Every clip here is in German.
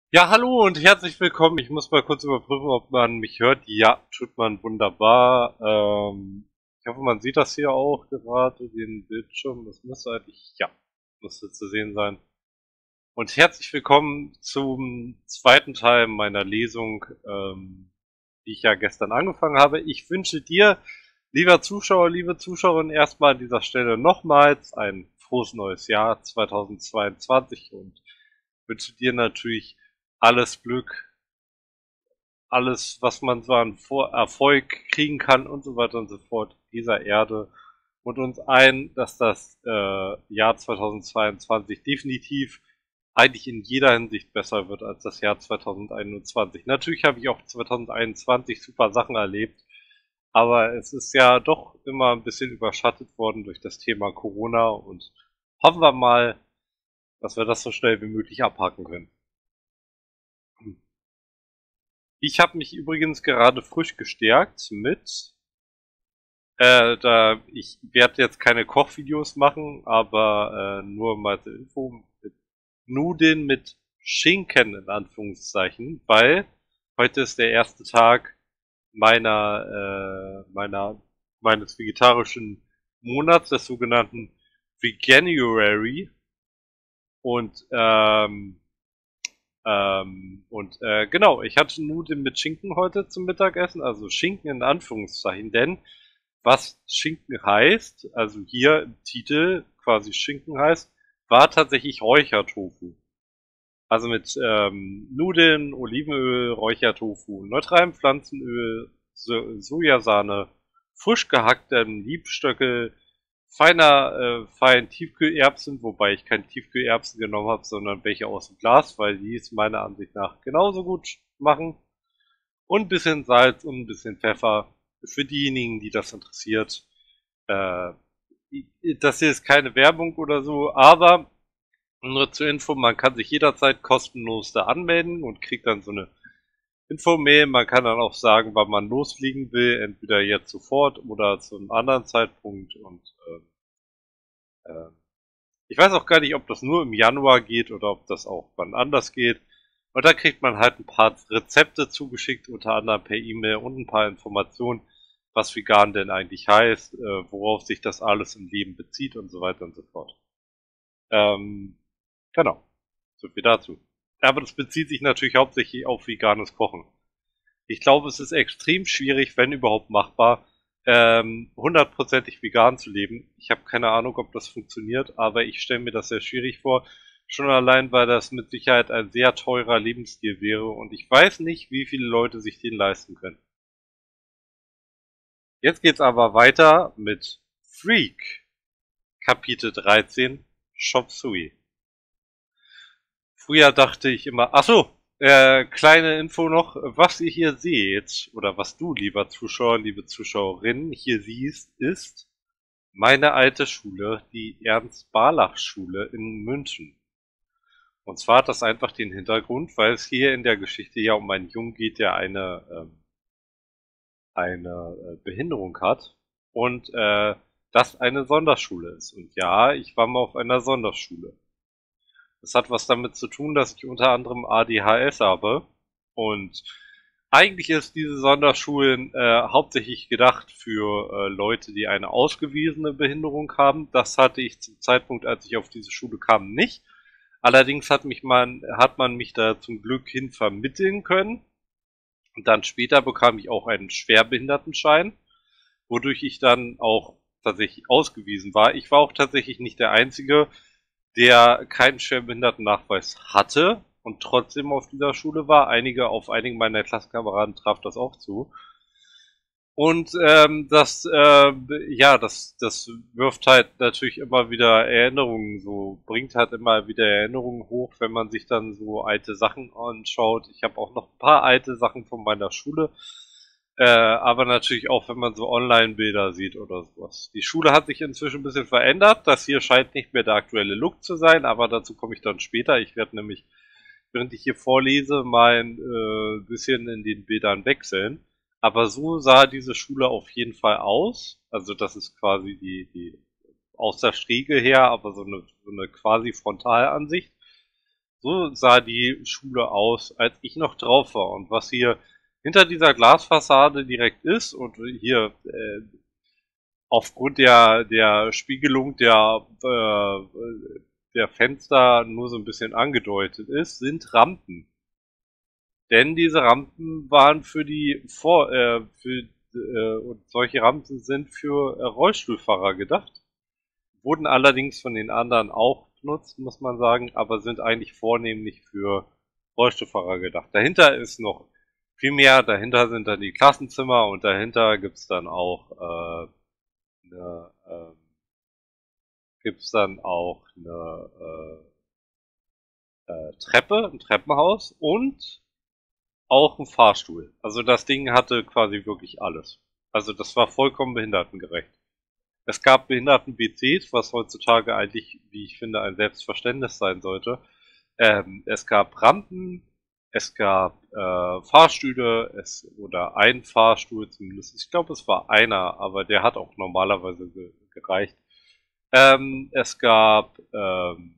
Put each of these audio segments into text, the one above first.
Ja, hallo und herzlich willkommen. Ich muss mal kurz überprüfen, ob man mich hört. Ja, tut man wunderbar. Ich hoffe, man sieht das hier auch gerade, den Bildschirm. Das müsste eigentlich, ja, müsste zu sehen sein. Und herzlich willkommen zum zweiten Teil meiner Lesung, die ich ja gestern angefangen habe. Ich wünsche dir, lieber Zuschauer, liebe Zuschauerin, erstmal an dieser Stelle nochmals ein frohes neues Jahr 2022 und wünsche dir natürlich alles Glück, alles, was man so an Erfolg kriegen kann und so weiter und so fort dieser Erde und uns ein, dass das Jahr 2022 definitiv eigentlich in jeder Hinsicht besser wird als das Jahr 2021. Natürlich habe ich auch 2021 super Sachen erlebt, aber es ist ja doch immer ein bisschen überschattet worden durch das Thema Corona und hoffen wir mal, dass wir das so schnell wie möglich abhaken können. Ich habe mich übrigens gerade frisch gestärkt mit, ich werde jetzt keine Kochvideos machen, aber nur mal zur Info, mit Nudeln mit Schinken in Anführungszeichen, weil heute ist der erste Tag meines vegetarischen Monats, des sogenannten Veganuary und genau, ich hatte Nudeln mit Schinken heute zum Mittagessen, also Schinken in Anführungszeichen, denn was Schinken heißt, also hier im Titel quasi Schinken heißt, war tatsächlich Räuchertofu. Also mit Nudeln, Olivenöl, Räuchertofu, neutralem Pflanzenöl, Sojasahne, frisch gehacktem Liebstöckel, fein Tiefkühlerbsen, wobei ich keine Tiefkühlerbsen genommen habe, sondern welche aus dem Glas, weil die es meiner Ansicht nach genauso gut machen. Und ein bisschen Salz und ein bisschen Pfeffer für diejenigen, die das interessiert. Äh, Das hier ist keine Werbung oder so, aber nur zur Info, man kann sich jederzeit kostenlos da anmelden und kriegt dann so eine Info-Mail. Man kann dann auch sagen, wann man losfliegen will, entweder jetzt sofort oder zu einem anderen Zeitpunkt. Und äh, ich weiß auch gar nicht, ob das nur im Januar geht oder ob das auch wann anders geht. Und da kriegt man halt ein paar Rezepte zugeschickt, unter anderem per E-Mail und ein paar Informationen, was vegan denn eigentlich heißt, worauf sich das alles im Leben bezieht und so weiter und so fort. Ähm, genau. So viel dazu. Aber das bezieht sich natürlich hauptsächlich auf veganes Kochen. Ich glaube, es ist extrem schwierig, wenn überhaupt machbar, hundertprozentig vegan zu leben. Ich habe keine Ahnung, ob das funktioniert, aber ich stelle mir das sehr schwierig vor. Schon allein, weil das mit Sicherheit ein sehr teurer Lebensstil wäre und ich weiß nicht, wie viele Leute sich den leisten können. Jetzt geht's aber weiter mit Freak, Kapitel 13, Chop Suey. Früher dachte ich immer, ach so, kleine Info noch, was ihr hier seht, oder was du, lieber Zuschauer, liebe Zuschauerin, hier siehst, ist meine alte Schule, die Ernst-Barlach-Schule in München. Und zwar hat das einfach den Hintergrund, weil es hier in der Geschichte ja um einen Jungen geht, der eine Behinderung hat und das eine Sonderschule ist. Und ja, ich war mal auf einer Sonderschule. Das hat was damit zu tun, dass ich unter anderem ADHS habe. Und eigentlich ist diese Sonderschulen hauptsächlich gedacht für Leute, die eine ausgewiesene Behinderung haben. Das hatte ich zum Zeitpunkt, als ich auf diese Schule kam, nicht. Allerdings hat man mich da zum Glück hin vermitteln können. Und dann später bekam ich auch einen Schwerbehindertenschein, wodurch ich dann auch tatsächlich ausgewiesen war. Ich war auch tatsächlich nicht der Einzige, der keinen Schwerbehindertennachweis hatte und trotzdem auf dieser Schule war. Auf einigen meiner Klassenkameraden traf das auch zu. Und das wirft halt natürlich immer wieder Erinnerungen, so bringt halt immer wieder Erinnerungen hoch, wenn man sich dann so alte Sachen anschaut. Ich habe auch noch ein paar alte Sachen von meiner Schule, aber natürlich auch, wenn man so Online-Bilder sieht oder sowas. Die Schule hat sich inzwischen ein bisschen verändert. Das hier scheint nicht mehr der aktuelle Look zu sein, aber dazu komme ich dann später. Ich werde nämlich, während ich hier vorlese, mal ein bisschen in den Bildern wechseln. Aber so sah diese Schule auf jeden Fall aus. Also das ist quasi die aus der Stiege her, aber so eine quasi Frontalansicht. So sah die Schule aus, als ich noch drauf war. Und was hier hinter dieser Glasfassade direkt ist und hier aufgrund der Spiegelung der Fenster nur so ein bisschen angedeutet ist, sind Rampen. Denn diese Rampen waren und solche Rampen sind für Rollstuhlfahrer gedacht. Wurden allerdings von den anderen auch benutzt, muss man sagen, aber sind eigentlich vornehmlich für Rollstuhlfahrer gedacht. Dahinter ist noch viel mehr, dahinter sind dann die Klassenzimmer und dahinter gibt's dann auch eine, Treppe, ein Treppenhaus und auch ein Fahrstuhl. Also das Ding hatte quasi wirklich alles. Also das war vollkommen behindertengerecht. Es gab Behinderten-WCs, was heutzutage eigentlich, wie ich finde, ein Selbstverständnis sein sollte. Es gab Rampen, es gab Fahrstühle, oder ein Fahrstuhl zumindest. Ich glaube, es war einer, aber der hat auch normalerweise gereicht. Ähm, es gab ähm,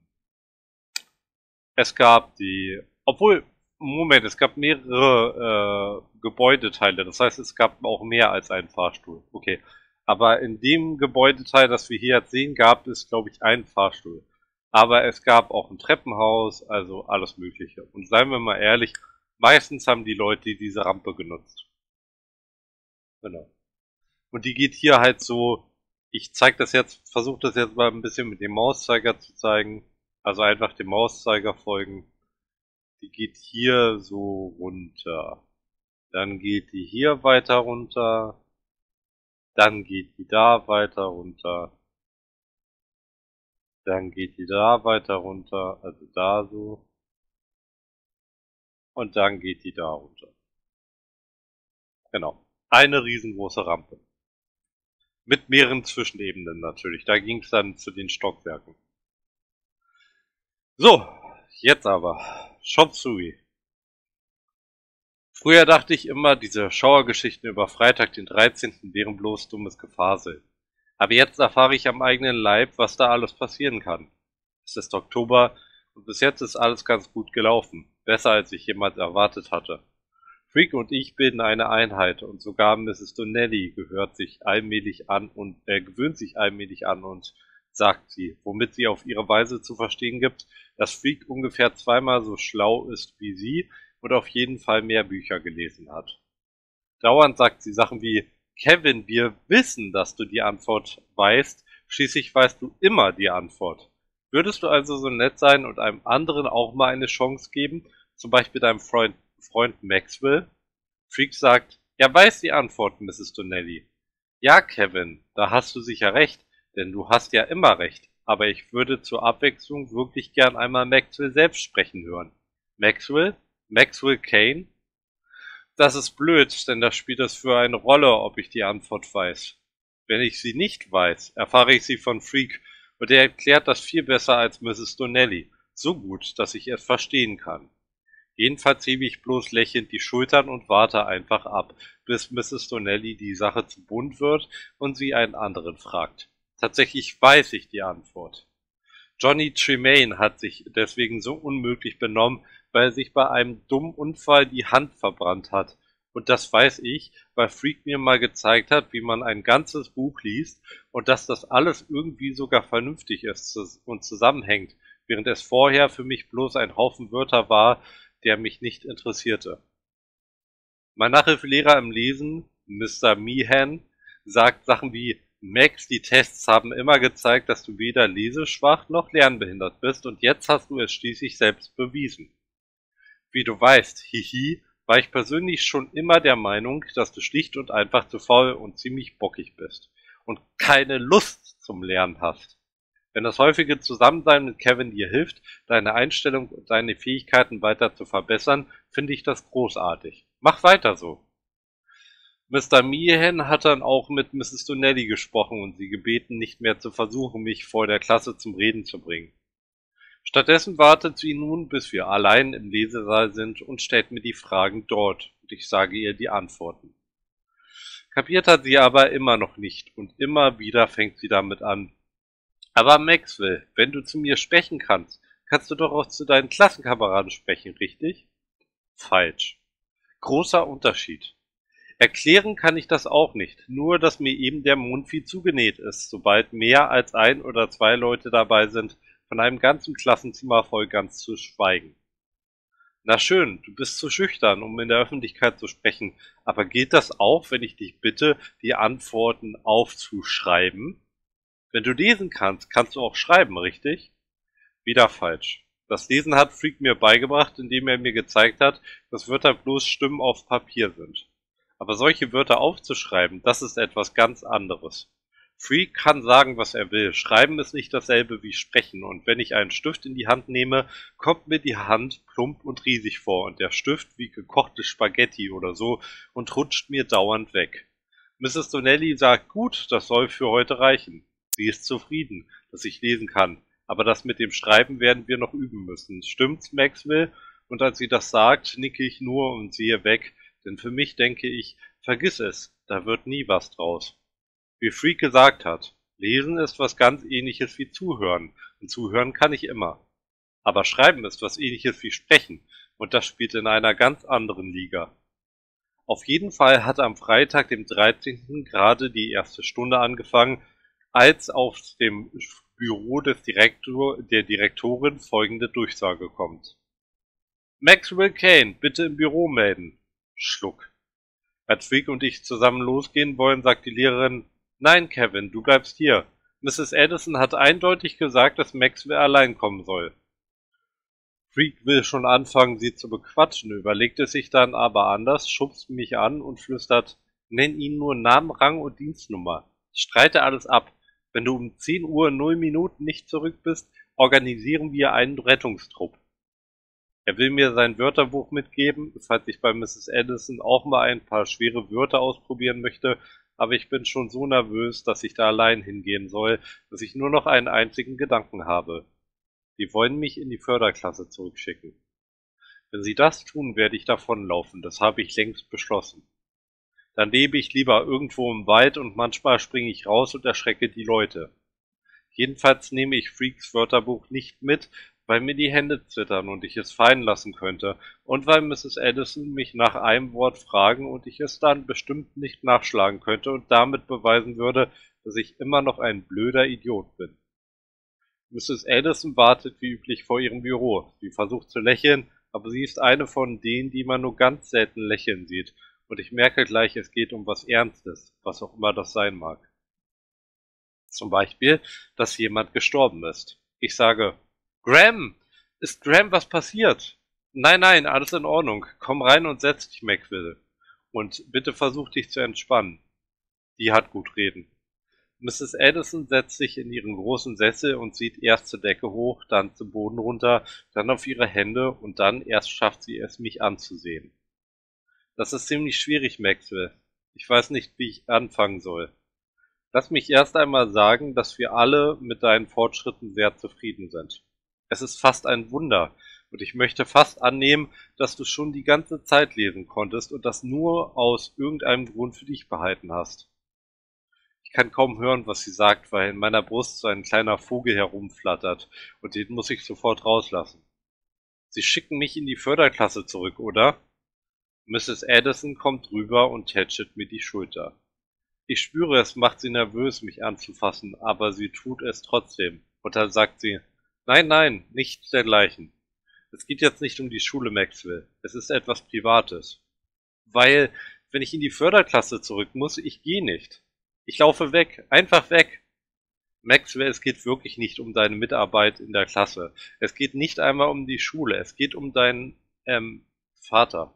obwohl, Moment, es gab mehrere Gebäudeteile. Das heißt, es gab auch mehr als einen Fahrstuhl. Okay. Aber in dem Gebäudeteil, das wir hier jetzt sehen, gab es, glaube ich, einen Fahrstuhl. Aber es gab auch ein Treppenhaus, also alles Mögliche. Und seien wir mal ehrlich, meistens haben die Leute diese Rampe genutzt. Genau. Und die geht hier halt so, versuche das jetzt mal ein bisschen mit dem Mauszeiger zu zeigen. Also einfach dem Mauszeiger folgen. Die geht hier so runter. Dann geht die hier weiter runter. Dann geht die da weiter runter. Dann geht die da weiter runter. Also da so. Und dann geht die da runter. Genau. Eine riesengroße Rampe. Mit mehreren Zwischenebenen natürlich. Da ging es dann zu den Stockwerken. So, jetzt aber. Chop Suey. Früher dachte ich immer, diese Schauergeschichten über Freitag den 13. wären bloß dummes Gefasel. Aber jetzt erfahre ich am eigenen Leib, was da alles passieren kann. Es ist Oktober und bis jetzt ist alles ganz gut gelaufen. Besser als ich jemals erwartet hatte. Freak und ich bilden eine Einheit und sogar Mrs. Donnelly gewöhnt sich allmählich an und sagt sie, womit sie auf ihre Weise zu verstehen gibt, dass Freak ungefähr zweimal so schlau ist wie sie und auf jeden Fall mehr Bücher gelesen hat. Dauernd sagt sie Sachen wie, Kevin, wir wissen, dass du die Antwort weißt, schließlich weißt du immer die Antwort. Würdest du also so nett sein und einem anderen auch mal eine Chance geben, zum Beispiel deinem Freund Maxwell? Freak sagt, er weiß die Antwort, Mrs. Donnelly. Ja, Kevin, da hast du sicher recht, denn du hast ja immer recht, aber ich würde zur Abwechslung wirklich gern einmal Maxwell selbst sprechen hören. Maxwell? Maxwell Kane? Das ist blöd, denn da spielt es für eine Rolle, ob ich die Antwort weiß. Wenn ich sie nicht weiß, erfahre ich sie von Freak, und er erklärt das viel besser als Mrs. Donnelly, so gut, dass ich es verstehen kann. Jedenfalls hebe ich bloß lächelnd die Schultern und warte einfach ab, bis Mrs. Donnelly die Sache zu bunt wird und sie einen anderen fragt. Tatsächlich weiß ich die Antwort. Johnny Tremaine hat sich deswegen so unmöglich benommen, weil er sich bei einem dummen Unfall die Hand verbrannt hat. Und das weiß ich, weil Freak mir mal gezeigt hat, wie man ein ganzes Buch liest und dass das alles irgendwie sogar vernünftig ist und zusammenhängt, während es vorher für mich bloß ein Haufen Wörter war, der mich nicht interessierte. Mein Nachhilfelehrer im Lesen, Mr. Meehan, sagt Sachen wie, Max, die Tests haben immer gezeigt, dass du weder leseschwach noch lernbehindert bist und jetzt hast du es schließlich selbst bewiesen. Wie du weißt, hihi, war ich persönlich schon immer der Meinung, dass du schlicht und einfach zu faul und ziemlich bockig bist und keine Lust zum Lernen hast. Wenn das häufige Zusammensein mit Kevin dir hilft, deine Einstellung und deine Fähigkeiten weiter zu verbessern, finde ich das großartig. Mach weiter so. Mr. Meehan hat dann auch mit Mrs. Donnelly gesprochen und sie gebeten, nicht mehr zu versuchen, mich vor der Klasse zum Reden zu bringen. Stattdessen wartet sie nun, bis wir allein im Lesesaal sind und stellt mir die Fragen dort und ich sage ihr die Antworten. Kapiert hat sie aber immer noch nicht und immer wieder fängt sie damit an. Aber Maxwell, wenn du zu mir sprechen kannst, kannst du doch auch zu deinen Klassenkameraden sprechen, richtig? Falsch. Großer Unterschied. Erklären kann ich das auch nicht, nur dass mir eben der Mund viel zugenäht ist, sobald mehr als 1 oder 2 Leute dabei sind, von einem ganzen Klassenzimmer voll ganz zu schweigen. Na schön, du bist zu schüchtern, um in der Öffentlichkeit zu sprechen, aber gilt das auch, wenn ich dich bitte, die Antworten aufzuschreiben? Wenn du lesen kannst, kannst du auch schreiben, richtig? Wieder falsch. Das Lesen hat Freak mir beigebracht, indem er mir gezeigt hat, dass Wörter bloß Stimmen auf Papier sind. Aber solche Wörter aufzuschreiben, das ist etwas ganz anderes. Freak kann sagen, was er will. Schreiben ist nicht dasselbe wie sprechen, und wenn ich einen Stift in die Hand nehme, kommt mir die Hand plump und riesig vor und der Stift wie gekochte Spaghetti oder so und rutscht mir dauernd weg. Mrs. Donnelly sagt, gut, das soll für heute reichen. Sie ist zufrieden, dass ich lesen kann, aber das mit dem Schreiben werden wir noch üben müssen. Stimmt's, Maxwell? Und als sie das sagt, nicke ich nur und sehe weg, denn für mich denke ich, vergiss es, da wird nie was draus. Wie Freak gesagt hat, Lesen ist was ganz Ähnliches wie Zuhören, und zuhören kann ich immer. Aber Schreiben ist was Ähnliches wie Sprechen, und das spielt in einer ganz anderen Liga. Auf jeden Fall hat am Freitag, dem 13. gerade die erste Stunde angefangen, als aus dem Büro der Direktorin folgende Durchsage kommt. Maxwell Kane, bitte im Büro melden. Schluck. Als Freak und ich zusammen losgehen wollen, sagt die Lehrerin, nein, Kevin, du bleibst hier. Mrs. Addison hat eindeutig gesagt, dass Maxwell allein kommen soll. Freak will schon anfangen, sie zu bequatschen, überlegt es sich dann aber anders, schubst mich an und flüstert, nenn ihn nur Namen, Rang und Dienstnummer. Streite alles ab. Wenn du um 10 Uhr 0 Minuten nicht zurück bist, organisieren wir einen Rettungstrupp. Er will mir sein Wörterbuch mitgeben, falls ich bei Mrs. Addison auch mal ein paar schwere Wörter ausprobieren möchte, aber ich bin schon so nervös, dass ich da allein hingehen soll, dass ich nur noch einen einzigen Gedanken habe. Sie wollen mich in die Förderklasse zurückschicken. Wenn sie das tun, werde ich davonlaufen, das habe ich längst beschlossen. Dann lebe ich lieber irgendwo im Wald und manchmal springe ich raus und erschrecke die Leute. Jedenfalls nehme ich Freaks Wörterbuch nicht mit, weil mir die Hände zittern und ich es fallen lassen könnte, und weil Mrs. Addison mich nach einem Wort fragen und ich es dann bestimmt nicht nachschlagen könnte und damit beweisen würde, dass ich immer noch ein blöder Idiot bin. Mrs. Addison wartet wie üblich vor ihrem Büro. Sie versucht zu lächeln, aber sie ist eine von denen, die man nur ganz selten lächeln sieht, und ich merke gleich, es geht um was Ernstes, was auch immer das sein mag. Zum Beispiel, dass jemand gestorben ist. Ich sage, Graham! Ist Graham was passiert? Nein, nein, alles in Ordnung. Komm rein und setz dich, Maxwell. Und bitte versuch dich zu entspannen. Die hat gut reden. Mrs. Addison setzt sich in ihren großen Sessel und sieht erst zur Decke hoch, dann zum Boden runter, dann auf ihre Hände und dann erst schafft sie es, mich anzusehen. Das ist ziemlich schwierig, Maxwell. Ich weiß nicht, wie ich anfangen soll. Lass mich erst einmal sagen, dass wir alle mit deinen Fortschritten sehr zufrieden sind. Es ist fast ein Wunder, und ich möchte fast annehmen, dass du schon die ganze Zeit lesen konntest und das nur aus irgendeinem Grund für dich behalten hast. Ich kann kaum hören, was sie sagt, weil in meiner Brust so ein kleiner Vogel herumflattert, und den muss ich sofort rauslassen. Sie schicken mich in die Förderklasse zurück, oder? Mrs. Addison kommt rüber und tätschelt mir die Schulter. Ich spüre, es macht sie nervös, mich anzufassen, aber sie tut es trotzdem. Und dann sagt sie, nein, nein, nichts dergleichen. Es geht jetzt nicht um die Schule, Maxwell. Es ist etwas Privates. Weil, wenn ich in die Förderklasse zurück muss, ich gehe nicht. Ich laufe weg, einfach weg. Maxwell, es geht wirklich nicht um deine Mitarbeit in der Klasse. Es geht nicht einmal um die Schule. Es geht um deinen, Vater.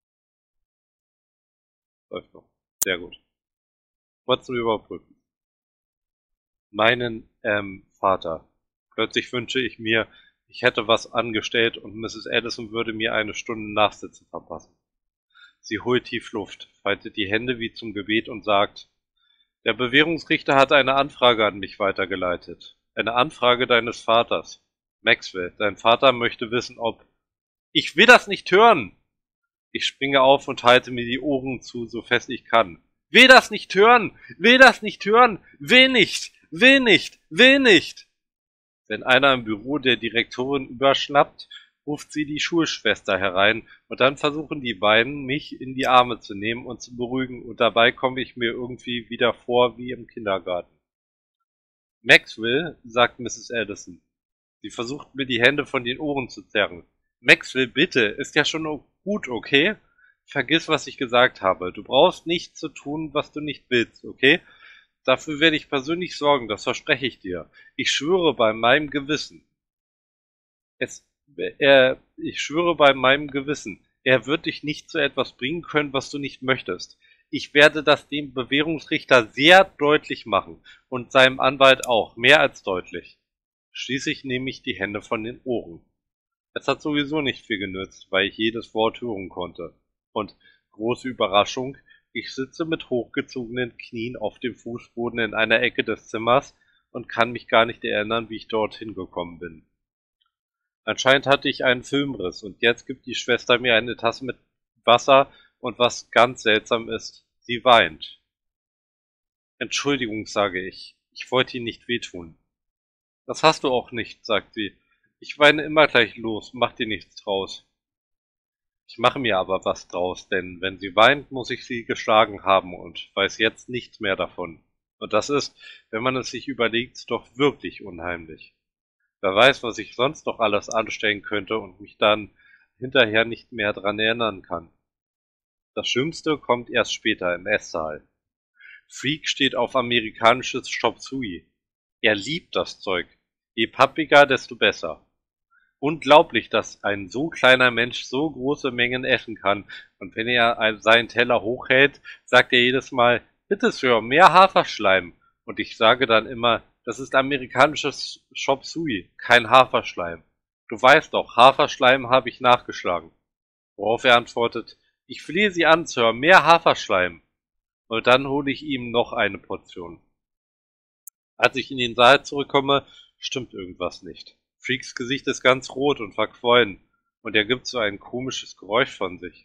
Läuft noch. Sehr gut. Kurz zum Überprüfen. Meinen, Vater. Plötzlich wünsche ich mir, ich hätte was angestellt und Mrs. Addison würde mir eine Stunde Nachsitzen verpassen. Sie holt tief Luft, faltet die Hände wie zum Gebet und sagt, der Bewährungsrichter hat eine Anfrage an mich weitergeleitet. Eine Anfrage deines Vaters. Maxwell, dein Vater möchte wissen, ob... Ich will das nicht hören! Ich springe auf und halte mir die Ohren zu, so fest ich kann. Will das nicht hören! Will das nicht hören! Will nicht! Will nicht! Will nicht! Wenn einer im Büro der Direktorin überschnappt, ruft sie die Schulschwester herein und dann versuchen die beiden, mich in die Arme zu nehmen und zu beruhigen und dabei komme ich mir irgendwie wieder vor wie im Kindergarten. Maxwell, sagt Mrs. Addison. Sie versucht mir die Hände von den Ohren zu zerren. Maxwell, bitte, ist ja schon gut, okay? Vergiss, was ich gesagt habe. Du brauchst nichts zu tun, was du nicht willst, okay? Dafür werde ich persönlich sorgen, das verspreche ich dir. Ich schwöre bei meinem Gewissen. Es, ich schwöre bei meinem Gewissen, er wird dich nicht zu etwas bringen können, was du nicht möchtest. Ich werde das dem Bewährungsrichter sehr deutlich machen und seinem Anwalt auch, mehr als deutlich. Schließlich nehme ich die Hände von den Ohren. Es hat sowieso nicht viel genützt, weil ich jedes Wort hören konnte. Und, große Überraschung, ich sitze mit hochgezogenen Knien auf dem Fußboden in einer Ecke des Zimmers und kann mich gar nicht erinnern, wie ich dorthin gekommen bin. Anscheinend hatte ich einen Filmriss und jetzt gibt die Schwester mir eine Tasse mit Wasser und was ganz seltsam ist, sie weint. Entschuldigung, sage ich. Ich wollte Ihnen nicht wehtun. Das hast du auch nicht, sagt sie. Ich weine immer gleich los, mach dir nichts draus. Ich mache mir aber was draus, denn wenn sie weint, muss ich sie geschlagen haben und weiß jetzt nichts mehr davon. Und das ist, wenn man es sich überlegt, doch wirklich unheimlich. Wer weiß, was ich sonst noch alles anstellen könnte und mich dann hinterher nicht mehr dran erinnern kann. Das Schlimmste kommt erst später im Esssaal. Freak steht auf amerikanisches Chop Suey. Er liebt das Zeug. Je pappiger, desto besser. Unglaublich, dass ein so kleiner Mensch so große Mengen essen kann. Und wenn er seinen Teller hochhält, sagt er jedes Mal, bitte Sir, mehr Haferschleim. Und ich sage dann immer, das ist amerikanisches Chop Suey, kein Haferschleim. Du weißt doch, Haferschleim habe ich nachgeschlagen. Worauf er antwortet, ich flehe Sie an, Sir, mehr Haferschleim. Und dann hole ich ihm noch eine Portion. Als ich in den Saal zurückkomme, stimmt irgendwas nicht. Freaks Gesicht ist ganz rot und verquollen und er gibt so ein komisches Geräusch von sich.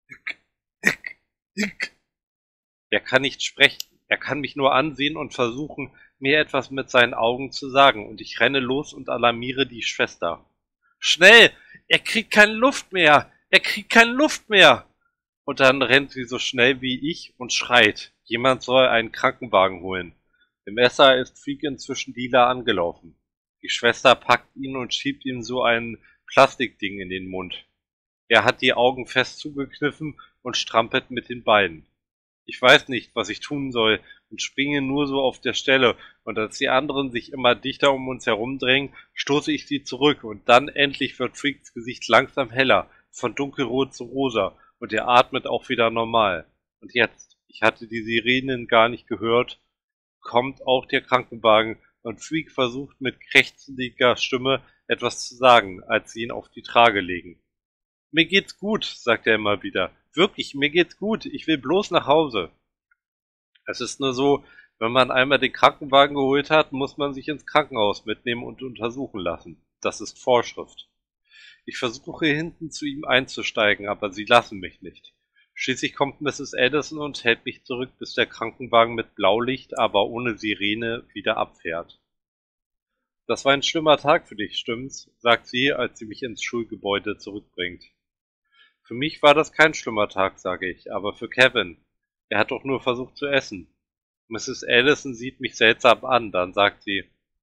Er kann nicht sprechen, er kann mich nur ansehen und versuchen, mir etwas mit seinen Augen zu sagen und ich renne los und alarmiere die Schwester. Schnell! Er kriegt keine Luft mehr! Er kriegt keine Luft mehr! Und dann rennt sie so schnell wie ich und schreit. Jemand soll einen Krankenwagen holen. Im Messer ist Freak inzwischen lila angelaufen. Die Schwester packt ihn und schiebt ihm so ein Plastikding in den Mund. Er hat die Augen fest zugekniffen und strampelt mit den Beinen. Ich weiß nicht, was ich tun soll und springe nur so auf der Stelle, und als die anderen sich immer dichter um uns herumdrängen, stoße ich sie zurück und dann endlich wird Freaks Gesicht langsam heller, von dunkelrot zu rosa, und er atmet auch wieder normal. Und jetzt, ich hatte die Sirenen gar nicht gehört, kommt auch der Krankenwagen und Freak versucht mit krächzender Stimme etwas zu sagen, als sie ihn auf die Trage legen. Mir geht's gut, sagt er immer wieder. Wirklich, mir geht's gut, ich will bloß nach Hause. Es ist nur so, wenn man einmal den Krankenwagen geholt hat, muss man sich ins Krankenhaus mitnehmen und untersuchen lassen. Das ist Vorschrift. Ich versuche hinten zu ihm einzusteigen, aber sie lassen mich nicht. Schließlich kommt Mrs. Addison und hält mich zurück, bis der Krankenwagen mit Blaulicht, aber ohne Sirene, wieder abfährt. Das war ein schlimmer Tag für dich, stimmt's? Sagt sie, als sie mich ins Schulgebäude zurückbringt. Für mich war das kein schlimmer Tag, sage ich, aber für Kevin. Er hat doch nur versucht zu essen. Mrs. Addison sieht mich seltsam an, dann sagt sie,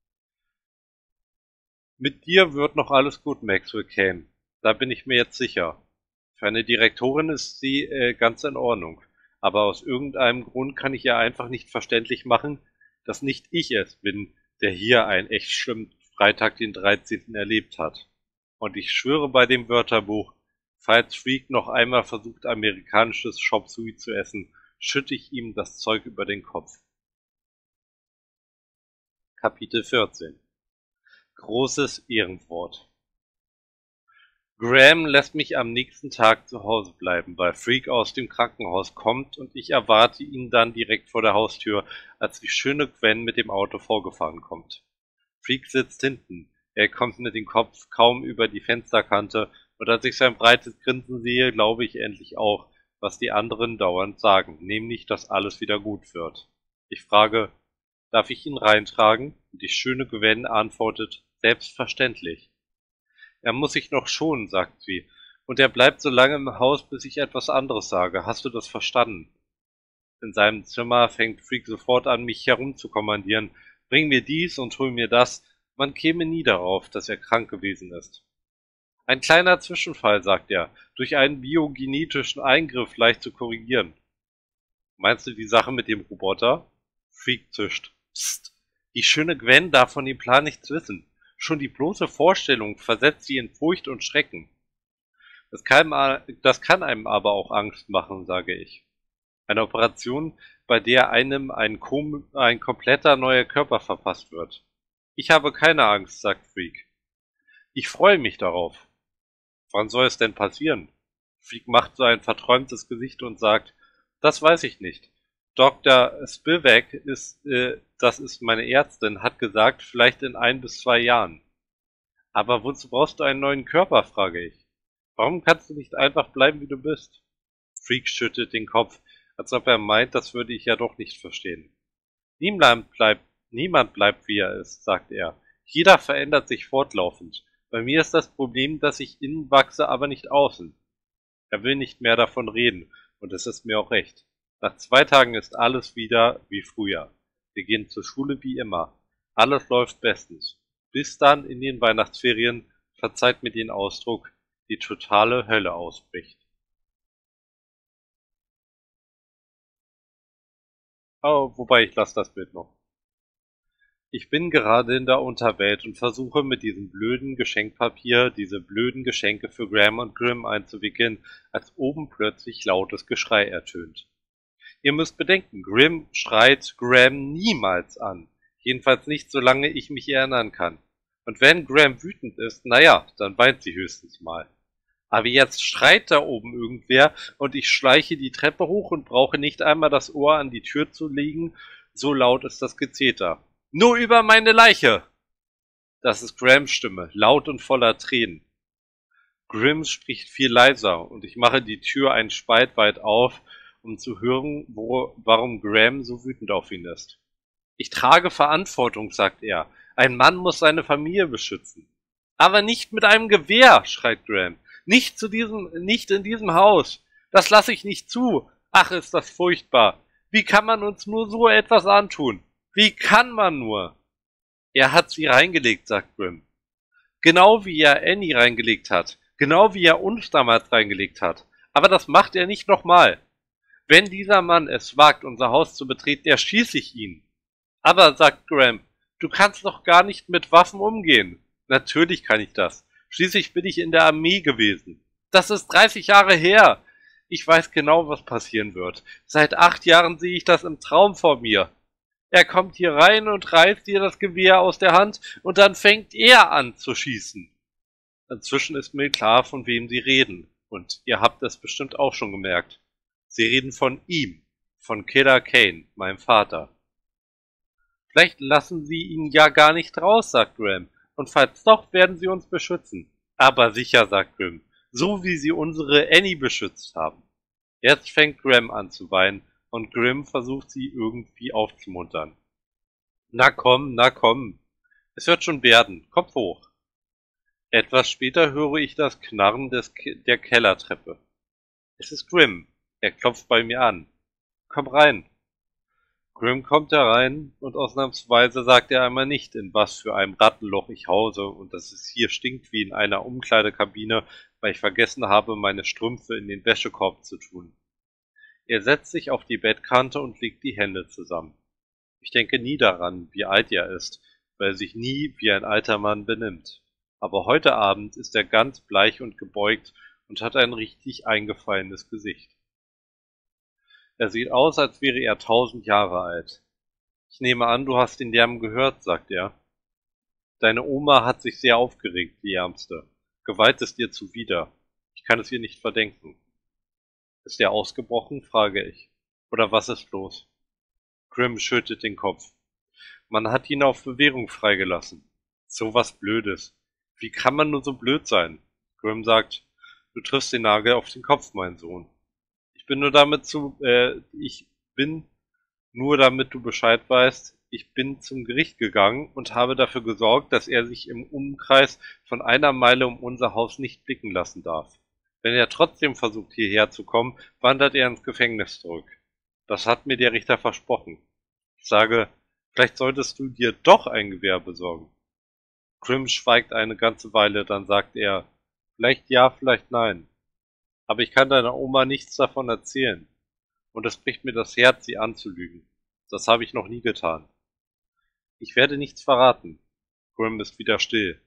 mit dir wird noch alles gut, Maxwell Cain. Da bin ich mir jetzt sicher. Für eine Direktorin ist sie ganz in Ordnung. Aber aus irgendeinem Grund kann ich ihr einfach nicht verständlich machen, dass nicht ich es bin, der hier einen echt schlimmen Freitag den 13. erlebt hat. Und ich schwöre bei dem Wörterbuch, falls Freak noch einmal versucht, amerikanisches Chop Suey zu essen, schütte ich ihm das Zeug über den Kopf. Kapitel 14 Großes Ehrenwort. Graham lässt mich am nächsten Tag zu Hause bleiben, weil Freak aus dem Krankenhaus kommt und ich erwarte ihn dann direkt vor der Haustür, als die schöne Gwen mit dem Auto vorgefahren kommt. Freak sitzt hinten, er kommt mit dem Kopf kaum über die Fensterkante und als ich sein breites Grinsen sehe, glaube ich endlich auch, was die anderen dauernd sagen, nämlich, dass alles wieder gut wird. Ich frage, darf ich ihn reintragen? Und die schöne Gwen antwortet, Selbstverständlich. Er muss sich noch schonen, sagt sie. Und er bleibt so lange im Haus, bis ich etwas anderes sage. Hast du das verstanden? In seinem Zimmer fängt Freak sofort an, mich herumzukommandieren. Bring mir dies und hol mir das. Man käme nie darauf, dass er krank gewesen ist. Ein kleiner Zwischenfall, sagt er, durch einen biogenetischen Eingriff leicht zu korrigieren. Meinst du die Sache mit dem Roboter? Freak zischt. Psst, die schöne Gwen darf von dem Plan nichts wissen. Schon die bloße Vorstellung versetzt sie in Furcht und Schrecken. Das kann einem aber auch Angst machen, sage ich. Eine Operation, bei der einem ein kompletter neuer Körper verpasst wird. Ich habe keine Angst, sagt Freak. Ich freue mich darauf. Wann soll es denn passieren? Freak macht so ein verträumtes Gesicht und sagt, das weiß ich nicht. Dr. Spivak das ist meine Ärztin, hat gesagt, vielleicht in 1 bis 2 Jahren. Aber wozu brauchst du einen neuen Körper, frage ich. Warum kannst du nicht einfach bleiben, wie du bist? Freak schüttelt den Kopf, als ob er meint, das würde ich ja doch nicht verstehen. Niemand bleibt, wie er ist, sagt er. Jeder verändert sich fortlaufend. Bei mir ist das Problem, dass ich innen wachse, aber nicht außen. Er will nicht mehr davon reden, und es ist mir auch recht. Nach 2 Tagen ist alles wieder wie früher. Wir gehen zur Schule wie immer. Alles läuft bestens. Bis dann in den Weihnachtsferien, verzeiht mir den Ausdruck, die totale Hölle ausbricht. Oh, wobei ich lasse das Bild noch. Ich bin gerade in der Unterwelt und versuche mit diesem blöden Geschenkpapier diese blöden Geschenke für Graham und Grimm einzuwickeln, als oben plötzlich lautes Geschrei ertönt. Ihr müsst bedenken, Grimm schreit Graham niemals an. Jedenfalls nicht, solange ich mich erinnern kann. Und wenn Graham wütend ist, naja, dann weint sie höchstens mal. Aber jetzt schreit da oben irgendwer und ich schleiche die Treppe hoch und brauche nicht einmal das Ohr an die Tür zu legen, so laut ist das Gezeter. Nur über meine Leiche! Das ist Grahams Stimme, laut und voller Tränen. Grimm spricht viel leiser und ich mache die Tür einen Spalt weit auf, um zu hören, warum Graham so wütend auf ihn ist. Ich trage Verantwortung, sagt er. Ein Mann muss seine Familie beschützen. Aber nicht mit einem Gewehr, schreit Graham. Nicht in diesem Haus. Das lasse ich nicht zu. Ach, ist das furchtbar. Wie kann man uns nur so etwas antun? Wie kann man nur? Er hat sie reingelegt, sagt Grimm. Genau wie er Annie reingelegt hat. Genau wie er uns damals reingelegt hat. Aber das macht er nicht nochmal. Wenn dieser Mann es wagt, unser Haus zu betreten, erschieße ich ihn. Aber, sagt Graham, du kannst doch gar nicht mit Waffen umgehen. Natürlich kann ich das. Schließlich bin ich in der Armee gewesen. Das ist 30 Jahre her. Ich weiß genau, was passieren wird. Seit 8 Jahren sehe ich das im Traum vor mir. Er kommt hier rein und reißt dir das Gewehr aus der Hand und dann fängt er an zu schießen. Inzwischen ist mir klar, von wem sie reden. Und ihr habt es bestimmt auch schon gemerkt. Sie reden von ihm, von Killer Kane, meinem Vater. Vielleicht lassen sie ihn ja gar nicht raus, sagt Graham. Und falls doch, werden sie uns beschützen. Aber sicher, sagt Grimm, so wie sie unsere Annie beschützt haben. Jetzt fängt Graham an zu weinen und Grimm versucht sie irgendwie aufzumuntern. Na komm, es wird schon werden, Kopf hoch. Etwas später höre ich das Knarren der Kellertreppe. Es ist Grimm, er klopft bei mir an. Komm rein. Grimm kommt herein und ausnahmsweise sagt er einmal nicht, in was für einem Rattenloch ich hause und dass es hier stinkt wie in einer Umkleidekabine, weil ich vergessen habe, meine Strümpfe in den Wäschekorb zu tun. Er setzt sich auf die Bettkante und legt die Hände zusammen. Ich denke nie daran, wie alt er ist, weil er sich nie wie ein alter Mann benimmt. Aber heute Abend ist er ganz bleich und gebeugt und hat ein richtig eingefallenes Gesicht. Er sieht aus, als wäre er 1000 Jahre alt. Ich nehme an, du hast den Lärm gehört, sagt er. Deine Oma hat sich sehr aufgeregt, die Ärmste. Gewalt ist ihr zuwider. Ich kann es ihr nicht verdenken. Ist er ausgebrochen, frage ich. Oder was ist los? Grimm schüttelt den Kopf. Man hat ihn auf Bewährung freigelassen. So was Blödes. Wie kann man nur so blöd sein? Grimm sagt, du triffst den Nagel auf den Kopf, mein Sohn. Ich bin nur damit du Bescheid weißt, ich bin zum Gericht gegangen und habe dafür gesorgt, dass er sich im Umkreis von 1 Meile um unser Haus nicht blicken lassen darf. Wenn er trotzdem versucht, hierher zu kommen, wandert er ins Gefängnis zurück. Das hat mir der Richter versprochen. Ich sage, vielleicht solltest du dir doch ein Gewehr besorgen. Grimm schweigt eine ganze Weile, dann sagt er, vielleicht ja, vielleicht nein. Aber ich kann deiner Oma nichts davon erzählen. Und es bricht mir das Herz, sie anzulügen. Das habe ich noch nie getan. Ich werde nichts verraten. Grimm ist wieder still.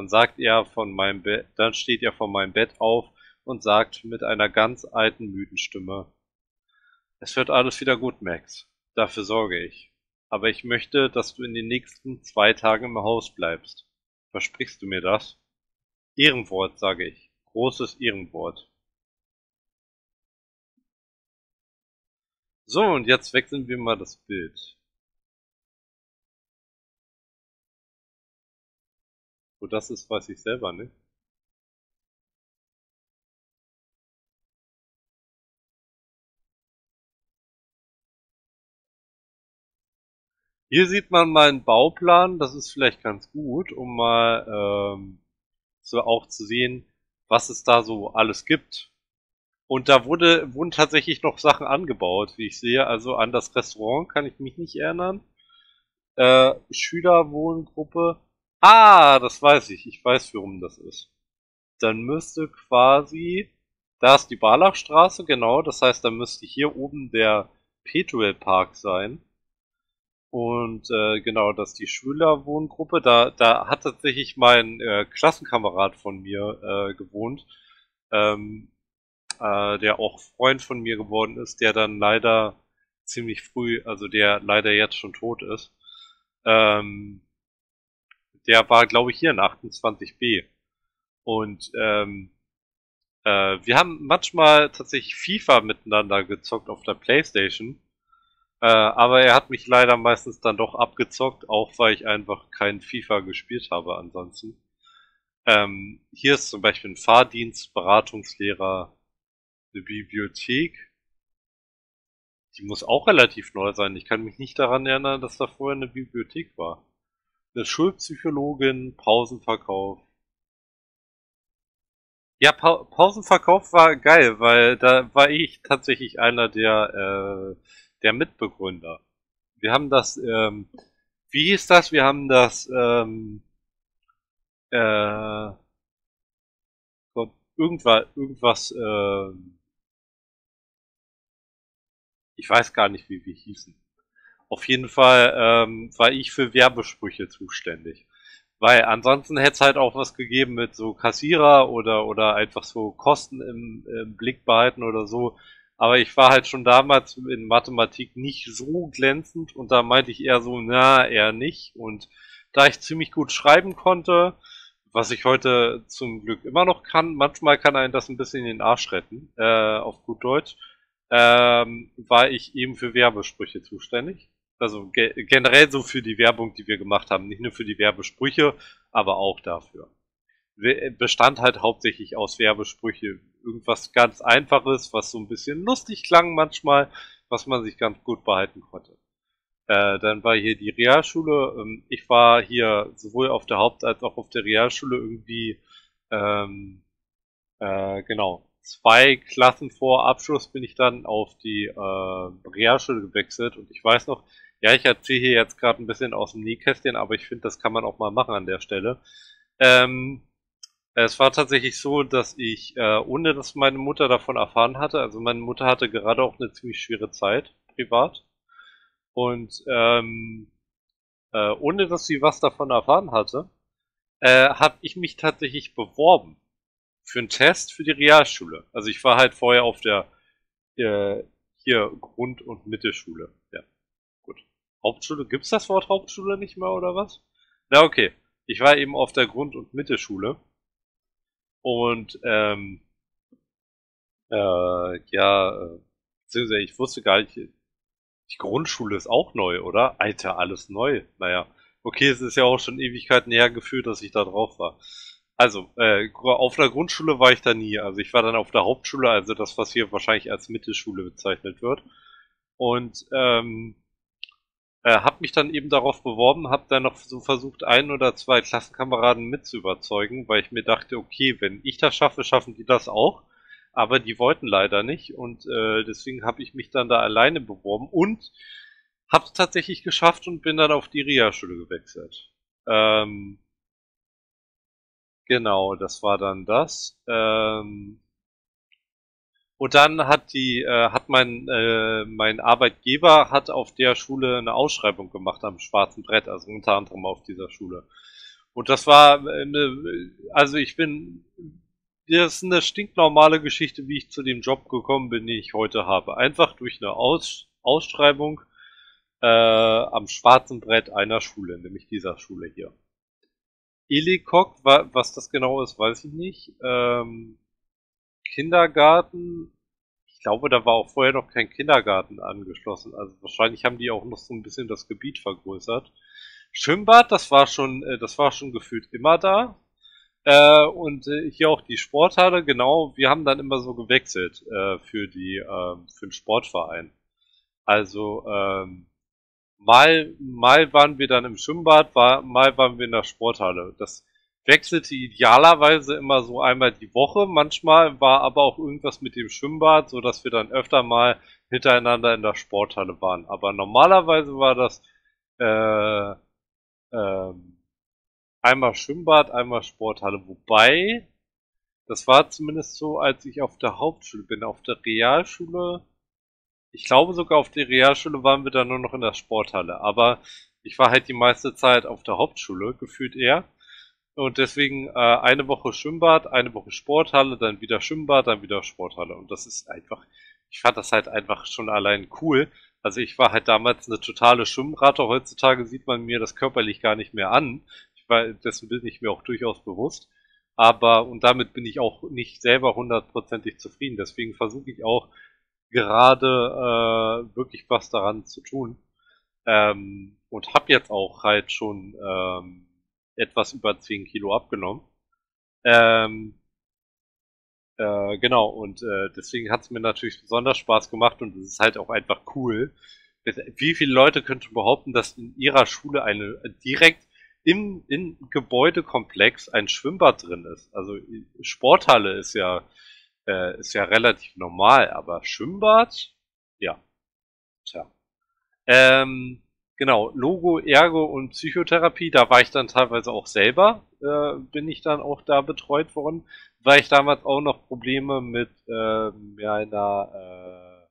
Dann steht er von meinem Bett auf und sagt mit einer ganz alten, müden Stimme, es wird alles wieder gut, Max. Dafür sorge ich. Aber ich möchte, dass du in den nächsten 2 Tagen im Haus bleibst. Versprichst du mir das? Ehrenwort, sage ich. Großes Ehrenwort. So, und jetzt wechseln wir mal das Bild. Wo das ist, weiß ich selber nicht. Hier sieht man meinen Bauplan, das ist vielleicht ganz gut, um mal so auch zu sehen, was es da so alles gibt. Und da wurden tatsächlich noch Sachen angebaut, wie ich sehe. Also an das Restaurant kann ich mich nicht erinnern. Schülerwohngruppe. Ah, das weiß ich. Ich weiß, warum das ist. Dann müsste quasi, da ist die Barlachstraße, genau. Das heißt, da müsste hier oben der Petuel Park sein. Und genau, das ist die Schülerwohngruppe. Da hat tatsächlich mein Klassenkamerad von mir gewohnt, ähm, der auch Freund von mir geworden ist, der dann leider ziemlich früh, also der leider jetzt schon tot ist. Ähm, Der war, glaube ich, hier in 28b. Und wir haben manchmal tatsächlich FIFA miteinander gezockt auf der Playstation. Aber er hat mich leider meistens dann doch abgezockt, auch weil ich einfach kein FIFA gespielt habe ansonsten. Hier ist zum Beispiel ein Fahrdienst, Beratungslehrer, eine Bibliothek. Die muss auch relativ neu sein. Ich kann mich nicht daran erinnern, dass da vorher eine Bibliothek war. Eine Schulpsychologin, Pausenverkauf. Ja, Pausenverkauf war geil, weil da war ich tatsächlich einer der Mitbegründer. Wir haben das, wie hieß das? Wir haben das, äh, Gott, irgendwas, ich weiß gar nicht, wie wir hießen. Auf jeden Fall war ich für Werbesprüche zuständig. Weil ansonsten hätte es halt auch was gegeben mit so Kassierer oder einfach so Kosten im Blick behalten oder so. Aber ich war halt schon damals in Mathematik nicht so glänzend und da meinte ich eher so, na, eher nicht. Und da ich ziemlich gut schreiben konnte, was ich heute zum Glück immer noch kann, manchmal kann einen das ein bisschen in den Arsch retten, auf gut Deutsch, war ich eben für Werbesprüche zuständig. Also generell so für die Werbung, die wir gemacht haben. Nicht nur für die Werbesprüche, aber auch dafür. Bestand halt hauptsächlich aus Werbesprüche. Irgendwas ganz Einfaches, was so ein bisschen lustig klang manchmal, was man sich ganz gut behalten konnte. Dann war hier die Realschule. Ich war hier sowohl auf der Haupt- als auch auf der Realschule irgendwie, ähm, genau, 2 Klassen vor Abschluss bin ich dann auf die Realschule gewechselt und ich weiß noch, ja, ich erzähle hier jetzt gerade ein bisschen aus dem Nähkästchen, aber ich finde, das kann man auch mal machen an der Stelle. Ähm, Es war tatsächlich so, dass ich, ohne dass meine Mutter davon erfahren hatte, also meine Mutter hatte gerade auch eine ziemlich schwere Zeit, privat, und ohne dass sie was davon erfahren hatte, habe ich mich tatsächlich beworben für einen Test für die Realschule. Also ich war halt vorher auf der äh, hier Grund- und Mittelschule. Ja, gut. Hauptschule, gibt's das Wort Hauptschule nicht mehr oder was? Na okay. Ich war eben auf der Grund- und Mittelschule und ja, beziehungsweise ich wusste gar nicht, die Grundschule ist auch neu, oder? Alter, alles neu. Naja. Okay, es ist ja auch schon Ewigkeiten her gefühlt, dass ich da drauf war. Also, auf der Grundschule war ich da nie. Also ich war dann auf der Hauptschule, also das, was hier wahrscheinlich als Mittelschule bezeichnet wird. Und Hab mich dann eben darauf beworben, hab dann noch so versucht, ein oder zwei Klassenkameraden mit zu überzeugen, weil ich mir dachte, okay, wenn ich das schaffe, schaffen die das auch. Aber die wollten leider nicht und deswegen habe ich mich dann da alleine beworben und hab's tatsächlich geschafft und bin dann auf die Realschule gewechselt. Ähm, genau, das war dann das. Und dann mein Arbeitgeber hat auf der Schule eine Ausschreibung gemacht am schwarzen Brett, also unter anderem auf dieser Schule. Und das war also das ist eine stinknormale Geschichte, wie ich zu dem Job gekommen bin, den ich heute habe. Einfach durch eine Ausschreibung am schwarzen Brett einer Schule, nämlich dieser Schule hier. Elikok, was das genau ist, weiß ich nicht. Kindergarten, ich glaube, da war auch vorher noch kein Kindergarten angeschlossen. Also wahrscheinlich haben die auch noch so ein bisschen das Gebiet vergrößert. Schwimmbad, das war schon gefühlt immer da. Und hier auch die Sporthalle, genau. Wir haben dann immer so gewechselt für den Sportverein. Also mal waren wir dann im Schwimmbad, mal waren wir in der Sporthalle. Das wechselte idealerweise immer so einmal die Woche. Manchmal war aber auch irgendwas mit dem Schwimmbad, so dass wir dann öfter mal hintereinander in der Sporthalle waren. Aber normalerweise war das äh, ähm, einmal Schwimmbad, einmal Sporthalle. Wobei, das war zumindest so, als ich auf der Hauptschule bin. Auf der Realschule, ich glaube sogar auf der Realschule waren wir dann nur noch in der Sporthalle. Aber ich war halt die meiste Zeit auf der Hauptschule, gefühlt eher. Und deswegen eine Woche Schwimmbad, eine Woche Sporthalle, dann wieder Schwimmbad, dann wieder Sporthalle. Und das ist einfach, ich fand das halt einfach schon allein cool. Also ich war halt damals eine totale Schwimmratte. Heutzutage sieht man mir das körperlich gar nicht mehr an. Dessen bin ich mir auch durchaus bewusst. Und damit bin ich auch nicht selber hundertprozentig zufrieden. Deswegen versuche ich auch gerade wirklich was daran zu tun. Und habe jetzt auch halt schon etwas über 10 Kilo abgenommen. Ähm, genau, und deswegen hat es mir natürlich besonders Spaß gemacht und es ist halt auch einfach cool. Wie viele Leute könnten behaupten, dass in ihrer Schule direkt im Gebäudekomplex ein Schwimmbad drin ist? Also Sporthalle ist ja relativ normal, aber Schwimmbad? Ja, tja. Ähm, genau, Logo, Ergo und Psychotherapie, da war ich dann teilweise auch selber, bin ich dann auch da betreut worden, weil ich damals auch noch Probleme mit einer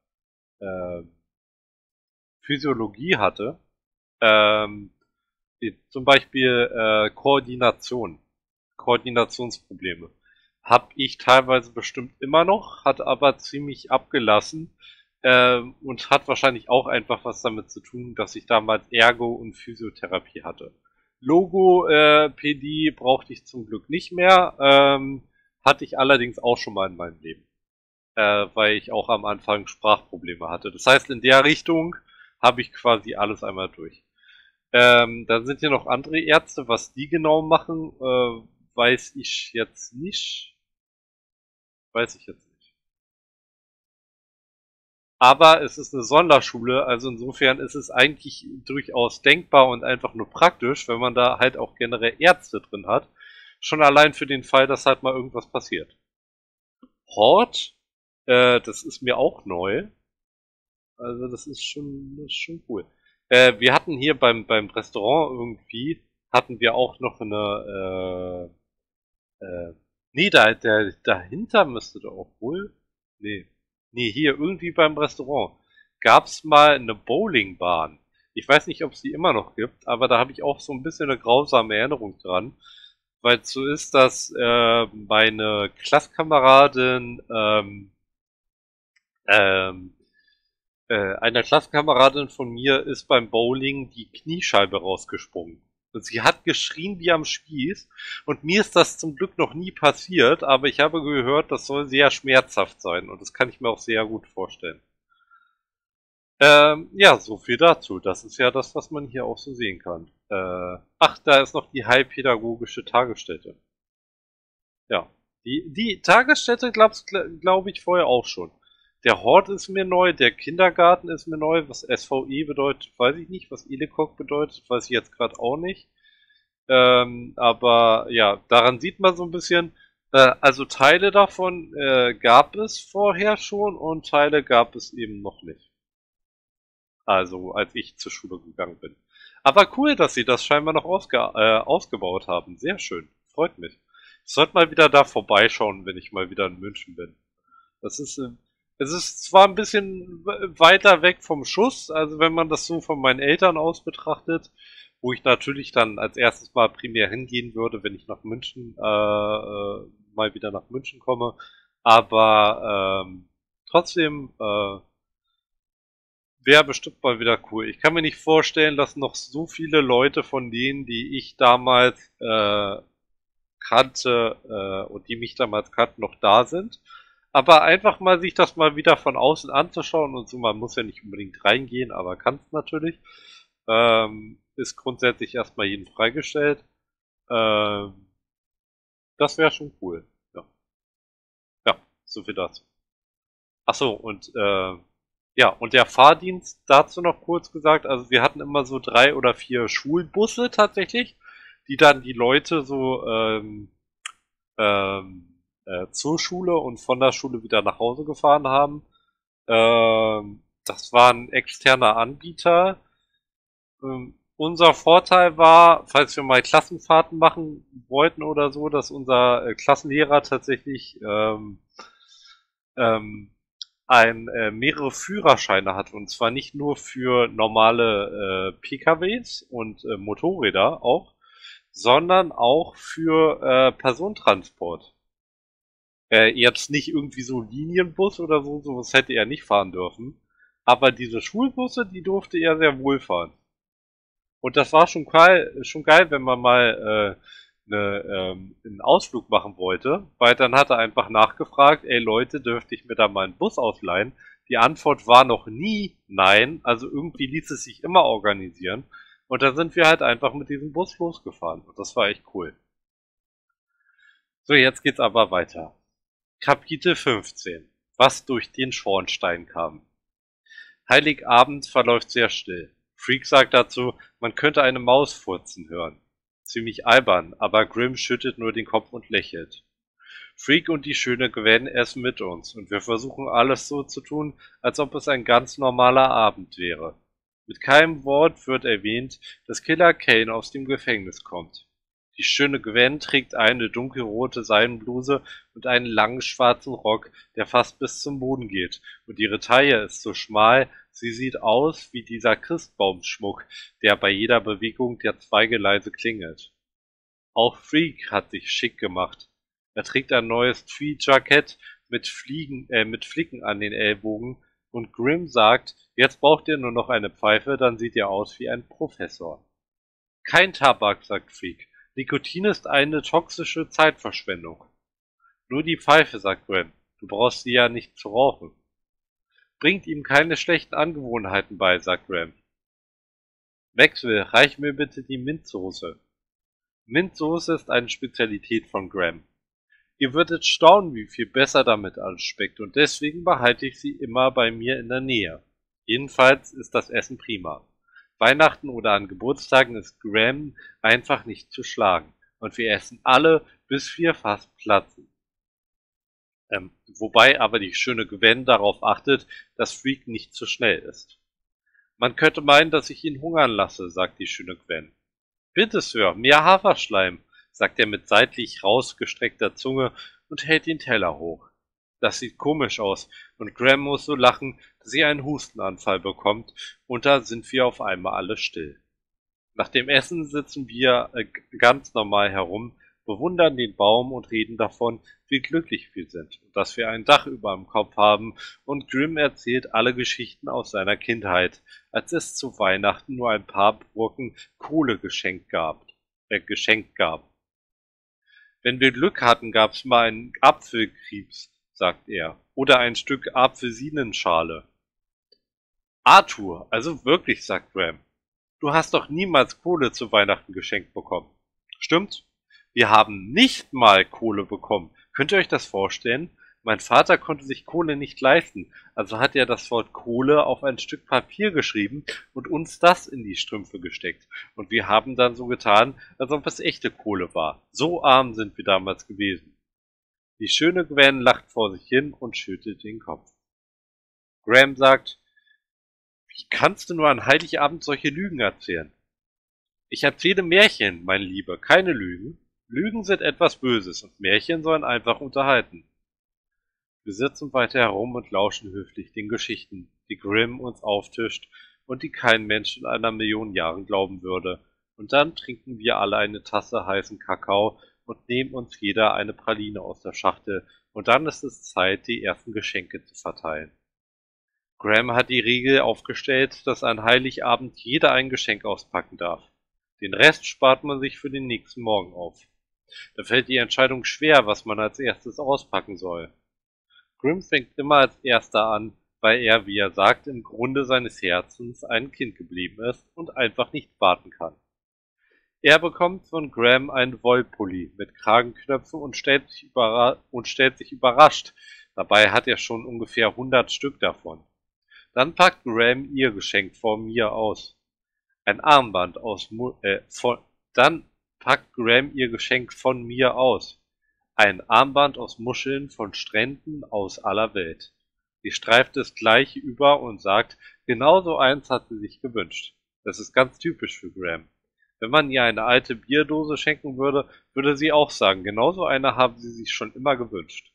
Physiologie hatte. Ähm, zum Beispiel Koordinationsprobleme. Hab ich teilweise bestimmt immer noch, hat aber ziemlich abgelassen und hat wahrscheinlich auch einfach was damit zu tun, dass ich damals Ergo und Physiotherapie hatte. Logopädie brauchte ich zum Glück nicht mehr, hatte ich allerdings auch schon mal in meinem Leben, weil ich auch am Anfang Sprachprobleme hatte. Das heißt, in der Richtung habe ich quasi alles einmal durch. Dann sind hier noch andere Ärzte, was die genau machen, weiß ich jetzt nicht. Weiß ich jetzt nicht. Aber es ist eine Sonderschule, also insofern ist es eigentlich durchaus denkbar und einfach nur praktisch, wenn man da halt auch generell Ärzte drin hat. Schon allein für den Fall, dass halt mal irgendwas passiert. Hort, das ist mir auch neu. Also das ist schon cool. Wir hatten hier beim Restaurant irgendwie, hatten wir auch noch nee, dahinter müsste doch auch wohl, nee, nee, hier irgendwie beim Restaurant gab's mal eine Bowlingbahn. Ich weiß nicht, ob es die immer noch gibt, aber da habe ich auch so ein bisschen eine grausame Erinnerung dran, weil es so ist, dass meine Klassenkameradin ähm, einer Klassenkameradin von mir ist beim Bowling die Kniescheibe rausgesprungen. Und sie hat geschrien wie am Spieß. Und mir ist das zum Glück noch nie passiert, aber ich habe gehört, das soll sehr schmerzhaft sein. Und das kann ich mir auch sehr gut vorstellen. Ja, so viel dazu. Das ist ja das, was man hier auch so sehen kann. Ach, da ist noch die heilpädagogische Tagesstätte. Ja. Die Tagesstätte glaub ich vorher auch schon. Der Hort ist mir neu, der Kindergarten ist mir neu, was SVE bedeutet, weiß ich nicht, was Elekok bedeutet, weiß ich jetzt gerade auch nicht. Aber ja, daran sieht man so ein bisschen, also Teile davon gab es vorher schon und Teile gab es eben noch nicht. Also als ich zur Schule gegangen bin. Aber cool, dass sie das scheinbar noch ausgebaut haben. Sehr schön, freut mich. Ich sollte mal wieder da vorbeischauen, wenn ich mal wieder in München bin. Das ist, es ist zwar ein bisschen weiter weg vom Schuss, also wenn man das so von meinen Eltern aus betrachtet, wo ich natürlich dann als erstes mal primär hingehen würde, wenn ich nach München, mal wieder nach München komme. Aber trotzdem wäre bestimmt mal wieder cool. Ich kann mir nicht vorstellen, dass noch so viele Leute von denen, die ich damals kannte und die mich damals kannten, noch da sind. Aber einfach mal sich das mal wieder von außen anzuschauen und so, man muss ja nicht unbedingt reingehen, aber kann es natürlich, ist grundsätzlich erstmal jedem freigestellt. Ähm, Das wäre schon cool. Ja, ja, so viel dazu. Ach so, und ja, und der Fahrdienst dazu noch kurz gesagt, also wir hatten immer so 3 oder 4 Schulbusse tatsächlich, die dann die Leute so zur Schule und von der Schule wieder nach Hause gefahren haben. Das war ein externer Anbieter. Unser Vorteil war, falls wir mal Klassenfahrten machen wollten oder so, dass unser Klassenlehrer tatsächlich ähm, mehrere Führerscheine hat. Und zwar nicht nur für normale PKWs und Motorräder auch, sondern auch für Personentransport. Jetzt nicht irgendwie so Linienbus oder so, sowas hätte er nicht fahren dürfen. Aber diese Schulbusse, die durfte er sehr wohl fahren. Und das war schon geil, wenn man mal einen Ausflug machen wollte, weil dann hat er einfach nachgefragt, ey Leute, dürfte ich mir da mal einen Bus ausleihen? Die Antwort war noch nie nein, also irgendwie ließ es sich immer organisieren. Und dann sind wir halt einfach mit diesem Bus losgefahren. Und das war echt cool. So, jetzt geht's aber weiter. Kapitel 15. Was durch den Schornstein kam. Heiligabend verläuft sehr still. Freak sagt dazu, man könnte eine Maus furzen hören. Ziemlich albern, aber Grimm schüttet nur den Kopf und lächelt. Freak und die schöne Gwen essen mit uns und wir versuchen alles so zu tun, als ob es ein ganz normaler Abend wäre. Mit keinem Wort wird erwähnt, dass Killer Kane aus dem Gefängnis kommt. Die schöne Gwen trägt eine dunkelrote Seidenbluse und einen langen schwarzen Rock, der fast bis zum Boden geht, und ihre Taille ist so schmal, sie sieht aus wie dieser Christbaumschmuck, der bei jeder Bewegung der Zweige leise klingelt. Auch Freak hat sich schick gemacht. Er trägt ein neues Tweed-Jackett mit Flicken an den Ellbogen und Grimm sagt, jetzt braucht ihr nur noch eine Pfeife, dann seht ihr aus wie ein Professor. Kein Tabak, sagt Freak. Nikotin ist eine toxische Zeitverschwendung. Nur die Pfeife, sagt Grimm. Du brauchst sie ja nicht zu rauchen. Bringt ihm keine schlechten Angewohnheiten bei, sagt Graham. Maxwell, reich mir bitte die Mintsoße. Mintsoße ist eine Spezialität von Graham. Ihr würdet staunen, wie viel besser damit alles schmeckt und deswegen behalte ich sie immer bei mir in der Nähe. Jedenfalls ist das Essen prima. Weihnachten oder an Geburtstagen ist Graham einfach nicht zu schlagen und wir essen alle, bis wir fast platzen. Wobei aber die schöne Gwen darauf achtet, dass Freak nicht zu schnell ist. Man könnte meinen, dass ich ihn hungern lasse, sagt die schöne Gwen. Bitte, Sir, mehr Haferschleim, sagt er mit seitlich rausgestreckter Zunge und hält den Teller hoch. Das sieht komisch aus und Graham muss so lachen, dass sie einen Hustenanfall bekommt und da sind wir auf einmal alle still. Nach dem Essen sitzen wir ganz normal herum, bewundern den Baum und reden davon, wie glücklich wir sind und dass wir ein Dach über dem Kopf haben und Grimm erzählt alle Geschichten aus seiner Kindheit, als es zu Weihnachten nur ein paar Brocken Kohle geschenkt gab. Wenn wir Glück hatten, gab's mal einen Apfelkrebs, sagt er, oder ein Stück Apfelsinenschale. Arthur, also wirklich, sagt Graham. Du hast doch niemals Kohle zu Weihnachten geschenkt bekommen. Stimmt? Wir haben nicht mal Kohle bekommen. Könnt ihr euch das vorstellen? Mein Vater konnte sich Kohle nicht leisten, also hat er das Wort Kohle auf ein Stück Papier geschrieben und uns das in die Strümpfe gesteckt. Und wir haben dann so getan, als ob es echte Kohle war. So arm sind wir damals gewesen. Die schöne Gwen lacht vor sich hin und schüttelt den Kopf. Graham sagt, wie kannst du nur an Heiligabend solche Lügen erzählen? Ich erzähle Märchen, mein Lieber, keine Lügen. Lügen sind etwas Böses und Märchen sollen einfach unterhalten. Wir sitzen weiter herum und lauschen höflich den Geschichten, die Grimm uns auftischt und die kein Mensch in 1 Million Jahren glauben würde. Und dann trinken wir alle eine Tasse heißen Kakao und nehmen uns jeder eine Praline aus der Schachtel, und dann ist es Zeit, die ersten Geschenke zu verteilen. Graham hat die Regel aufgestellt, dass an Heiligabend jeder ein Geschenk auspacken darf. Den Rest spart man sich für den nächsten Morgen auf. Da fällt die Entscheidung schwer, was man als erstes auspacken soll. Grimm fängt immer als Erster an, weil er, wie er sagt, im Grunde seines Herzens ein Kind geblieben ist und einfach nicht warten kann. Er bekommt von Graham einen Wollpulli mit Kragenknöpfen und stellt sich überrascht. Dabei hat er schon ungefähr 100 Stück davon. Dann packt Graham ihr Geschenk vor mir aus. Ein Armband Dann packt Graham ihr Geschenk von mir aus. Ein Armband aus Muscheln von Stränden aus aller Welt. Sie streift es gleich über und sagt, genau so eins hat sie sich gewünscht. Das ist ganz typisch für Graham. Wenn man ihr eine alte Bierdose schenken würde, würde sie auch sagen, genau so eine haben sie sich schon immer gewünscht.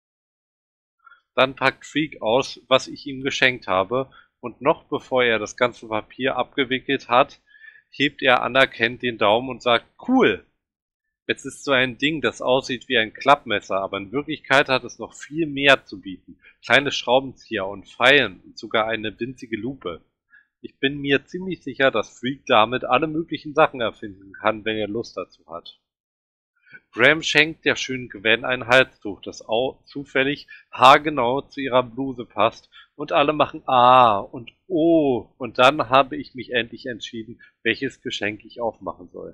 Dann packt Freak aus, was ich ihm geschenkt habe, und noch bevor er das ganze Papier abgewickelt hat, hebt er anerkennend den Daumen und sagt, cool! Es ist so ein Ding, das aussieht wie ein Klappmesser, aber in Wirklichkeit hat es noch viel mehr zu bieten. Kleine Schraubenzieher und Feilen und sogar eine winzige Lupe. Ich bin mir ziemlich sicher, dass Freak damit alle möglichen Sachen erfinden kann, wenn er Lust dazu hat. Graham schenkt der schönen Gwen ein Halstuch, das auch zufällig haargenau zu ihrer Bluse passt, und alle machen Ah und Oh, und dann habe ich mich endlich entschieden, welches Geschenk ich aufmachen soll.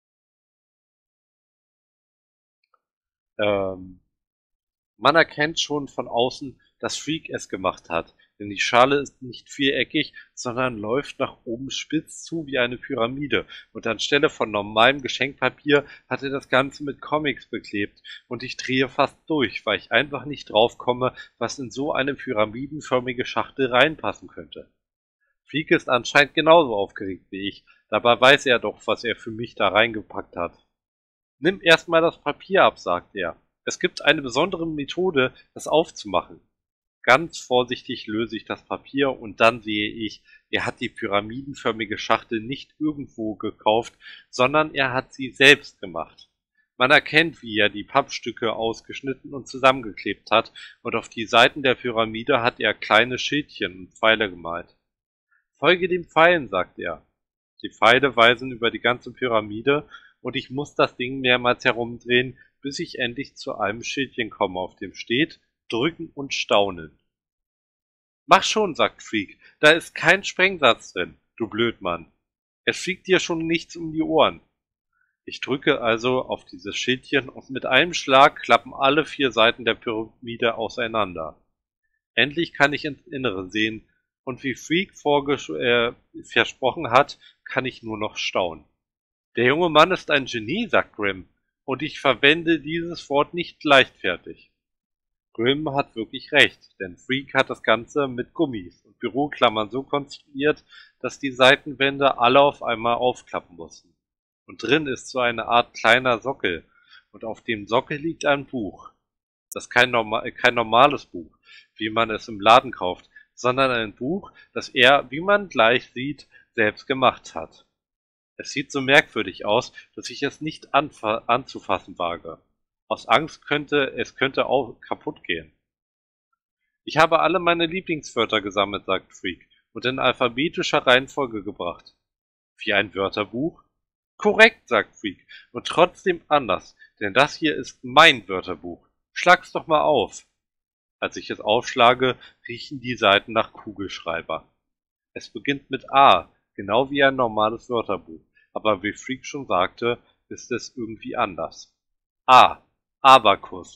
Man erkennt schon von außen, dass Freak es gemacht hat, denn die Schale ist nicht viereckig, sondern läuft nach oben spitz zu wie eine Pyramide, und anstelle von normalem Geschenkpapier hat er das Ganze mit Comics beklebt, und ich drehe fast durch, weil ich einfach nicht draufkomme, was in so eine pyramidenförmige Schachtel reinpassen könnte. Freak ist anscheinend genauso aufgeregt wie ich, dabei weiß er doch, was er für mich da reingepackt hat. Nimm erstmal das Papier ab, sagt er. Es gibt eine besondere Methode, das aufzumachen. Ganz vorsichtig löse ich das Papier und dann sehe ich, er hat die pyramidenförmige Schachtel nicht irgendwo gekauft, sondern er hat sie selbst gemacht. Man erkennt, wie er die Pappstücke ausgeschnitten und zusammengeklebt hat, und auf die Seiten der Pyramide hat er kleine Schildchen und Pfeile gemalt. Folge den Pfeilen, sagt er. Die Pfeile weisen über die ganze Pyramide, und ich muss das Ding mehrmals herumdrehen, bis ich endlich zu einem Schildchen komme, auf dem steht, drücken und staunen. Mach schon, sagt Freak, da ist kein Sprengsatz drin, du Blödmann. Es fliegt dir schon nichts um die Ohren. Ich drücke also auf dieses Schildchen und mit einem Schlag klappen alle 4 Seiten der Pyramide auseinander. Endlich kann ich ins Innere sehen, und wie Freak versprochen hat, kann ich nur noch staunen. Der junge Mann ist ein Genie, sagt Grimm, und ich verwende dieses Wort nicht leichtfertig. Grimm hat wirklich recht, denn Freak hat das Ganze mit Gummis und Büroklammern so konstruiert, dass die Seitenwände alle auf einmal aufklappen mussten. Und drin ist so eine Art kleiner Sockel, und auf dem Sockel liegt ein Buch. Das ist kein normales Buch, wie man es im Laden kauft, sondern ein Buch, das er, wie man gleich sieht, selbst gemacht hat. Es sieht so merkwürdig aus, dass ich es nicht anzufassen wage. Aus Angst könnte auch kaputt gehen. Ich habe alle meine Lieblingswörter gesammelt, sagt Freak, und in alphabetischer Reihenfolge gebracht. Wie ein Wörterbuch? Korrekt, sagt Freak, und trotzdem anders, denn das hier ist mein Wörterbuch. Schlag's doch mal auf. Als ich es aufschlage, riechen die Seiten nach Kugelschreiber. Es beginnt mit A, genau wie ein normales Wörterbuch, aber wie Freak schon sagte, ist es irgendwie anders. A. Abakus.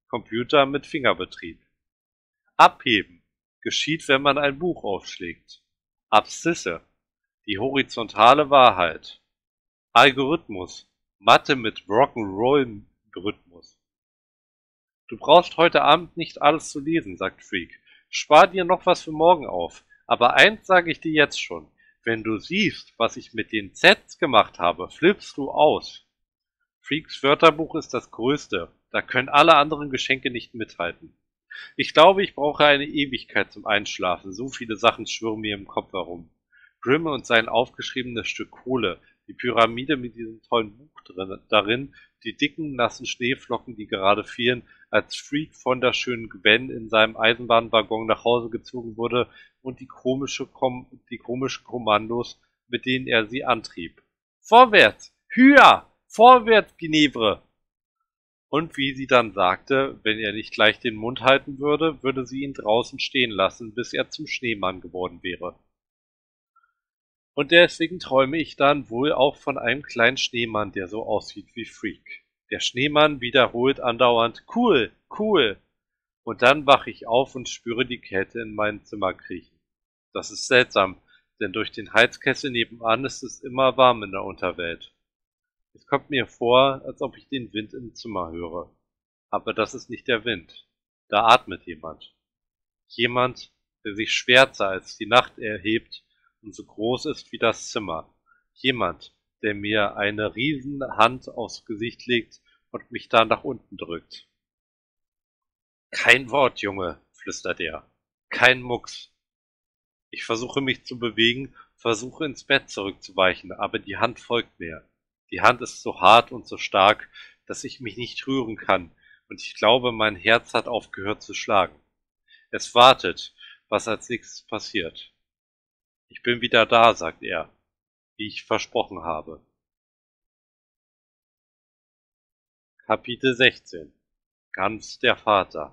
Computer mit Fingerbetrieb. Abheben geschieht, wenn man ein Buch aufschlägt. Abszisse, die horizontale Wahrheit. Algorithmus, Mathe mit Rock'n'Roll-Rhythmus. Du brauchst heute Abend nicht alles zu lesen, sagt Freak. Spar dir noch was für morgen auf. Aber eins sage ich dir jetzt schon. Wenn du siehst, was ich mit den Zs gemacht habe, flippst du aus. Freaks Wörterbuch ist das größte. Da können alle anderen Geschenke nicht mithalten. Ich glaube, ich brauche eine Ewigkeit zum Einschlafen. So viele Sachen schwirren mir im Kopf herum. Grimm und sein aufgeschriebenes Stück Kohle, die Pyramide mit diesem tollen Buch darin, die dicken, nassen Schneeflocken, die gerade fielen, als Freak von der schönen Gwen in seinem Eisenbahnwaggon nach Hause gezogen wurde und die komischen Kommandos, mit denen er sie antrieb. Vorwärts! Höher! Vorwärts, Ginevre! Und wie sie dann sagte, wenn er nicht gleich den Mund halten würde, würde sie ihn draußen stehen lassen, bis er zum Schneemann geworden wäre. Und deswegen träume ich dann wohl auch von einem kleinen Schneemann, der so aussieht wie Freak. Der Schneemann wiederholt andauernd cool, cool. Und dann wache ich auf und spüre die Kälte in mein Zimmer kriechen. Das ist seltsam, denn durch den Heizkessel nebenan ist es immer warm in der Unterwelt. Es kommt mir vor, als ob ich den Wind im Zimmer höre. Aber das ist nicht der Wind. Da atmet jemand. Jemand, der sich schwärzer als die Nacht erhebt und so groß ist wie das Zimmer. Jemand, der mir eine riesen Hand aufs Gesicht legt und mich da nach unten drückt. Kein Wort, Junge, flüstert er. Kein Mucks. Ich versuche mich zu bewegen, versuche ins Bett zurückzuweichen, aber die Hand folgt mir. Die Hand ist so hart und so stark, dass ich mich nicht rühren kann, und ich glaube, mein Herz hat aufgehört zu schlagen. Es wartet, was als nächstes passiert. Ich bin wieder da, sagt er, wie ich versprochen habe. Kapitel 16. Ganz der Vater.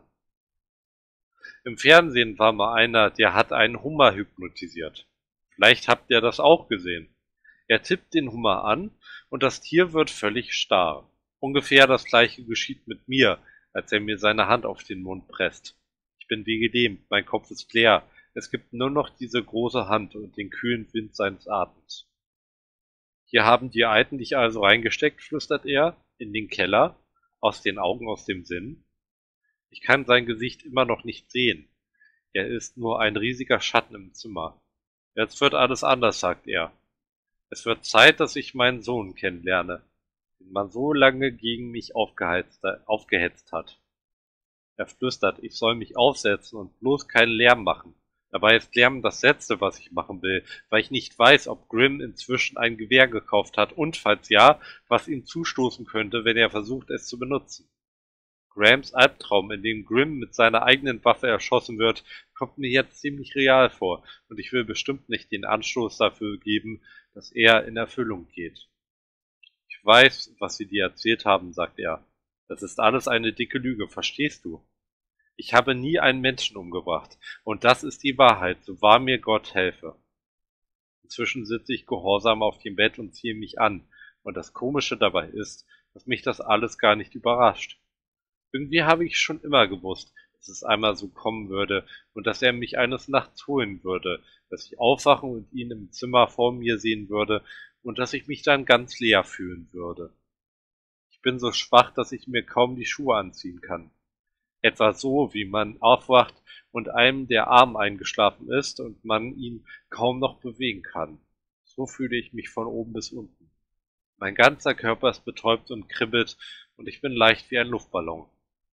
Im Fernsehen war mal einer, der hat einen Hummer hypnotisiert. Vielleicht habt ihr das auch gesehen. Er tippt den Hummer an und das Tier wird völlig starr. Ungefähr das gleiche geschieht mit mir, als er mir seine Hand auf den Mund presst. Ich bin wie gelähmt, mein Kopf ist leer. Es gibt nur noch diese große Hand und den kühlen Wind seines Atems. Hier haben die Alten dich also reingesteckt, flüstert er, in den Keller, aus den Augen, aus dem Sinn. Ich kann sein Gesicht immer noch nicht sehen. Er ist nur ein riesiger Schatten im Zimmer. Jetzt wird alles anders, sagt er. Es wird Zeit, dass ich meinen Sohn kennenlerne, den man so lange gegen mich aufgehetzt hat. Er flüstert, ich soll mich aufsetzen und bloß keinen Lärm machen. Dabei ist Lärm das Letzte, was ich machen will, weil ich nicht weiß, ob Grimm inzwischen ein Gewehr gekauft hat und, falls ja, was ihm zustoßen könnte, wenn er versucht, es zu benutzen. Grahams Albtraum, in dem Grimm mit seiner eigenen Waffe erschossen wird, kommt mir jetzt ziemlich real vor, und ich will bestimmt nicht den Anstoß dafür geben, dass er in Erfüllung geht. Ich weiß, was sie dir erzählt haben, sagt er. Das ist alles eine dicke Lüge, verstehst du? Ich habe nie einen Menschen umgebracht, und das ist die Wahrheit, so wahr mir Gott helfe. Inzwischen sitze ich gehorsam auf dem Bett und ziehe mich an, und das Komische dabei ist, dass mich das alles gar nicht überrascht. Irgendwie habe ich schon immer gewusst, dass es einmal so kommen würde und dass er mich eines Nachts holen würde, dass ich aufwachen und ihn im Zimmer vor mir sehen würde und dass ich mich dann ganz leer fühlen würde. Ich bin so schwach, dass ich mir kaum die Schuhe anziehen kann. Etwa so, wie man aufwacht und einem der Arm eingeschlafen ist und man ihn kaum noch bewegen kann. So fühle ich mich von oben bis unten. Mein ganzer Körper ist betäubt und kribbelt und ich bin leicht wie ein Luftballon.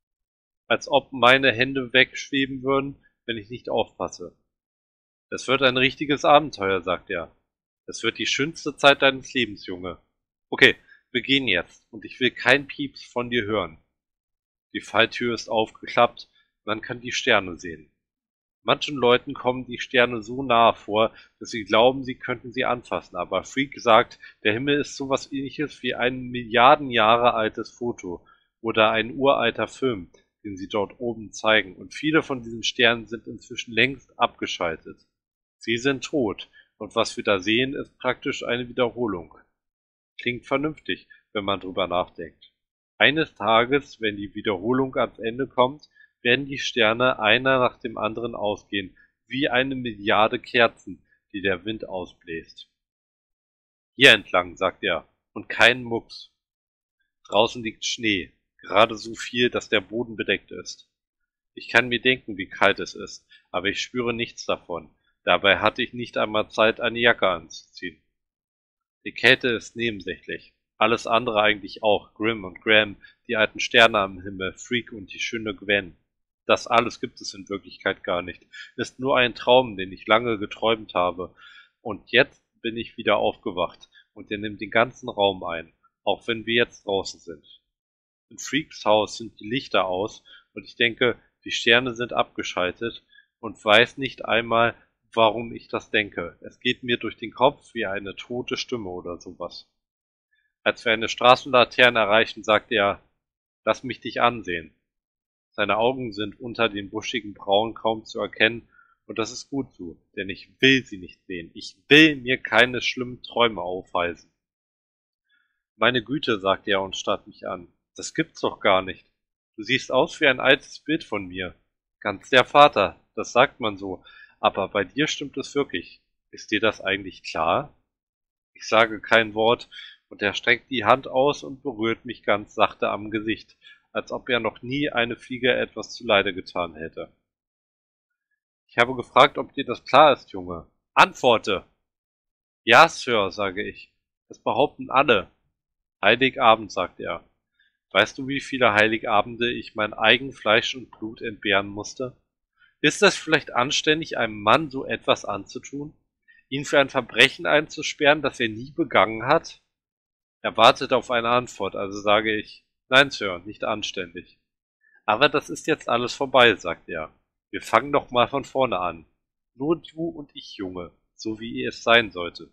Als ob meine Hände wegschweben würden, wenn ich nicht aufpasse. Es wird ein richtiges Abenteuer, sagt er. Es wird die schönste Zeit deines Lebens, Junge. Okay, wir gehen jetzt, und ich will kein Pieps von dir hören. Die Falltür ist aufgeklappt, man kann die Sterne sehen. Manchen Leuten kommen die Sterne so nahe vor, dass sie glauben, sie könnten sie anfassen, aber Freak sagt, der Himmel ist sowas ähnliches wie ein Milliarden Jahre altes Foto oder ein uralter Film, den sie dort oben zeigen, und viele von diesen Sternen sind inzwischen längst abgeschaltet. Sie sind tot, und was wir da sehen, ist praktisch eine Wiederholung. Klingt vernünftig, wenn man drüber nachdenkt. Eines Tages, wenn die Wiederholung ans Ende kommt, werden die Sterne einer nach dem anderen ausgehen, wie eine Milliarde Kerzen, die der Wind ausbläst. Hier entlang, sagt er, und kein Mucks. Draußen liegt Schnee, gerade so viel, dass der Boden bedeckt ist. Ich kann mir denken, wie kalt es ist, aber ich spüre nichts davon. Dabei hatte ich nicht einmal Zeit, eine Jacke anzuziehen. Die Kälte ist nebensächlich. Alles andere eigentlich auch. Grimm und Graham, die alten Sterne am Himmel, Freak und die schöne Gwen. Das alles gibt es in Wirklichkeit gar nicht. Ist nur ein Traum, den ich lange geträumt habe. Und jetzt bin ich wieder aufgewacht und der nimmt den ganzen Raum ein, auch wenn wir jetzt draußen sind. In Freaks Haus sind die Lichter aus und ich denke, die Sterne sind abgeschaltet und weiß nicht einmal, warum ich das denke. Es geht mir durch den Kopf wie eine tote Stimme oder sowas. Als wir eine Straßenlaterne erreichen, sagt er, lass mich dich ansehen. Seine Augen sind unter den buschigen Brauen kaum zu erkennen und das ist gut so, denn ich will sie nicht sehen. Ich will mir keine schlimmen Träume aufhalsen. Meine Güte, sagt er und starrt mich an. Das gibt's doch gar nicht. Du siehst aus wie ein altes Bild von mir. Ganz der Vater, das sagt man so. Aber bei dir stimmt es wirklich. Ist dir das eigentlich klar? Ich sage kein Wort und er streckt die Hand aus und berührt mich ganz sachte am Gesicht, als ob er noch nie eine Fliege etwas zuleide getan hätte. Ich habe gefragt, ob dir das klar ist, Junge. Antworte! Ja, Sir, sage ich. Das behaupten alle. Heiligabend, sagt er. Weißt du, wie viele Heiligabende ich mein eigen Fleisch und Blut entbehren musste? Ist es vielleicht anständig, einem Mann so etwas anzutun? Ihn für ein Verbrechen einzusperren, das er nie begangen hat? Er wartet auf eine Antwort, also sage ich, nein, Sir, nicht anständig. Aber das ist jetzt alles vorbei, sagt er. Wir fangen doch mal von vorne an. Nur du und ich, Junge, so wie es sein sollte.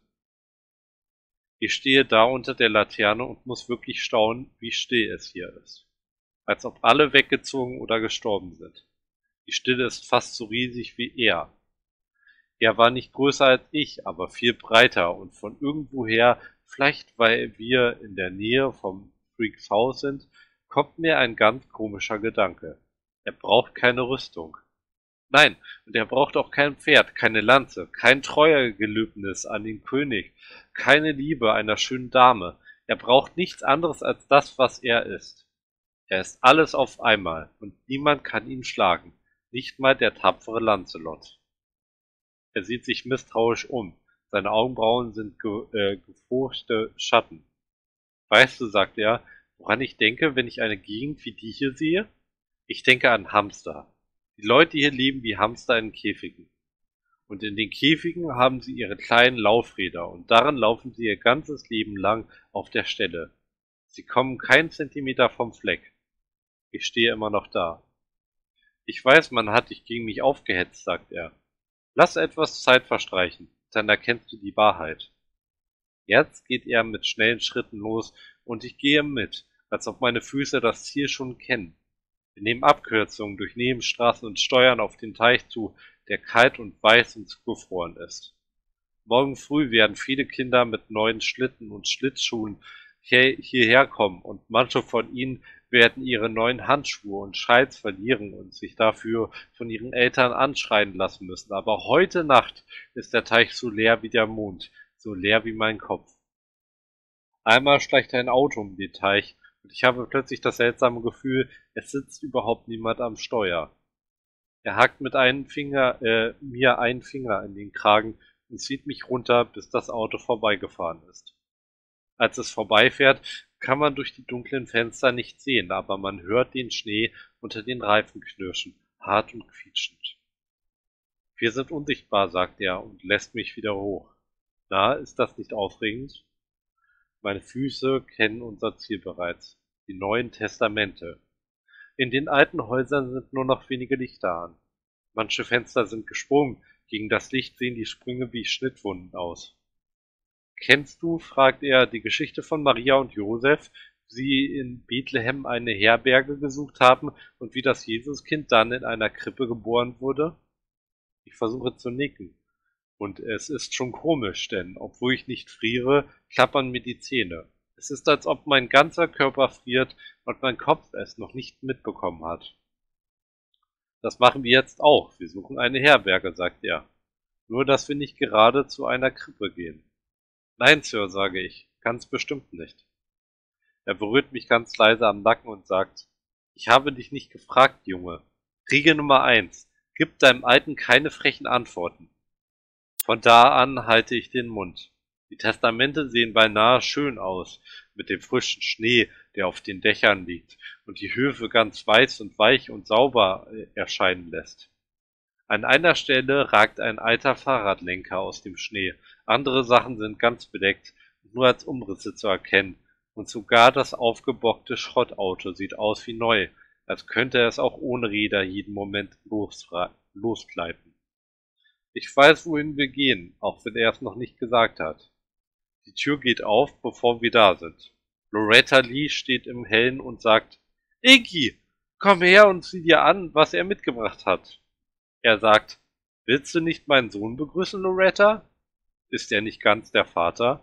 Ich stehe da unter der Laterne und muss wirklich staunen, wie still es hier ist. Als ob alle weggezogen oder gestorben sind. Die Stille ist fast so riesig wie er. Er war nicht größer als ich, aber viel breiter und von irgendwoher, vielleicht weil wir in der Nähe vom Freaks Haus sind, kommt mir ein ganz komischer Gedanke. Er braucht keine Rüstung. Nein, und er braucht auch kein Pferd, keine Lanze, kein Treuegelübnis an den König, keine Liebe einer schönen Dame. Er braucht nichts anderes als das, was er ist. Er ist alles auf einmal, und niemand kann ihn schlagen, nicht mal der tapfere Lancelot. Er sieht sich misstrauisch um. Seine Augenbrauen sind gefurchte Schatten. Weißt du, sagt er, woran ich denke, wenn ich eine Gegend wie die hier sehe? Ich denke an Hamster. Die Leute hier leben wie Hamster in Käfigen. Und in den Käfigen haben sie ihre kleinen Laufräder und darin laufen sie ihr ganzes Leben lang auf der Stelle. Sie kommen keinen Zentimeter vom Fleck. Ich stehe immer noch da. Ich weiß, man hat dich gegen mich aufgehetzt, sagt er. Lass etwas Zeit verstreichen, dann erkennst du die Wahrheit. Jetzt geht er mit schnellen Schritten los und ich gehe mit, als ob meine Füße das Ziel schon kennen. Wir nehmen Abkürzungen durch Nebenstraßen und steuern auf den Teich zu, der kalt und weiß und zugefroren ist. Morgen früh werden viele Kinder mit neuen Schlitten und Schlittschuhen hierher kommen und manche von ihnen werden ihre neuen Handschuhe und Schals verlieren und sich dafür von ihren Eltern anschreien lassen müssen. Aber heute Nacht ist der Teich so leer wie der Mond, so leer wie mein Kopf. Einmal schleicht ein Auto um den Teich und ich habe plötzlich das seltsame Gefühl, es sitzt überhaupt niemand am Steuer. Er hackt mit mir einen Finger in den Kragen und zieht mich runter, bis das Auto vorbeigefahren ist. Als es vorbeifährt, kann man durch die dunklen Fenster nicht sehen, aber man hört den Schnee unter den Reifen knirschen, hart und quietschend. Wir sind unsichtbar, sagt er und lässt mich wieder hoch. Na, ist das nicht aufregend? Meine Füße kennen unser Ziel bereits, die Neuen Testamente. In den alten Häusern sind nur noch wenige Lichter an. Manche Fenster sind gesprungen, gegen das Licht sehen die Sprünge wie Schnittwunden aus. Kennst du, fragt er, die Geschichte von Maria und Josef, wie sie in Bethlehem eine Herberge gesucht haben und wie das Jesuskind dann in einer Krippe geboren wurde? Ich versuche zu nicken. Und es ist schon komisch, denn obwohl ich nicht friere, klappern mir die Zähne. Es ist, als ob mein ganzer Körper friert und mein Kopf es noch nicht mitbekommen hat. Das machen wir jetzt auch. Wir suchen eine Herberge, sagt er. Nur, dass wir nicht gerade zu einer Krippe gehen. Nein, Sir, sage ich. Ganz bestimmt nicht. Er berührt mich ganz leise am Nacken und sagt, ich habe dich nicht gefragt, Junge. Regel Nummer 1. Gib deinem Alten keine frechen Antworten. Von da an halte ich den Mund. Die Testamente sehen beinahe schön aus, mit dem frischen Schnee, der auf den Dächern liegt und die Höfe ganz weiß und weich und sauber erscheinen lässt. An einer Stelle ragt ein alter Fahrradlenker aus dem Schnee, andere Sachen sind ganz bedeckt und nur als Umrisse zu erkennen, und sogar das aufgebockte Schrottauto sieht aus wie neu, als könnte es auch ohne Räder jeden Moment losgleiten. Ich weiß, wohin wir gehen, auch wenn er es noch nicht gesagt hat. Die Tür geht auf, bevor wir da sind. Loretta Lee steht im Hellen und sagt, Iggy, komm her und sieh dir an, was er mitgebracht hat. Er sagt, willst du nicht meinen Sohn begrüßen, Loretta? Ist er nicht ganz der Vater?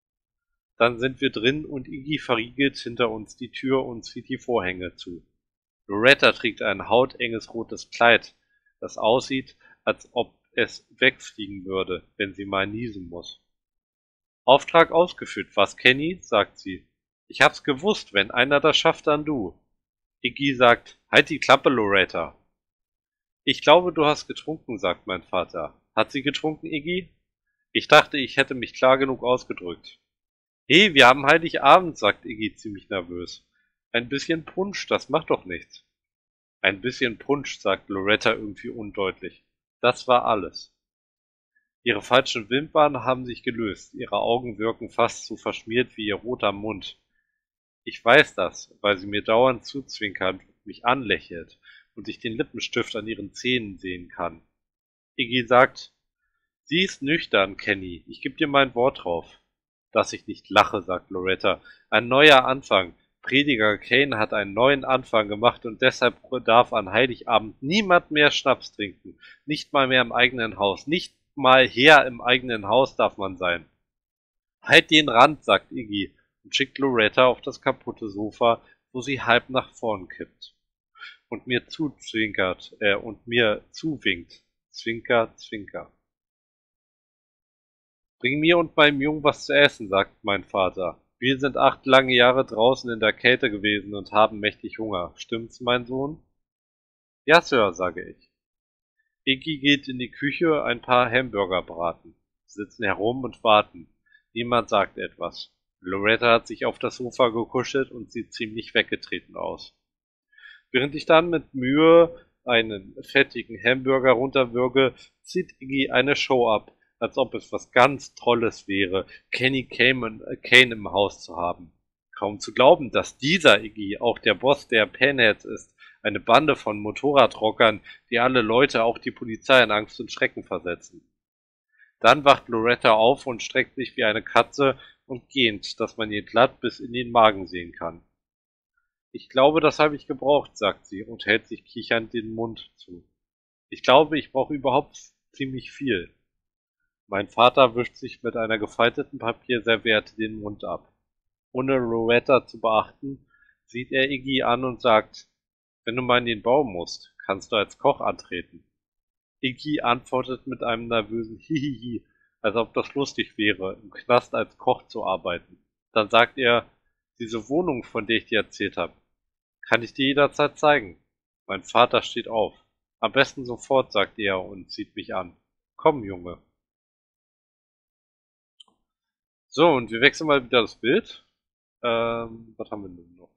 Dann sind wir drin und Iggy verriegelt hinter uns die Tür und zieht die Vorhänge zu. Loretta trägt ein hautenges rotes Kleid, das aussieht, als ob es wegfliegen würde, wenn sie mal niesen muss. Auftrag ausgeführt, was, Kenny? Sagt sie. Ich hab's gewusst, wenn einer das schafft, dann du. Iggy sagt, halt die Klappe, Loretta. Ich glaube, du hast getrunken, sagt mein Vater. Hat sie getrunken, Iggy? Ich dachte, ich hätte mich klar genug ausgedrückt. Hey, wir haben Heiligabend, sagt Iggy ziemlich nervös. Ein bisschen Punsch, das macht doch nichts. Ein bisschen Punsch, sagt Loretta irgendwie undeutlich. Das war alles. Ihre falschen Wimpern haben sich gelöst, ihre Augen wirken fast so verschmiert wie ihr roter Mund. Ich weiß das, weil sie mir dauernd zuzwinkert und mich anlächelt und ich den Lippenstift an ihren Zähnen sehen kann. Iggy sagt, sie ist nüchtern, Kenny, ich geb dir mein Wort drauf. Dass ich nicht lache, sagt Loretta. Ein neuer Anfang. Prediger Kane hat einen neuen Anfang gemacht und deshalb darf an Heiligabend niemand mehr Schnaps trinken. Nicht mal mehr im eigenen Haus. Nicht mal Herr im eigenen Haus darf man sein. Halt den Rand, sagt Iggy und schickt Loretta auf das kaputte Sofa, wo sie halb nach vorn kippt. Und mir zuwinkt. Zwinker, zwinker. Bring mir und meinem Jungen was zu essen, sagt mein Vater. Wir sind 8 lange Jahre draußen in der Kälte gewesen und haben mächtig Hunger. Stimmt's, mein Sohn? Ja, Sir, sage ich. Iggy geht in die Küche ein paar Hamburger braten. Sie sitzen herum und warten. Niemand sagt etwas. Loretta hat sich auf das Sofa gekuschelt und sieht ziemlich weggetreten aus. Während ich dann mit Mühe einen fettigen Hamburger runterwürge, zieht Iggy eine Show ab, als ob es was ganz Tolles wäre, Kenny Kane im Haus zu haben. Kaum zu glauben, dass dieser Iggy auch der Boss der Panheads ist, eine Bande von Motorradrockern, die alle Leute, auch die Polizei, in Angst und Schrecken versetzen. Dann wacht Loretta auf und streckt sich wie eine Katze und gähnt, dass man ihr glatt bis in den Magen sehen kann. Ich glaube, das habe ich gebraucht, sagt sie und hält sich kichernd den Mund zu. Ich glaube, ich brauche überhaupt ziemlich viel. Mein Vater wischt sich mit einer gefalteten Papierserviette den Mund ab. Ohne Loretta zu beachten, sieht er Iggy an und sagt, wenn du mal in den Bau musst, kannst du als Koch antreten. Iggy antwortet mit einem nervösen Hihihi, als ob das lustig wäre, im Knast als Koch zu arbeiten. Dann sagt er, diese Wohnung, von der ich dir erzählt habe, kann ich dir jederzeit zeigen. Mein Vater steht auf. Am besten sofort, sagt er und zieht mich an. Komm, Junge. So, und wir wechseln mal wieder das Bild. Was haben wir denn noch?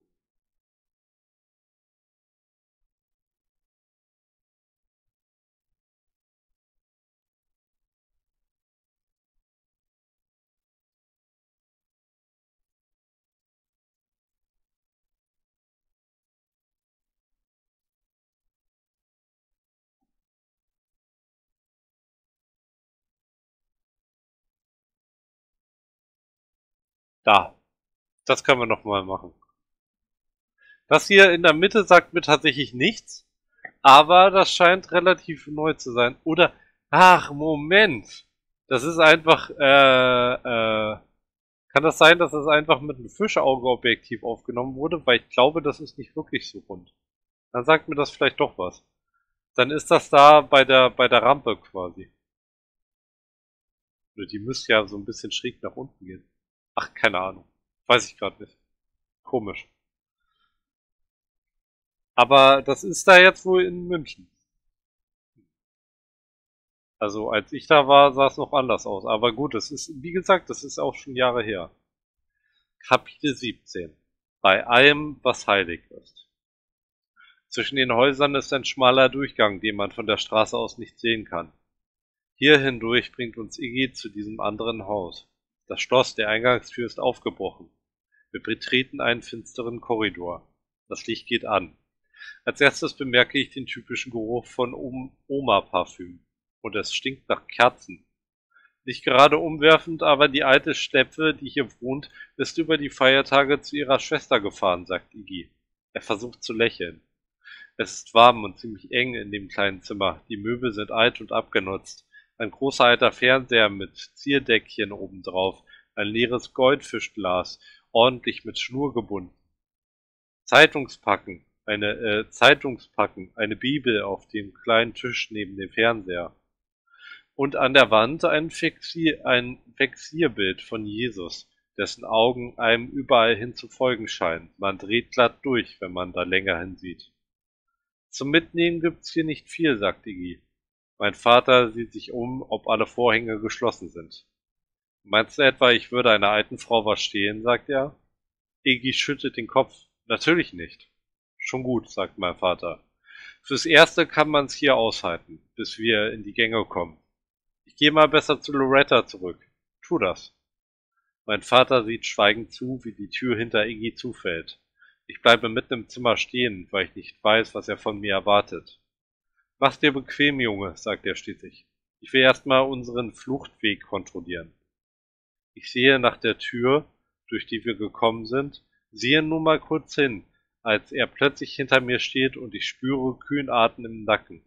Da. Das können wir noch mal machen. Das hier in der Mitte sagt mir tatsächlich nichts, aber das scheint relativ neu zu sein. Oder, ach, Moment. Das ist einfach, Kann das sein, dass es einfach mit einem Fischaugeobjektiv aufgenommen wurde? Weil ich glaube, das ist nicht wirklich so rund. Dann sagt mir das vielleicht doch was. Dann ist das da bei der Rampe quasi. Oder die müsste ja so ein bisschen schräg nach unten gehen. Ach, keine Ahnung. Weiß ich gerade nicht. Komisch. Aber das ist da jetzt wohl in München. Also als ich da war, sah es noch anders aus. Aber gut, das ist, wie gesagt, das ist auch schon Jahre her. Kapitel 17. Bei allem, was heilig ist. Zwischen den Häusern ist ein schmaler Durchgang, den man von der Straße aus nicht sehen kann. Hier hindurch bringt uns Iggy zu diesem anderen Haus. Das Schloss der Eingangstür ist aufgebrochen. Wir betreten einen finsteren Korridor. Das Licht geht an. Als erstes bemerke ich den typischen Geruch von Oma-Parfüm. Und es stinkt nach Kerzen. Nicht gerade umwerfend, aber die alte Stepfe, die hier wohnt, ist über die Feiertage zu ihrer Schwester gefahren, sagt Iggy. Er versucht zu lächeln. Es ist warm und ziemlich eng in dem kleinen Zimmer. Die Möbel sind alt und abgenutzt. Ein großer alter Fernseher mit Zierdeckchen obendrauf, ein leeres Goldfischglas, ordentlich mit Schnur gebunden. Zeitungspacken, eine Bibel auf dem kleinen Tisch neben dem Fernseher. Und an der Wand ein Vexierbild von Jesus, dessen Augen einem überall hin zu folgen scheinen. Man dreht glatt durch, wenn man da länger hinsieht. Zum Mitnehmen gibt's hier nicht viel, sagt Iggy. Mein Vater sieht sich um, ob alle Vorhänge geschlossen sind. Meinst du etwa, ich würde einer alten Frau was stehlen, sagt er. Iggy schüttelt den Kopf. Natürlich nicht. Schon gut, sagt mein Vater. Fürs Erste kann man's hier aushalten, bis wir in die Gänge kommen. Ich gehe mal besser zu Loretta zurück. Tu das. Mein Vater sieht schweigend zu, wie die Tür hinter Iggy zufällt. Ich bleibe mitten im Zimmer stehen, weil ich nicht weiß, was er von mir erwartet. Mach's dir bequem, Junge, sagt er schließlich. Ich will erstmal unseren Fluchtweg kontrollieren. Ich sehe nach der Tür, durch die wir gekommen sind, sehe nur mal kurz hin, als er plötzlich hinter mir steht und ich spüre kühlen Atem im Nacken.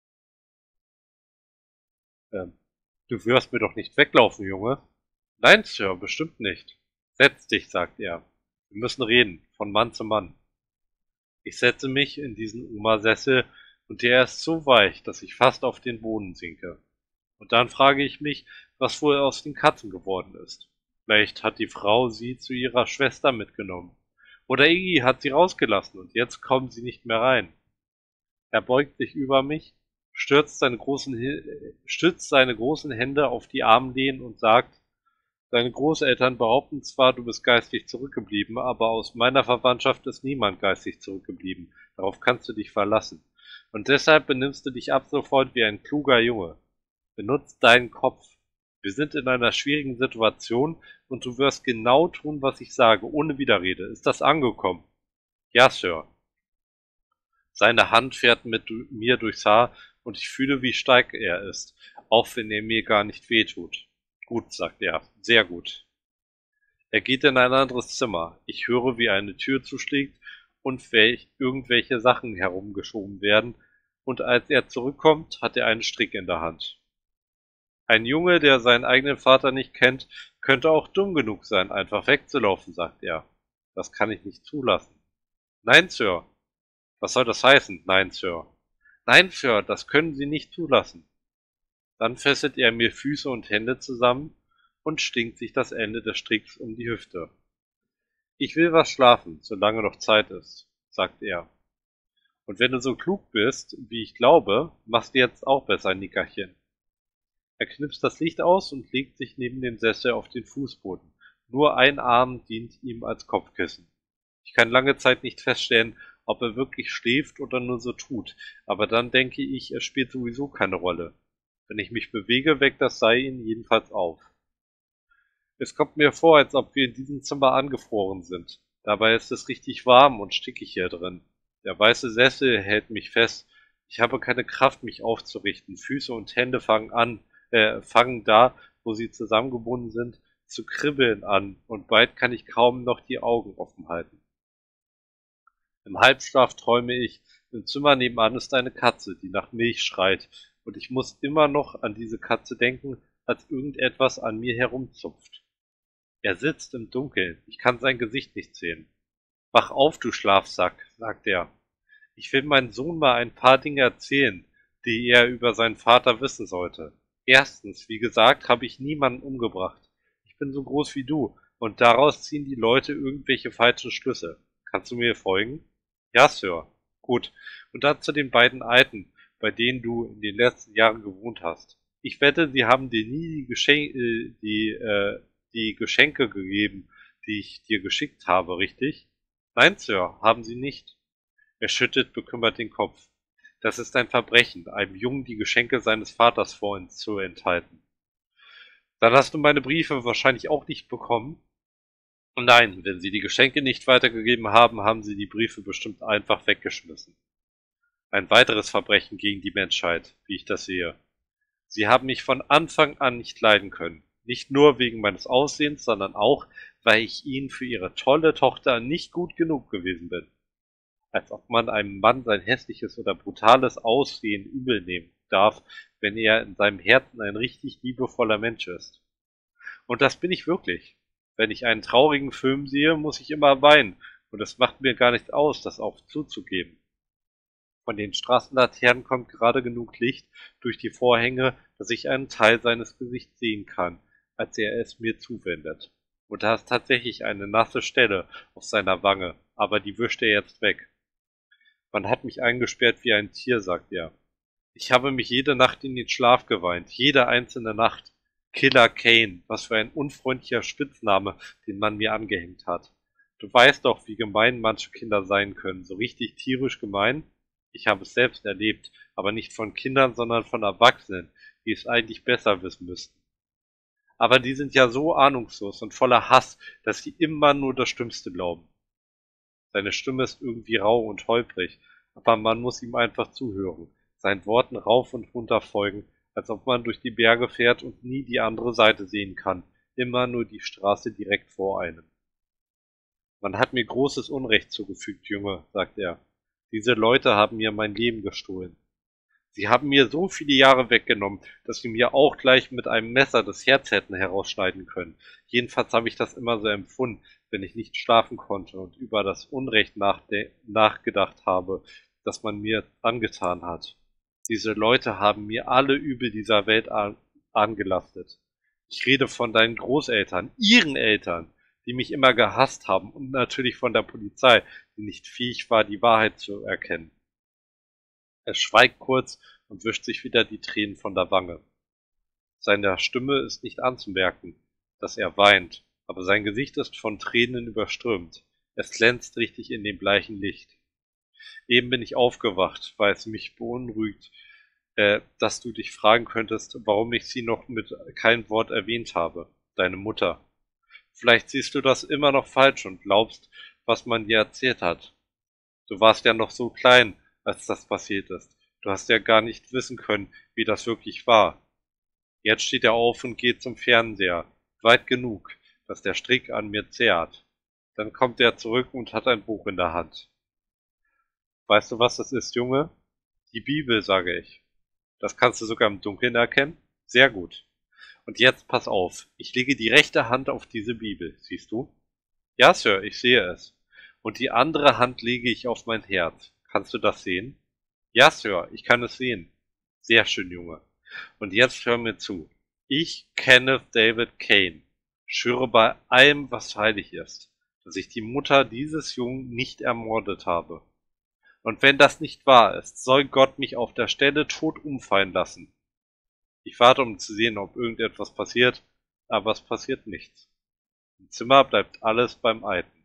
Du wirst mir doch nicht weglaufen, Junge. Nein, Sir, bestimmt nicht. Setz dich, sagt er. Wir müssen reden, von Mann zu Mann. Ich setze mich in diesen Uma-Sessel und der ist so weich, dass ich fast auf den Boden sinke. Und dann frage ich mich, was wohl aus den Katzen geworden ist. Vielleicht hat die Frau sie zu ihrer Schwester mitgenommen. Oder Iggy hat sie rausgelassen und jetzt kommen sie nicht mehr rein. Er beugt sich über mich, stützt seine großen Hände auf die Armlehnen und sagt, deine Großeltern behaupten zwar, du bist geistig zurückgeblieben, aber aus meiner Verwandtschaft ist niemand geistig zurückgeblieben. Darauf kannst du dich verlassen. Und deshalb benimmst du dich ab sofort wie ein kluger Junge. Benutzt deinen Kopf. Wir sind in einer schwierigen Situation und du wirst genau tun, was ich sage, ohne Widerrede. Ist das angekommen? Ja, Sir. Seine Hand fährt mit mir durchs Haar und ich fühle, wie stark er ist, auch wenn er mir gar nicht wehtut. Gut, sagt er, sehr gut. Er geht in ein anderes Zimmer. Ich höre, wie eine Tür zuschlägt und irgendwelche Sachen herumgeschoben werden, und als er zurückkommt, hat er einen Strick in der Hand. Ein Junge, der seinen eigenen Vater nicht kennt, könnte auch dumm genug sein, einfach wegzulaufen, sagt er. Das kann ich nicht zulassen. Nein, Sir. Was soll das heißen? Nein, Sir. Nein, Sir, das können Sie nicht zulassen. Dann fesselt er mir Füße und Hände zusammen und stinkt sich das Ende des Stricks um die Hüfte. Ich will was schlafen, solange noch Zeit ist, sagt er. Und wenn du so klug bist, wie ich glaube, machst du jetzt auch besser ein Nickerchen. Er knipst das Licht aus und legt sich neben den Sessel auf den Fußboden. Nur ein Arm dient ihm als Kopfkissen. Ich kann lange Zeit nicht feststellen, ob er wirklich schläft oder nur so tut, aber dann denke ich, es spielt sowieso keine Rolle. Wenn ich mich bewege, weckt das Sei ihn jedenfalls auf. Es kommt mir vor, als ob wir in diesem Zimmer angefroren sind. Dabei ist es richtig warm und stickig hier drin. Der weiße Sessel hält mich fest. Ich habe keine Kraft, mich aufzurichten. Füße und Hände fangen da, wo sie zusammengebunden sind, zu kribbeln an, und bald kann ich kaum noch die Augen offen halten. Im Halbschlaf träume ich, im Zimmer nebenan ist eine Katze, die nach Milch schreit, und ich muss immer noch an diese Katze denken, als irgendetwas an mir herumzupft. Er sitzt im Dunkeln, ich kann sein Gesicht nicht sehen. Wach auf, du Schlafsack, sagt er. Ich will meinem Sohn mal ein paar Dinge erzählen, die er über seinen Vater wissen sollte. Erstens, wie gesagt, habe ich niemanden umgebracht. Ich bin so groß wie du, und daraus ziehen die Leute irgendwelche falschen Schlüsse. Kannst du mir folgen? Ja, Sir. Gut. Und dann zu den beiden Alten, bei denen du in den letzten Jahren gewohnt hast. Ich wette, sie haben dir nie die Geschenke gegeben, die ich dir geschickt habe, richtig? Nein, Sir, haben sie nicht. Er schüttelt bekümmert den Kopf. Das ist ein Verbrechen, einem Jungen die Geschenke seines Vaters vorzuenthalten. Dann hast du meine Briefe wahrscheinlich auch nicht bekommen? Nein, wenn Sie die Geschenke nicht weitergegeben haben, haben Sie die Briefe bestimmt einfach weggeschmissen. Ein weiteres Verbrechen gegen die Menschheit, wie ich das sehe. Sie haben mich von Anfang an nicht leiden können. Nicht nur wegen meines Aussehens, sondern auch, weil ich Ihnen für Ihre tolle Tochter nicht gut genug gewesen bin. Als ob man einem Mann sein hässliches oder brutales Aussehen übel nehmen darf, wenn er in seinem Herzen ein richtig liebevoller Mensch ist. Und das bin ich wirklich. Wenn ich einen traurigen Film sehe, muss ich immer weinen, und es macht mir gar nichts aus, das auch zuzugeben. Von den Straßenlaternen kommt gerade genug Licht durch die Vorhänge, dass ich einen Teil seines Gesichts sehen kann, als er es mir zuwendet. Und da ist tatsächlich eine nasse Stelle auf seiner Wange, aber die wischt er jetzt weg. Man hat mich eingesperrt wie ein Tier, sagt er. Ich habe mich jede Nacht in den Schlaf geweint, jede einzelne Nacht. Killer Kane, was für ein unfreundlicher Spitzname, den man mir angehängt hat. Du weißt doch, wie gemein manche Kinder sein können, so richtig tierisch gemein. Ich habe es selbst erlebt, aber nicht von Kindern, sondern von Erwachsenen, die es eigentlich besser wissen müssten. Aber die sind ja so ahnungslos und voller Hass, dass sie immer nur das Schlimmste glauben. Seine Stimme ist irgendwie rau und holprig, aber man muss ihm einfach zuhören, seinen Worten rauf und runter folgen, als ob man durch die Berge fährt und nie die andere Seite sehen kann, immer nur die Straße direkt vor einem. Man hat mir großes Unrecht zugefügt, Junge, sagt er. Diese Leute haben mir mein Leben gestohlen. Sie haben mir so viele Jahre weggenommen, dass sie mir auch gleich mit einem Messer das Herz hätten herausschneiden können. Jedenfalls habe ich das immer so empfunden, wenn ich nicht schlafen konnte und über das Unrecht nachgedacht habe, das man mir angetan hat. Diese Leute haben mir alle Übel dieser Welt angelastet. Ich rede von deinen Großeltern, ihren Eltern, die mich immer gehasst haben, und natürlich von der Polizei, die nicht fähig war, die Wahrheit zu erkennen. Er schweigt kurz und wischt sich wieder die Tränen von der Wange. Seiner Stimme ist nicht anzumerken, dass er weint, aber sein Gesicht ist von Tränen überströmt. Es glänzt richtig in dem bleichen Licht. Eben bin ich aufgewacht, weil es mich beunruhigt, dass du dich fragen könntest, warum ich sie noch mit kein Wort erwähnt habe. Deine Mutter. Vielleicht siehst du das immer noch falsch und glaubst, was man dir erzählt hat. Du warst ja noch so klein, als das passiert ist. Du hast ja gar nicht wissen können, wie das wirklich war. Jetzt steht er auf und geht zum Fernseher, weit genug, dass der Strick an mir zerrt. Dann kommt er zurück und hat ein Buch in der Hand. Weißt du, was das ist, Junge? Die Bibel, sage ich. Das kannst du sogar im Dunkeln erkennen? Sehr gut. Und jetzt pass auf, ich lege die rechte Hand auf diese Bibel, siehst du? Ja, Sir, ich sehe es. Und die andere Hand lege ich auf mein Herz. Kannst du das sehen? Ja, Sir, ich kann es sehen. Sehr schön, Junge. Und jetzt hör mir zu. Ich, Kenneth David Kane, schwöre bei allem, was heilig ist, dass ich die Mutter dieses Jungen nicht ermordet habe. Und wenn das nicht wahr ist, soll Gott mich auf der Stelle tot umfallen lassen. Ich warte, um zu sehen, ob irgendetwas passiert, aber es passiert nichts. Im Zimmer bleibt alles beim Alten.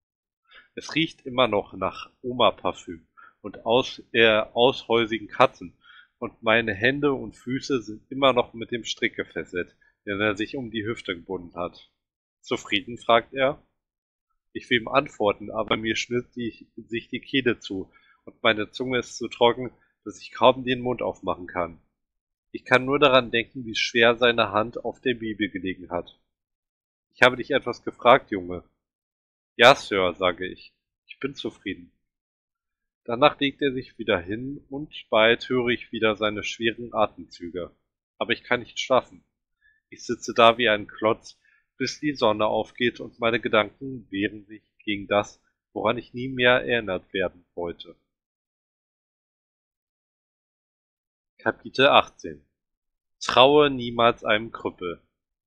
Es riecht immer noch nach Oma-Parfüm und aushäusigen Katzen, und meine Hände und Füße sind immer noch mit dem Strick gefesselt, den er sich um die Hüfte gebunden hat. Zufrieden? Fragt er. Ich will ihm antworten, aber mir schnürt sich die Kehle zu, und meine Zunge ist so trocken, dass ich kaum den Mund aufmachen kann. Ich kann nur daran denken, wie schwer seine Hand auf der Bibel gelegen hat. Ich habe dich etwas gefragt, Junge. Ja, Sir, sage ich. Ich bin zufrieden. Danach legt er sich wieder hin und bald höre ich wieder seine schweren Atemzüge. Aber ich kann nicht schlafen. Ich sitze da wie ein Klotz, bis die Sonne aufgeht und meine Gedanken wehren sich gegen das, woran ich nie mehr erinnert werden wollte. Kapitel 18. Traue niemals einem Krüppel.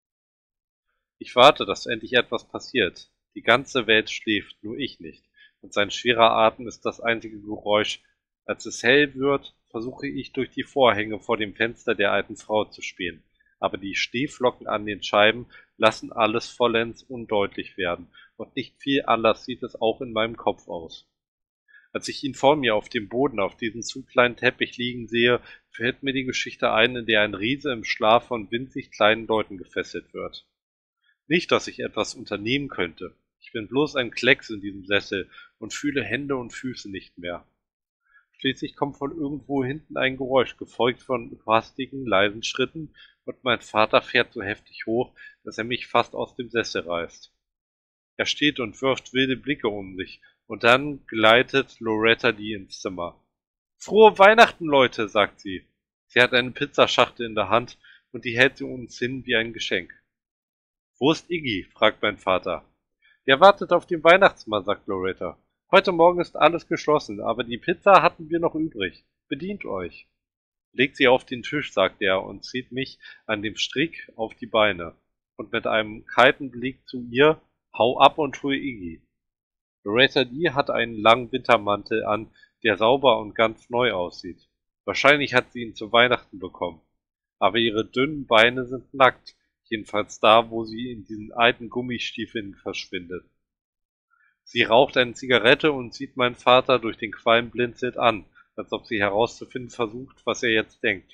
Ich warte, dass endlich etwas passiert. Die ganze Welt schläft, nur ich nicht, und sein schwerer Atem ist das einzige Geräusch. Als es hell wird, versuche ich durch die Vorhänge vor dem Fenster der alten Frau zu spähen, aber die Schneeflocken an den Scheiben lassen alles vollends undeutlich werden, und nicht viel anders sieht es auch in meinem Kopf aus. Als ich ihn vor mir auf dem Boden auf diesem zu kleinen Teppich liegen sehe, fällt mir die Geschichte ein, in der ein Riese im Schlaf von winzig kleinen Leuten gefesselt wird. Nicht, dass ich etwas unternehmen könnte. Ich bin bloß ein Klecks in diesem Sessel und fühle Hände und Füße nicht mehr. Schließlich kommt von irgendwo hinten ein Geräusch, gefolgt von hastigen, leisen Schritten, und mein Vater fährt so heftig hoch, dass er mich fast aus dem Sessel reißt. Er steht und wirft wilde Blicke um sich, und dann gleitet Loretta die ins Zimmer. »Frohe Weihnachten, Leute«, sagt sie. Sie hat eine Pizzaschachtel in der Hand, und die hält sie uns hin wie ein Geschenk. »Wo ist Iggy?«, fragt mein Vater. »Der wartet auf den Weihnachtsmann«, sagt Loretta. »Heute Morgen ist alles geschlossen, aber die Pizza hatten wir noch übrig. Bedient euch.« Legt sie auf den Tisch, sagt er und zieht mich an dem Strick auf die Beine. Und mit einem kalten Blick zu ihr, »Hau ab und hol Iggy.« Loretta D. hat einen langen Wintermantel an, der sauber und ganz neu aussieht. Wahrscheinlich hat sie ihn zu Weihnachten bekommen. Aber ihre dünnen Beine sind nackt, jedenfalls da, wo sie in diesen alten Gummistiefeln verschwindet. Sie raucht eine Zigarette und sieht meinen Vater durch den Qualm blinzelt an, als ob sie herauszufinden versucht, was er jetzt denkt.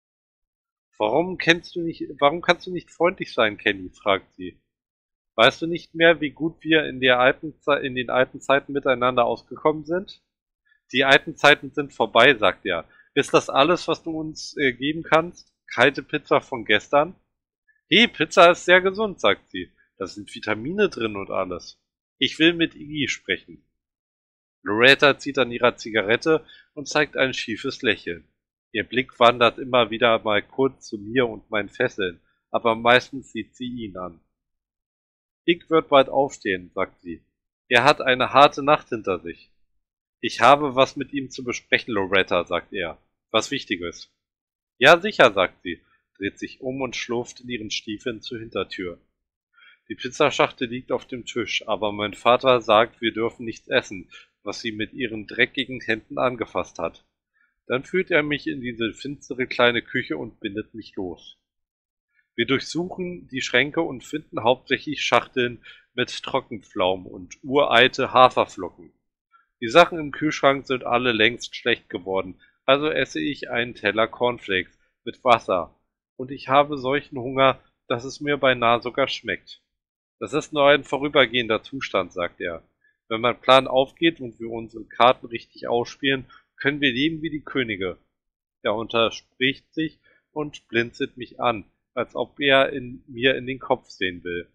»Warum kannst du nicht freundlich sein, Kenny?«, fragt sie. »Weißt du nicht mehr, wie gut wir in den alten Zeiten miteinander ausgekommen sind?« »Die alten Zeiten sind vorbei«, sagt er. »Ist das alles, was du uns geben kannst? Kalte Pizza von gestern?« »Hey, Pizza ist sehr gesund«, sagt sie. »Da sind Vitamine drin und alles. Ich will mit Iggy sprechen.« Loretta zieht an ihrer Zigarette und zeigt ein schiefes Lächeln. Ihr Blick wandert immer wieder mal kurz zu mir und meinen Fesseln, aber meistens sieht sie ihn an. »Ig wird bald aufstehen«, sagt sie. »Er hat eine harte Nacht hinter sich.« »Ich habe was mit ihm zu besprechen, Loretta«, sagt er. »Was Wichtiges.« »Ja, sicher«, sagt sie, dreht sich um und schlurft in ihren Stiefeln zur Hintertür. Die Pizzaschachtel liegt auf dem Tisch, aber mein Vater sagt, wir dürfen nichts essen, was sie mit ihren dreckigen Händen angefasst hat. Dann führt er mich in diese finstere kleine Küche und bindet mich los. Wir durchsuchen die Schränke und finden hauptsächlich Schachteln mit Trockenpflaumen und uralte Haferflocken. Die Sachen im Kühlschrank sind alle längst schlecht geworden, also esse ich einen Teller Cornflakes mit Wasser. Und ich habe solchen Hunger, dass es mir beinahe sogar schmeckt. Das ist nur ein vorübergehender Zustand, sagt er. Wenn mein Plan aufgeht und wir unsere Karten richtig ausspielen, können wir leben wie die Könige. Er unterspricht sich und blinzelt mich an, als ob er mir in den Kopf sehen will.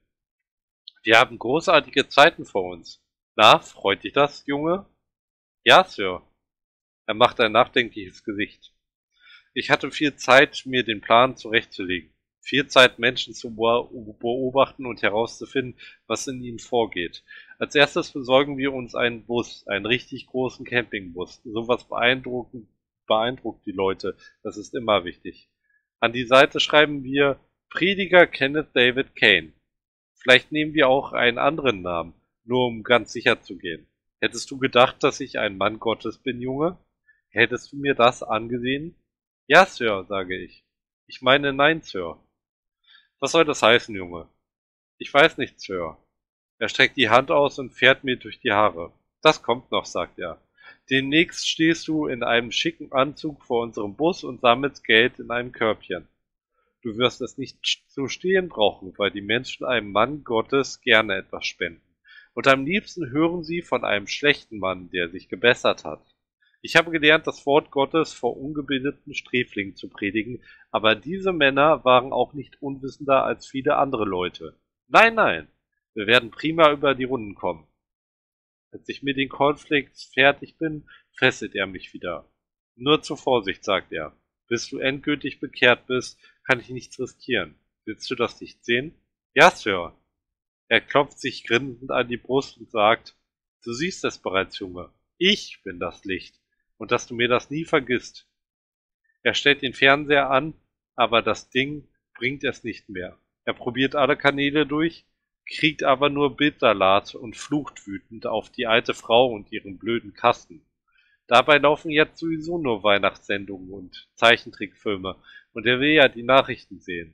Wir haben großartige Zeiten vor uns. Na, freut dich das, Junge? Ja, Sir. Er macht ein nachdenkliches Gesicht. Ich hatte viel Zeit, mir den Plan zurechtzulegen. Viel Zeit, Menschen zu beobachten und herauszufinden, was in ihnen vorgeht. Als erstes besorgen wir uns einen Bus, einen richtig großen Campingbus. Sowas beeindruckt die Leute. Das ist immer wichtig. An die Seite schreiben wir Prediger Kenneth David Kane. Vielleicht nehmen wir auch einen anderen Namen, nur um ganz sicher zu gehen. Hättest du gedacht, dass ich ein Mann Gottes bin, Junge? Hättest du mir das angesehen? Ja, Sir, sage ich. Ich meine, nein, Sir. Was soll das heißen, Junge? Ich weiß nicht, Sir. Er streckt die Hand aus und fährt mir durch die Haare. Das kommt noch, sagt er. Demnächst stehst du in einem schicken Anzug vor unserem Bus und sammelst Geld in einem Körbchen. Du wirst es nicht zu stehen brauchen, weil die Menschen einem Mann Gottes gerne etwas spenden. Und am liebsten hören sie von einem schlechten Mann, der sich gebessert hat. Ich habe gelernt, das Wort Gottes vor ungebildeten Sträflingen zu predigen, aber diese Männer waren auch nicht unwissender als viele andere Leute. Nein, nein, wir werden prima über die Runden kommen. Als ich mit den Cornflakes fertig bin, fesselt er mich wieder. Nur zur Vorsicht, sagt er. Bis du endgültig bekehrt bist, kann ich nichts riskieren. Willst du das nicht sehen? Ja, Sir. Er klopft sich grinsend an die Brust und sagt, du siehst es bereits, Junge. Ich bin das Licht. Und dass du mir das nie vergisst. Er stellt den Fernseher an, aber das Ding bringt es nicht mehr. Er probiert alle Kanäle durch, kriegt aber nur Bildsalat und flucht wütend auf die alte Frau und ihren blöden Kasten. Dabei laufen jetzt sowieso nur Weihnachtssendungen und Zeichentrickfilme und er will ja die Nachrichten sehen,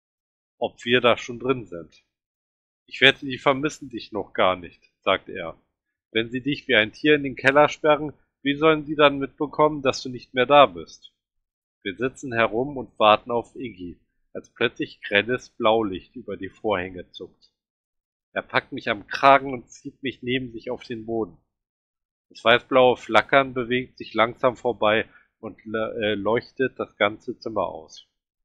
ob wir da schon drin sind. Ich wette, die vermissen dich noch gar nicht, sagt er. Wenn sie dich wie ein Tier in den Keller sperren, wie sollen sie dann mitbekommen, dass du nicht mehr da bist? Wir sitzen herum und warten auf Iggy, als plötzlich grelles Blaulicht über die Vorhänge zuckt. Er packt mich am Kragen und zieht mich neben sich auf den Boden. Das weißblaue Flackern bewegt sich langsam vorbei und leuchtet das ganze Zimmer aus.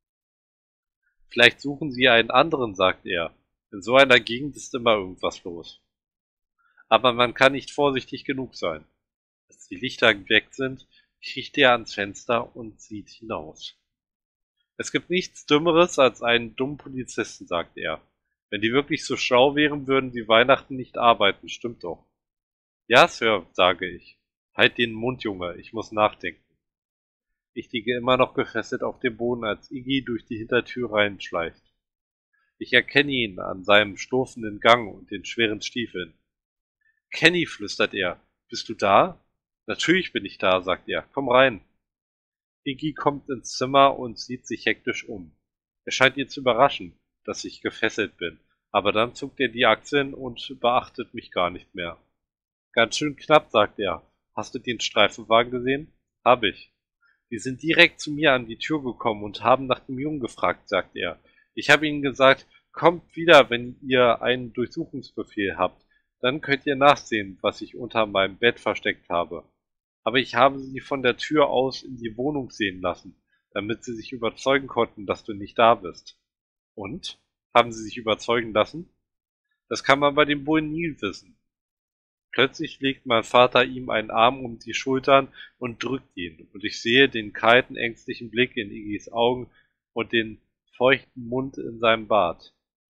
Vielleicht suchen Sie einen anderen, sagt er. In so einer Gegend ist immer irgendwas los. Aber man kann nicht vorsichtig genug sein. Als die Lichter weg sind, kriecht er ans Fenster und sieht hinaus. Es gibt nichts Dümmeres als einen dummen Polizisten, sagt er. Wenn die wirklich so schlau wären, würden sie Weihnachten nicht arbeiten, stimmt doch. Ja, Sir, sage ich. Halt den Mund, Junge, ich muss nachdenken. Ich liege immer noch gefesselt auf dem Boden, als Iggy durch die Hintertür reinschleicht. Ich erkenne ihn an seinem schlurfenden Gang und den schweren Stiefeln. Kenny, flüstert er, bist du da? Natürlich bin ich da, sagt er, komm rein. Iggy kommt ins Zimmer und sieht sich hektisch um. Es scheint ihn zu überraschen, dass ich gefesselt bin, aber dann zuckt er die Achseln und beachtet mich gar nicht mehr. Ganz schön knapp, sagt er. Hast du den Streifenwagen gesehen? Hab ich. Die sind direkt zu mir an die Tür gekommen und haben nach dem Jungen gefragt, sagt er. Ich habe ihnen gesagt, kommt wieder, wenn ihr einen Durchsuchungsbefehl habt. Dann könnt ihr nachsehen, was ich unter meinem Bett versteckt habe. Aber ich habe sie von der Tür aus in die Wohnung sehen lassen, damit sie sich überzeugen konnten, dass du nicht da bist. Und? Haben sie sich überzeugen lassen? Das kann man bei dem Bullen nie wissen. Plötzlich legt mein Vater ihm einen Arm um die Schultern und drückt ihn, und ich sehe den kalten, ängstlichen Blick in Iggys Augen und den feuchten Mund in seinem Bart.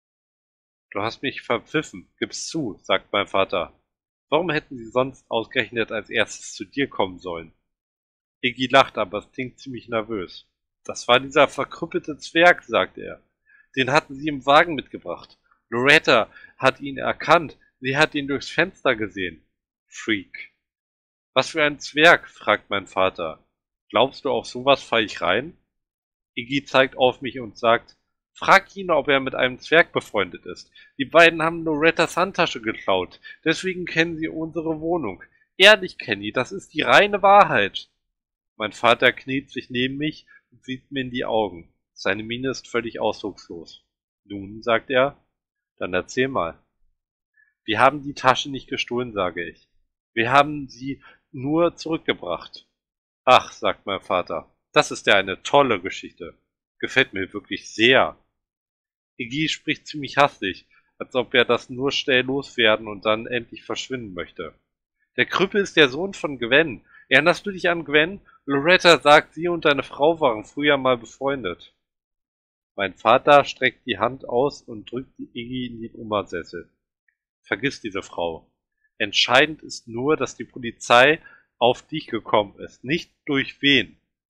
Du hast mich verpfiffen, gib's zu, sagt mein Vater. Warum hätten sie sonst ausgerechnet als erstes zu dir kommen sollen? Iggy lacht, aber es klingt ziemlich nervös. Das war dieser verkrüppelte Zwerg, sagt er. Den hatten sie im Wagen mitgebracht. Loretta hat ihn erkannt. Sie hat ihn durchs Fenster gesehen. Freak. Was für ein Zwerg, fragt mein Vater. Glaubst du, auf sowas fall ich rein? Iggy zeigt auf mich und sagt, frag ihn, ob er mit einem Zwerg befreundet ist. Die beiden haben Lorettas Handtasche geklaut. Deswegen kennen sie unsere Wohnung. Ehrlich, Kenny, das ist die reine Wahrheit. Mein Vater kniet sich neben mich und sieht mir in die Augen. Seine Miene ist völlig ausdruckslos. Nun, sagt er, dann erzähl mal. Wir haben die Tasche nicht gestohlen, sage ich. Wir haben sie nur zurückgebracht. Ach, sagt mein Vater, das ist ja eine tolle Geschichte. Gefällt mir wirklich sehr. Iggy spricht ziemlich hastig, als ob er das nur schnell loswerden und dann endlich verschwinden möchte. Der Krüppel ist der Sohn von Gwen. Erinnerst du dich an Gwen? Loretta sagt, sie und deine Frau waren früher mal befreundet. Mein Vater streckt die Hand aus und drückt Iggy in den Obersessel. Vergiss diese Frau. Entscheidend ist nur, dass die Polizei auf dich gekommen ist, nicht durch wen.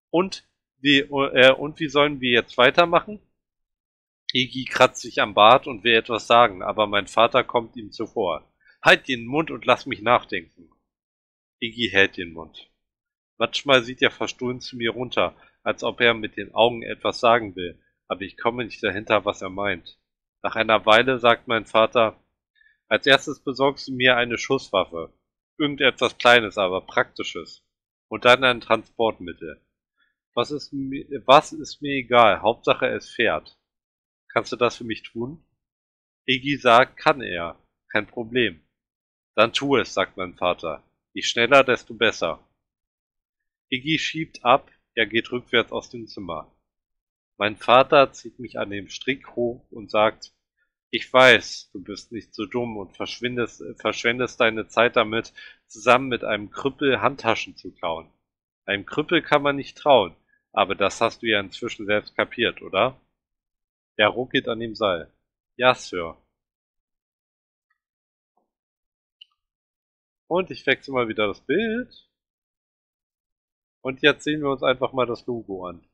Und wie sollen wir jetzt weitermachen? Iggy kratzt sich am Bart und will etwas sagen, aber mein Vater kommt ihm zuvor. Halt den Mund und lass mich nachdenken. Iggy hält den Mund. Manchmal sieht er verstohlen zu mir runter, als ob er mit den Augen etwas sagen will, aber ich komme nicht dahinter, was er meint. Nach einer Weile sagt mein Vater, als erstes besorgst du mir eine Schusswaffe. Irgendetwas Kleines, aber Praktisches. Und dann ein Transportmittel. Was ist mir egal, Hauptsache es fährt. Kannst du das für mich tun? Iggy sagt, kann er. Kein Problem. Dann tu es, sagt mein Vater. Je schneller, desto besser. Iggy schiebt ab, er geht rückwärts aus dem Zimmer. Mein Vater zieht mich an dem Strick hoch und sagt, ich weiß, du bist nicht so dumm und verschwendest deine Zeit damit, zusammen mit einem Krüppel Handtaschen zu klauen. Einem Krüppel kann man nicht trauen, aber das hast du ja inzwischen selbst kapiert, oder? Er ruckelt an dem Seil. Ja, Sir. Und ich wechsle mal wieder das Bild. Und jetzt sehen wir uns einfach mal das Logo an.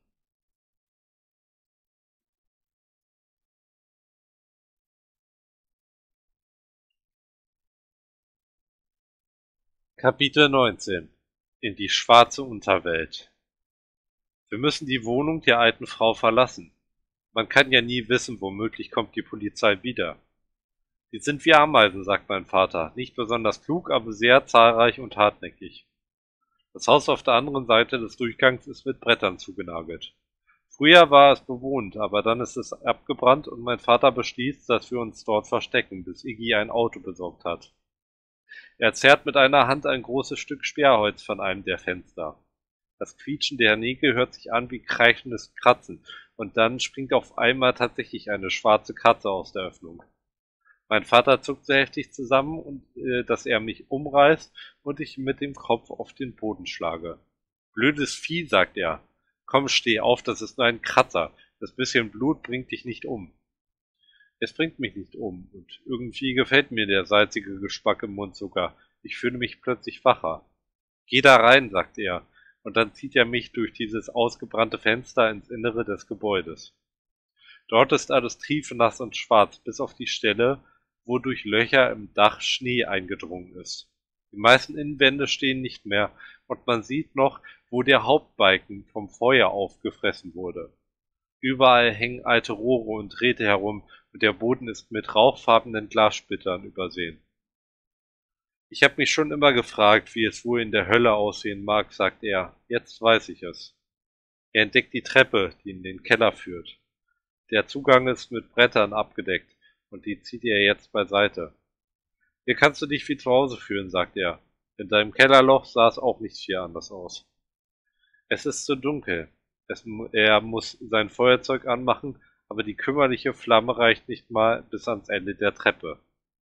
Kapitel 19: In die schwarze Unterwelt. Wir müssen die Wohnung der alten Frau verlassen. Man kann ja nie wissen, womöglich kommt die Polizei wieder. Die sind wie Ameisen, sagt mein Vater. Nicht besonders klug, aber sehr zahlreich und hartnäckig. Das Haus auf der anderen Seite des Durchgangs ist mit Brettern zugenagelt. Früher war es bewohnt, aber dann ist es abgebrannt und mein Vater beschließt, dass wir uns dort verstecken, bis Iggy ein Auto besorgt hat. Er zerrt mit einer Hand ein großes Stück Sperrholz von einem der Fenster. Das Quietschen der Nägel hört sich an wie kreischendes Kratzen, und dann springt auf einmal tatsächlich eine schwarze Katze aus der Öffnung. Mein Vater zuckt so heftig zusammen, dass er mich umreißt und ich mit dem Kopf auf den Boden schlage. Blödes Vieh, sagt er. Komm, steh auf, das ist nur ein Kratzer. Das bisschen Blut bringt dich nicht um. Es bringt mich nicht um, und irgendwie gefällt mir der salzige Geschmack im Mund sogar. Ich fühle mich plötzlich wacher. Geh da rein, sagt er, und dann zieht er mich durch dieses ausgebrannte Fenster ins Innere des Gebäudes. Dort ist alles triefnass und schwarz, bis auf die Stelle, wo durch Löcher im Dach Schnee eingedrungen ist. Die meisten Innenwände stehen nicht mehr, und man sieht noch, wo der Hauptbalken vom Feuer aufgefressen wurde. Überall hängen alte Rohre und Drähte herum, und der Boden ist mit rauchfarbenen Glassplittern übersehen. Ich habe mich schon immer gefragt, wie es wohl in der Hölle aussehen mag, sagt er. Jetzt weiß ich es. Er entdeckt die Treppe, die in den Keller führt. Der Zugang ist mit Brettern abgedeckt, und die zieht er jetzt beiseite. Hier kannst du dich wie zu Hause fühlen, sagt er. In deinem Kellerloch sah es auch nicht viel anders aus. Es ist zu dunkel. Er muss sein Feuerzeug anmachen, aber die kümmerliche Flamme reicht nicht mal bis ans Ende der Treppe.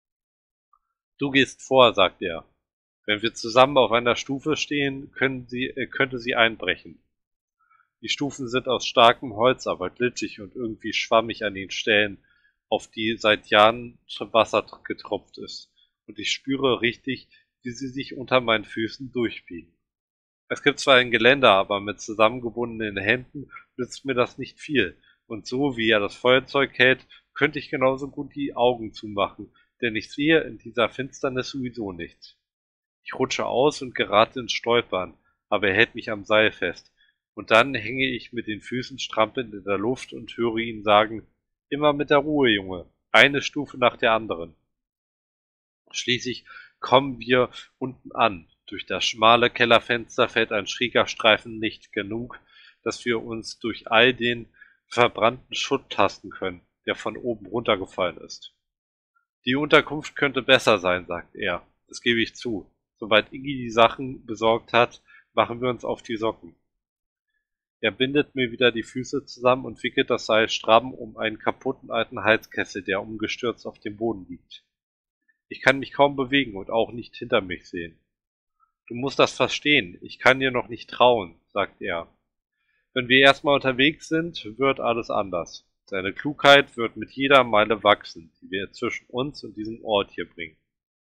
Du gehst vor, sagt er. Wenn wir zusammen auf einer Stufe stehen, könnte sie einbrechen. Die Stufen sind aus starkem Holz, aber glitschig und irgendwie schwammig an den Stellen, auf die seit Jahren Wasser getropft ist, und ich spüre richtig, wie sie sich unter meinen Füßen durchbiegen. Es gibt zwar ein Geländer, aber mit zusammengebundenen Händen nützt mir das nicht viel, und so wie er das Feuerzeug hält, könnte ich genauso gut die Augen zumachen, denn ich sehe in dieser Finsternis sowieso nichts. Ich rutsche aus und gerate ins Stolpern, aber er hält mich am Seil fest. Und dann hänge ich mit den Füßen strampelnd in der Luft und höre ihn sagen, immer mit der Ruhe, Junge, eine Stufe nach der anderen. Schließlich kommen wir unten an. Durch das schmale Kellerfenster fällt ein schräger Streifen Licht genug, dass wir uns durch all den verbrannten Schutt tasten können, der von oben runtergefallen ist. Die Unterkunft könnte besser sein, sagt er. Das gebe ich zu. Sobald Iggy die Sachen besorgt hat, machen wir uns auf die Socken. Er bindet mir wieder die Füße zusammen und wickelt das Seil stramm um einen kaputten alten Halskessel, der umgestürzt auf dem Boden liegt. Ich kann mich kaum bewegen und auch nicht hinter mich sehen. Du musst das verstehen, ich kann dir noch nicht trauen, sagt er. Wenn wir erstmal unterwegs sind, wird alles anders. Seine Klugheit wird mit jeder Meile wachsen, die wir zwischen uns und diesem Ort hier bringen.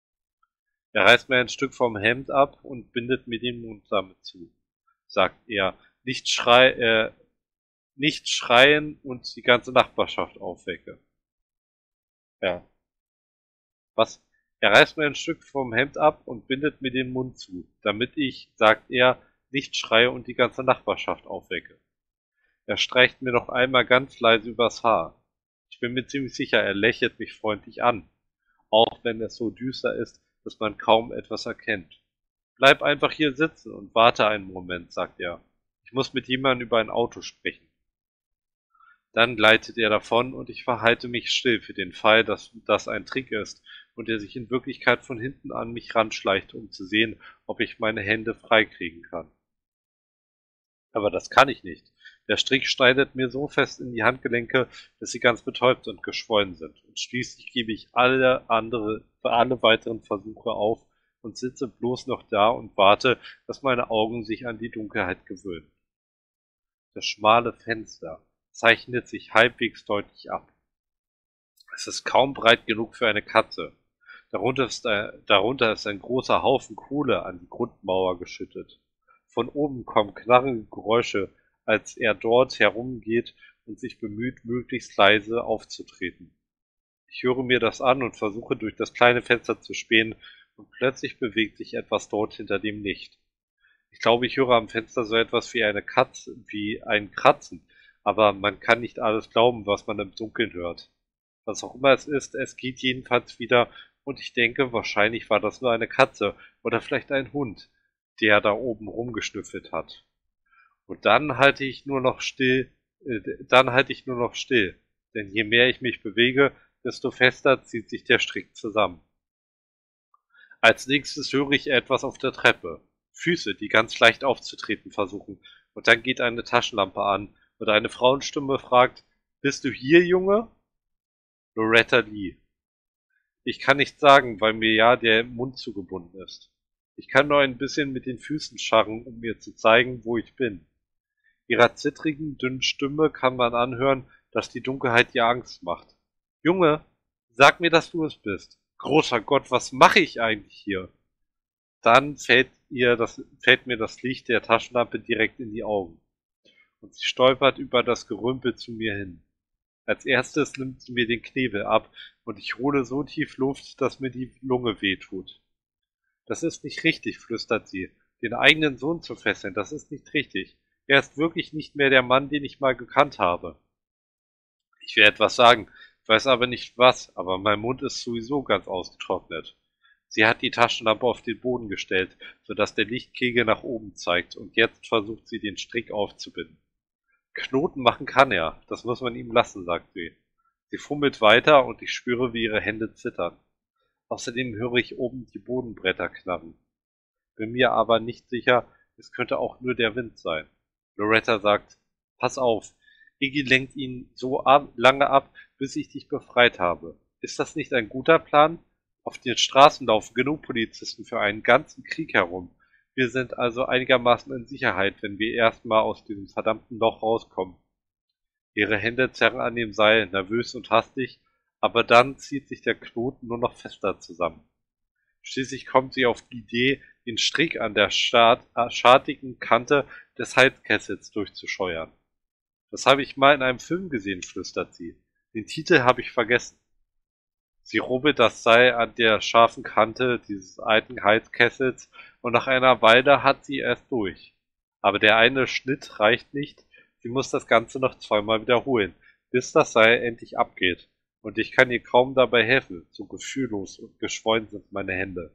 Er reißt mir ein Stück vom Hemd ab und bindet mir den Mund damit zu, sagt er. Nicht schreien und die ganze Nachbarschaft aufwecke. Ja. Was? Er reißt mir ein Stück vom Hemd ab und bindet mir den Mund zu, damit ich, sagt er, nicht schreie und die ganze Nachbarschaft aufwecke. Er streicht mir noch einmal ganz leise übers Haar. Ich bin mir ziemlich sicher, er lächelt mich freundlich an, auch wenn es so düster ist, dass man kaum etwas erkennt. Bleib einfach hier sitzen und warte einen Moment, sagt er. Ich muss mit jemandem über ein Auto sprechen. Dann gleitet er davon und ich verhalte mich still für den Fall, dass das ein Trick ist und er sich in Wirklichkeit von hinten an mich ranschleicht, um zu sehen, ob ich meine Hände freikriegen kann. Aber das kann ich nicht. Der Strick schneidet mir so fest in die Handgelenke, dass sie ganz betäubt und geschwollen sind. Und schließlich gebe ich alle weiteren Versuche auf und sitze bloß noch da und warte, dass meine Augen sich an die Dunkelheit gewöhnen. Das schmale Fenster zeichnet sich halbwegs deutlich ab. Es ist kaum breit genug für eine Katze. Darunter ist ein großer Haufen Kohle an die Grundmauer geschüttet. Von oben kommen knarrende Geräusche, als er dort herumgeht und sich bemüht, möglichst leise aufzutreten. Ich höre mir das an und versuche durch das kleine Fenster zu spähen, und plötzlich bewegt sich etwas dort hinter dem Licht. Ich glaube, ich höre am Fenster so etwas wie ein Kratzen, aber man kann nicht alles glauben, was man im Dunkeln hört. Was auch immer es ist, es geht jedenfalls wieder, und ich denke, wahrscheinlich war das nur eine Katze oder vielleicht ein Hund, der da oben rumgeschnüffelt hat. Und dann halte ich nur noch still, denn je mehr ich mich bewege, desto fester zieht sich der Strick zusammen. Als nächstes höre ich etwas auf der Treppe. Füße, die ganz leicht aufzutreten versuchen, und dann geht eine Taschenlampe an und eine Frauenstimme fragt: Bist du hier, Junge? Loretta Lee. Ich kann nichts sagen, weil mir ja der Mund zugebunden ist. Ich kann nur ein bisschen mit den Füßen scharren, um mir zu zeigen, wo ich bin. Ihrer zittrigen, dünnen Stimme kann man anhören, dass die Dunkelheit ihr Angst macht. Junge, sag mir, dass du es bist. Großer Gott, was mache ich eigentlich hier? Dann fällt mir das Licht der Taschenlampe direkt in die Augen, und sie stolpert über das Gerümpel zu mir hin. Als erstes nimmt sie mir den Knebel ab, und ich hole so tief Luft, dass mir die Lunge wehtut. Das ist nicht richtig, flüstert sie. Den eigenen Sohn zu fesseln, das ist nicht richtig. Er ist wirklich nicht mehr der Mann, den ich mal gekannt habe. Ich will etwas sagen, weiß aber nicht was, aber mein Mund ist sowieso ganz ausgetrocknet. Sie hat die Taschenlampe auf den Boden gestellt, sodass der Lichtkegel nach oben zeigt, und jetzt versucht sie, den Strick aufzubinden. Knoten machen kann er, das muss man ihm lassen, sagt sie. Sie fummelt weiter, und ich spüre, wie ihre Hände zittern. Außerdem höre ich oben die Bodenbretter knarren. Bin mir aber nicht sicher, es könnte auch nur der Wind sein. Loretta sagt: Pass auf, Iggy lenkt ihn lange ab, bis ich dich befreit habe. Ist das nicht ein guter Plan? Auf den Straßen laufen genug Polizisten für einen ganzen Krieg herum. Wir sind also einigermaßen in Sicherheit, wenn wir erstmal aus diesem verdammten Loch rauskommen. Ihre Hände zerren an dem Seil, nervös und hastig, aber dann zieht sich der Knoten nur noch fester zusammen. Schließlich kommt sie auf die Idee, den Strick an der schartigen Kante des Heizkessels durchzuscheuern. Das habe ich mal in einem Film gesehen, flüstert sie. Den Titel habe ich vergessen. Sie rubbelt das Seil an der scharfen Kante dieses alten Heizkessels, und nach einer Weile hat sie es durch. Aber der eine Schnitt reicht nicht, sie muss das Ganze noch zweimal wiederholen, bis das Seil endlich abgeht. Und ich kann ihr kaum dabei helfen, so gefühllos und geschwollen sind meine Hände.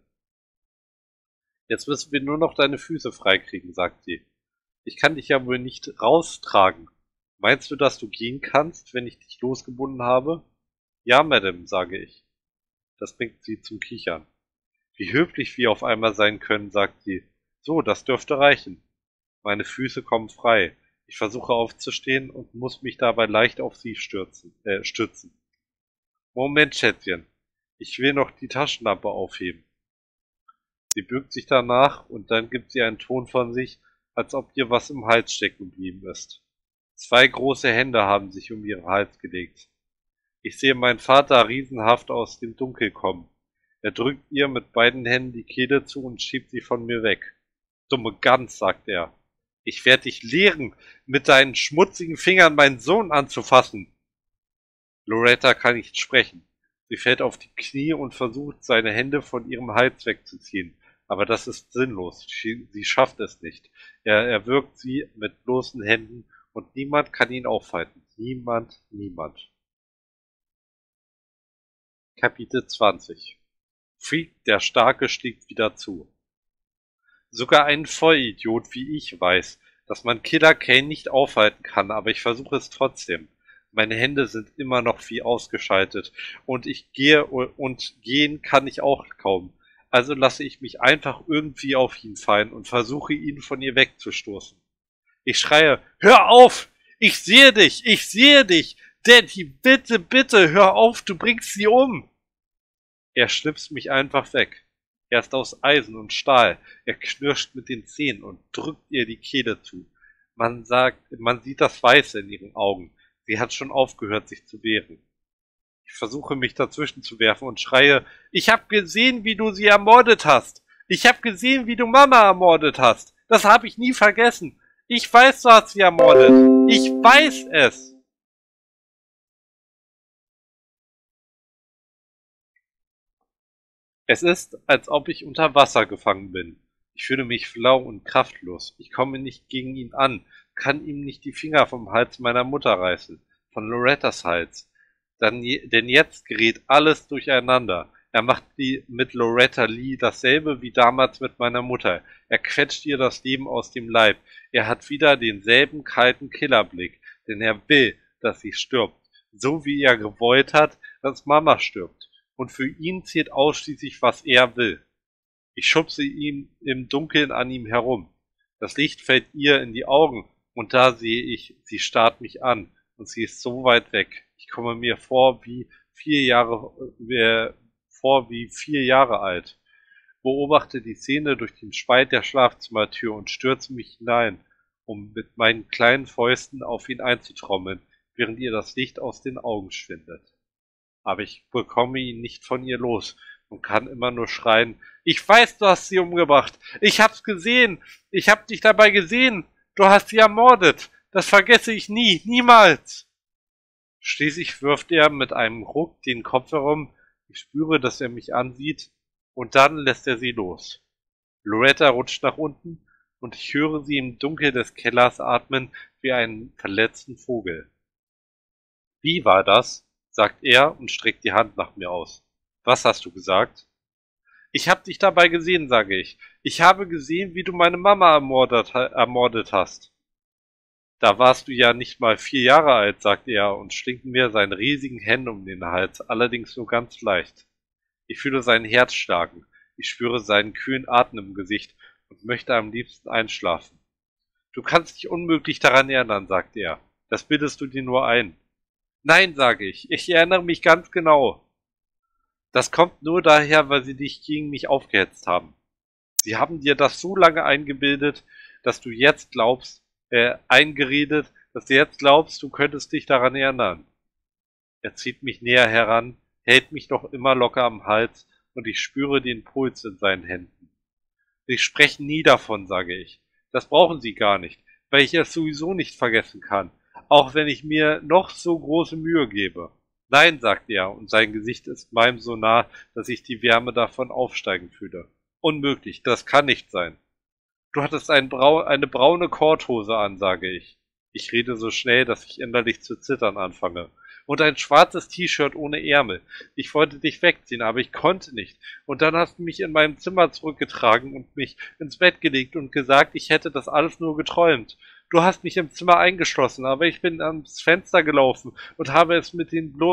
Jetzt müssen wir nur noch deine Füße freikriegen, sagt sie. Ich kann dich ja wohl nicht raustragen. Meinst du, dass du gehen kannst, wenn ich dich losgebunden habe? Ja, Madame, sage ich. Das bringt sie zum Kichern. Wie höflich wir auf einmal sein können, sagt sie. So, das dürfte reichen. Meine Füße kommen frei. Ich versuche aufzustehen und muss mich dabei leicht auf sie stützen. Moment, Schätzchen. Ich will noch die Taschenlampe aufheben. Sie bückt sich danach, und dann gibt sie einen Ton von sich, als ob ihr was im Hals stecken geblieben ist. 2 große Hände haben sich um ihren Hals gelegt. Ich sehe meinen Vater riesenhaft aus dem Dunkel kommen. Er drückt ihr mit beiden Händen die Kehle zu und schiebt sie von mir weg. Dumme Gans, sagt er. Ich werde dich lehren, mit deinen schmutzigen Fingern meinen Sohn anzufassen. Loretta kann nicht sprechen. Sie fällt auf die Knie und versucht, seine Hände von ihrem Hals wegzuziehen. Aber das ist sinnlos. Sie schafft es nicht. Er erwürgt sie mit bloßen Händen, und niemand kann ihn aufhalten. Niemand, niemand. Kapitel 20. Freak, der Starke, schlägt wieder zu. Sogar ein Vollidiot wie ich weiß, dass man Killer Kane nicht aufhalten kann, aber ich versuche es trotzdem. Meine Hände sind immer noch wie ausgeschaltet, und gehen kann ich auch kaum. Also lasse ich mich einfach irgendwie auf ihn fallen und versuche, ihn von ihr wegzustoßen. Ich schreie: Hör auf! Ich sehe dich! Ich sehe dich! Daddy, bitte, bitte, hör auf, du bringst sie um! Er schnipst mich einfach weg. Er ist aus Eisen und Stahl. Er knirscht mit den Zähnen und drückt ihr die Kehle zu. Man sieht das Weiße in ihren Augen. Sie hat schon aufgehört, sich zu wehren. Ich versuche mich dazwischen zu werfen und schreie, ich hab gesehen, wie du sie ermordet hast. Ich hab gesehen, wie du Mama ermordet hast. Das habe ich nie vergessen. Ich weiß, du hast sie ermordet. Ich weiß es. Es ist, als ob ich unter Wasser gefangen bin. Ich fühle mich flau und kraftlos. Ich komme nicht gegen ihn an, kann ihm nicht die Finger vom Hals meiner Mutter reißen, von Lorettas Hals. Denn jetzt gerät alles durcheinander. Er macht mit Loretta Lee dasselbe wie damals mit meiner Mutter. Er quetscht ihr das Leben aus dem Leib. Er hat wieder denselben kalten Killerblick, denn er will, dass sie stirbt, so wie er gewollt hat, dass Mama stirbt. Und für ihn zählt ausschließlich, was er will. Ich schubse ihn im Dunkeln an ihm herum. Das Licht fällt ihr in die Augen, und da sehe ich, sie starrt mich an, und sie ist so weit weg. Ich komme mir vor wie 4 Jahre alt, beobachte die Szene durch den Spalt der Schlafzimmertür und stürze mich hinein, um mit meinen kleinen Fäusten auf ihn einzutrommeln, während ihr das Licht aus den Augen schwindet. Aber ich bekomme ihn nicht von ihr los und kann immer nur schreien, ich weiß, du hast sie umgebracht. Ich hab's gesehen. Ich hab dich dabei gesehen. Du hast sie ermordet. Das vergesse ich nie. Niemals. Schließlich wirft er mit einem Ruck den Kopf herum. Ich spüre, dass er mich ansieht. Und dann lässt er sie los. Loretta rutscht nach unten und ich höre sie im Dunkel des Kellers atmen wie einen verletzten Vogel. Wie war das? Sagt er und streckt die Hand nach mir aus. Was hast du gesagt? Ich hab dich dabei gesehen, sage ich. Ich habe gesehen, wie du meine Mama ermordet hast. Da warst du ja nicht mal 4 Jahre alt, sagt er und schlingt mir seine riesigen Hände um den Hals, allerdings nur ganz leicht. Ich fühle sein Herz schlagen. Ich spüre seinen kühlen Atem im Gesicht und möchte am liebsten einschlafen. Du kannst dich unmöglich daran erinnern, sagt er. Das bildest du dir nur ein. Nein, sage ich. Ich erinnere mich ganz genau. Das kommt nur daher, weil sie dich gegen mich aufgehetzt haben. Sie haben dir das so lange eingebildet, dass du jetzt glaubst, eingeredet, dass du jetzt glaubst, du könntest dich daran erinnern. Er zieht mich näher heran, hält mich noch immer locker am Hals und ich spüre den Puls in seinen Händen. Sie sprechen nie davon, sage ich. Das brauchen sie gar nicht, weil ich es sowieso nicht vergessen kann, auch wenn ich mir noch so große Mühe gebe. Nein, sagt er, und sein Gesicht ist meinem so nah, dass ich die Wärme davon aufsteigen fühle. Unmöglich, das kann nicht sein. Du hattest eine braune Korthose an, sage ich. Ich rede so schnell, dass ich innerlich zu zittern anfange. Und ein schwarzes T-Shirt ohne Ärmel. Ich wollte dich wegziehen, aber ich konnte nicht. Und dann hast du mich in meinem Zimmer zurückgetragen und mich ins Bett gelegt und gesagt, ich hätte das alles nur geträumt. Du hast mich im Zimmer eingeschlossen, aber ich bin ans Fenster gelaufen und habe es mit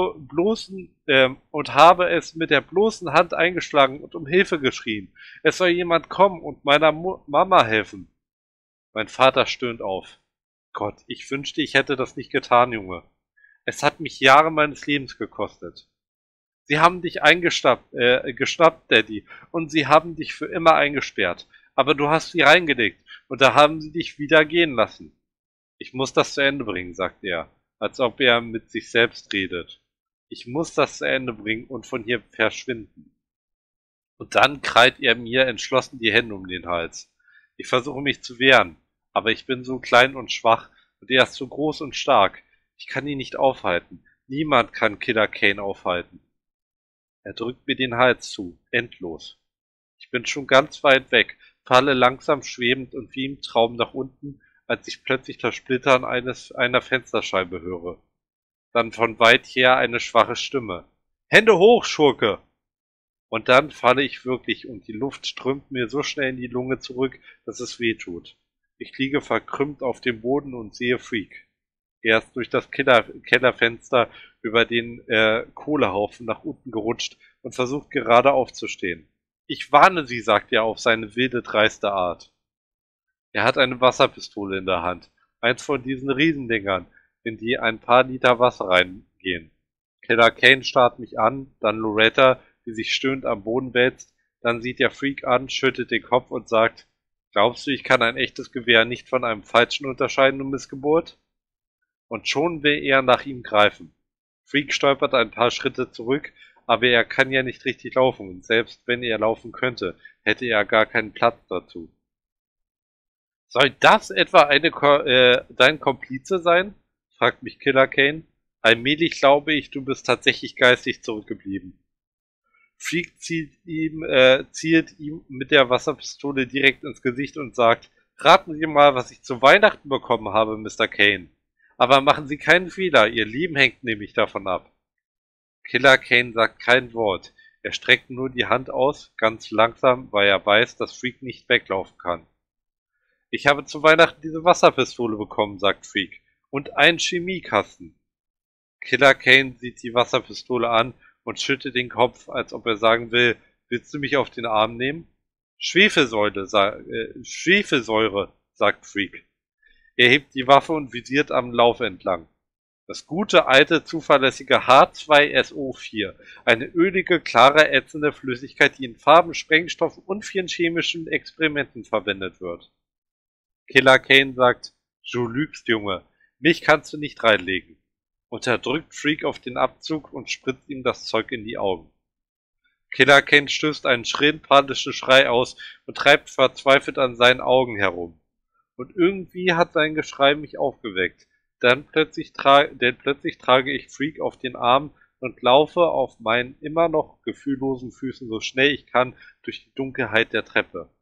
der bloßen Hand eingeschlagen und um Hilfe geschrien. Es soll jemand kommen und meiner Mama helfen. Mein Vater stöhnt auf. Gott, ich wünschte, ich hätte das nicht getan, Junge. Es hat mich Jahre meines Lebens gekostet. Sie haben dich geschnappt, Daddy, und sie haben dich für immer eingesperrt. Aber du hast sie reingelegt, und da haben sie dich wieder gehen lassen. Ich muss das zu Ende bringen, sagt er, als ob er mit sich selbst redet. Ich muss das zu Ende bringen und von hier verschwinden. Und dann krallt er mir entschlossen die Hände um den Hals. Ich versuche mich zu wehren, aber ich bin so klein und schwach, und er ist so groß und stark. Ich kann ihn nicht aufhalten. Niemand kann Killer Kane aufhalten. Er drückt mir den Hals zu, endlos. Ich bin schon ganz weit weg, falle langsam schwebend und wie im Traum nach unten, als ich plötzlich das Splittern einer Fensterscheibe höre. Dann von weit her eine schwache Stimme. Hände hoch, Schurke! Und dann falle ich wirklich und die Luft strömt mir so schnell in die Lunge zurück, dass es weh tut. Ich liege verkrümmt auf dem Boden und sehe Freak. Er ist durch das Kellerfenster über den Kohlehaufen nach unten gerutscht und versucht gerade aufzustehen. Ich warne Sie, sagt er auf seine wilde, dreiste Art. Er hat eine Wasserpistole in der Hand, eins von diesen Riesendingern, in die ein paar Liter Wasser reingehen. Killer Kane starrt mich an, dann Loretta, die sich stöhnend am Boden wälzt, dann sieht er Freak an, schüttelt den Kopf und sagt, glaubst du, ich kann ein echtes Gewehr nicht von einem falschen unterscheiden, du Missgeburt? Und schon will er nach ihm greifen. Freak stolpert ein paar Schritte zurück, aber er kann ja nicht richtig laufen und selbst wenn er laufen könnte, hätte er gar keinen Platz dazu. Soll das etwa dein Komplize sein? Fragt mich Killer Kane. Allmählich glaube ich, du bist tatsächlich geistig zurückgeblieben. Freak zielt ihm mit der Wasserpistole direkt ins Gesicht und sagt, raten Sie mal, was ich zu Weihnachten bekommen habe, Mr. Kane. Aber machen Sie keinen Fehler, Ihr Leben hängt nämlich davon ab. Killer Kane sagt kein Wort. Er streckt nur die Hand aus, ganz langsam, weil er weiß, dass Freak nicht weglaufen kann. Ich habe zu Weihnachten diese Wasserpistole bekommen, sagt Freak. Und einen Chemiekasten. Killer Kane sieht die Wasserpistole an und schüttelt den Kopf, als ob er sagen will, willst du mich auf den Arm nehmen? Schwefelsäure, sagt Freak. Er hebt die Waffe und visiert am Lauf entlang. Das gute, alte, zuverlässige H2SO4, eine ölige, klare, ätzende Flüssigkeit, die in Farben, Sprengstoffen und vielen chemischen Experimenten verwendet wird. Killer Kane sagt, du lügst, Junge, mich kannst du nicht reinlegen. Und er drückt Freak auf den Abzug und spritzt ihm das Zeug in die Augen. Killer Kane stößt einen schrillen panischen Schrei aus und treibt verzweifelt an seinen Augen herum. Und irgendwie hat sein Geschrei mich aufgeweckt. Denn plötzlich trage ich Freak auf den Arm und laufe auf meinen immer noch gefühllosen Füßen so schnell ich kann durch die Dunkelheit der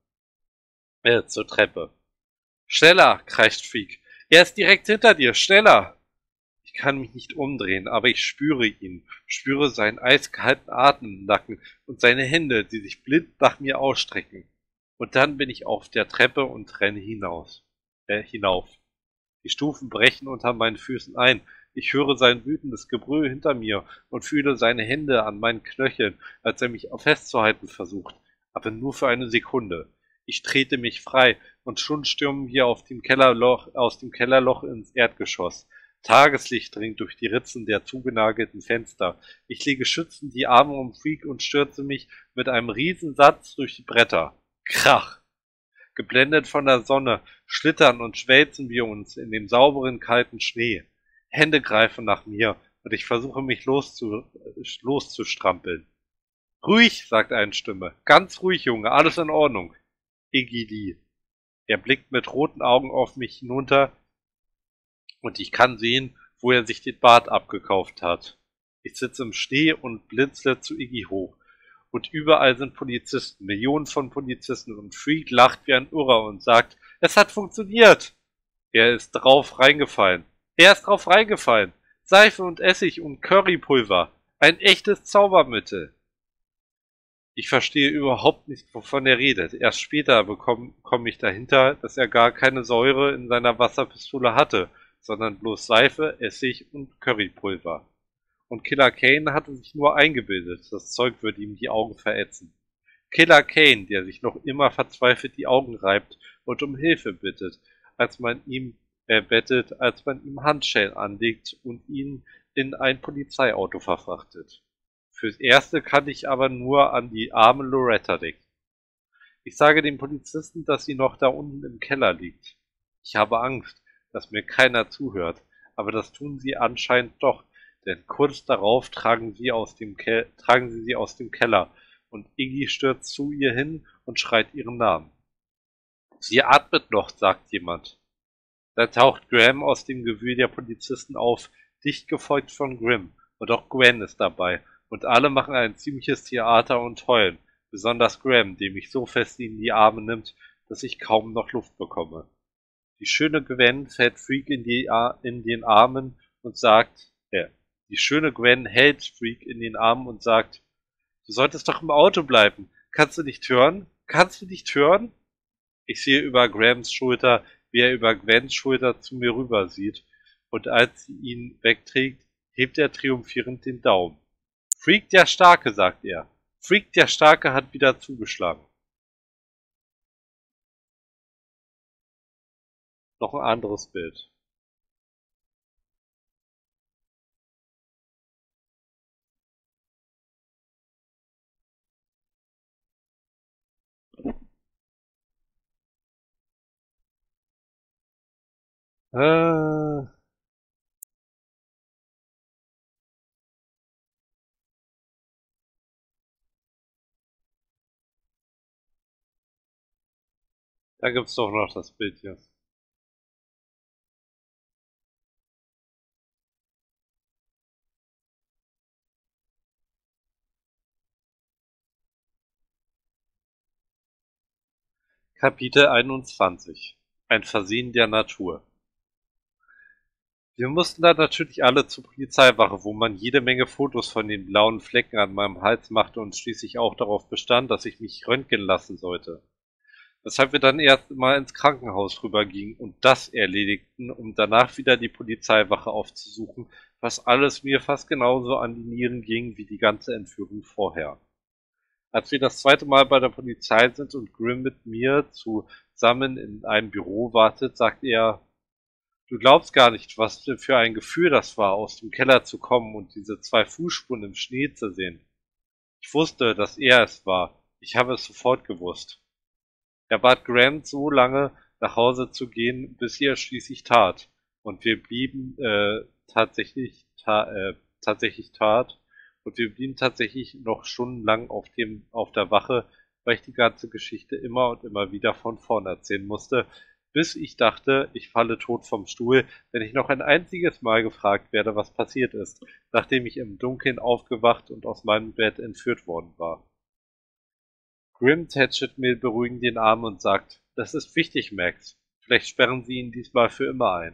zur Treppe. Schneller, kreischt Freak. Er ist direkt hinter dir, schneller! Ich kann mich nicht umdrehen, aber ich spüre ihn, spüre seinen eiskalten Atem im Nacken und seine Hände, die sich blind nach mir ausstrecken. Und dann bin ich auf der Treppe und renne hinauf. Die Stufen brechen unter meinen Füßen ein. Ich höre sein wütendes Gebrüll hinter mir und fühle seine Hände an meinen Knöcheln, als er mich festzuhalten versucht. Aber nur für eine Sekunde. Ich trete mich frei und schon stürmen wir aus dem Kellerloch ins Erdgeschoss. Tageslicht dringt durch die Ritzen der zugenagelten Fenster. Ich lege schützend die Arme um Freak und stürze mich mit einem Riesensatz durch die Bretter. Krach! Geblendet von der Sonne, schlittern und schwälzen wir uns in dem sauberen, kalten Schnee. Hände greifen nach mir und ich versuche mich loszustrampeln. Ruhig, sagt eine Stimme. Ganz ruhig, Junge, alles in Ordnung. Iggy Lee. Er blickt mit roten Augen auf mich hinunter und ich kann sehen, wo er sich den Bart abgekauft hat. Ich sitze im Schnee und blinzle zu Iggy hoch. Und überall sind Polizisten, Millionen von Polizisten und Freak lacht wie ein Irrer und sagt, es hat funktioniert. Er ist drauf reingefallen. Er ist drauf reingefallen. Seife und Essig und Currypulver. Ein echtes Zaubermittel. Ich verstehe überhaupt nicht, wovon er redet. Erst später komme ich dahinter, dass er gar keine Säure in seiner Wasserpistole hatte, sondern bloß Seife, Essig und Currypulver. Und Killer Kane hatte sich nur eingebildet, das Zeug würde ihm die Augen verätzen. Killer Kane, der sich noch immer verzweifelt die Augen reibt und um Hilfe als man ihm Handschellen anlegt und ihn in ein Polizeiauto verfrachtet. Fürs Erste kann ich aber nur an die arme Loretta denken. Ich sage den Polizisten, dass sie noch da unten im Keller liegt. Ich habe Angst, dass mir keiner zuhört, aber das tun sie anscheinend doch, denn kurz darauf tragen sie sie aus dem Keller und Iggy stürzt zu ihr hin und schreit ihren Namen. Sie atmet noch, sagt jemand. Da taucht Graham aus dem Gewühl der Polizisten auf, dicht gefolgt von Grimm, und auch Gwen ist dabei, und alle machen ein ziemliches Theater und heulen, besonders Graham, dem mich so fest in die Arme nimmt, dass ich kaum noch Luft bekomme. Die schöne Gwen fällt Freak in den Armen und die schöne Gwen hält Freak in den Armen und sagt, du solltest doch im Auto bleiben. Kannst du nicht hören? Kannst du nicht hören? Ich sehe über Grahams Schulter, wie er über Gwens Schulter zu mir rüber sieht, und als sie ihn wegträgt, hebt er triumphierend den Daumen. Freak der Starke, sagt er. Freak der Starke hat wieder zugeschlagen. Noch ein anderes Bild. Äh, Da gibt's doch noch das Bild hier. Kapitel 21. Ein Versehen der Natur. Wir mussten dann natürlich alle zur Polizeiwache, wo man jede Menge Fotos von den blauen Flecken an meinem Hals machte und schließlich auch darauf bestand, dass ich mich röntgen lassen sollte. Weshalb wir dann erst mal ins Krankenhaus rübergingen und das erledigten, um danach wieder die Polizeiwache aufzusuchen, was alles mir fast genauso an die Nieren ging wie die ganze Entführung vorher. Als wir das zweite Mal bei der Polizei sind und Grimm mit mir zusammen in einem Büro wartet, sagt er: Du glaubst gar nicht, was für ein Gefühl das war, aus dem Keller zu kommen und diese 2 Fußspuren im Schnee zu sehen. Ich wusste, dass er es war. Ich habe es sofort gewusst. Er bat Grant so lange, nach Hause zu gehen, bis sie es schließlich tat. Und wir blieben tatsächlich tat. Und wir blieben tatsächlich noch stundenlang auf der Wache, weil ich die ganze Geschichte immer und immer wieder von vorn erzählen musste, bis ich dachte, ich falle tot vom Stuhl, wenn ich noch ein einziges Mal gefragt werde, was passiert ist, nachdem ich im Dunkeln aufgewacht und aus meinem Bett entführt worden war. Grimm tätschelt mir beruhigend den Arm und sagt: Das ist wichtig, Max. Vielleicht sperren sie ihn diesmal für immer ein.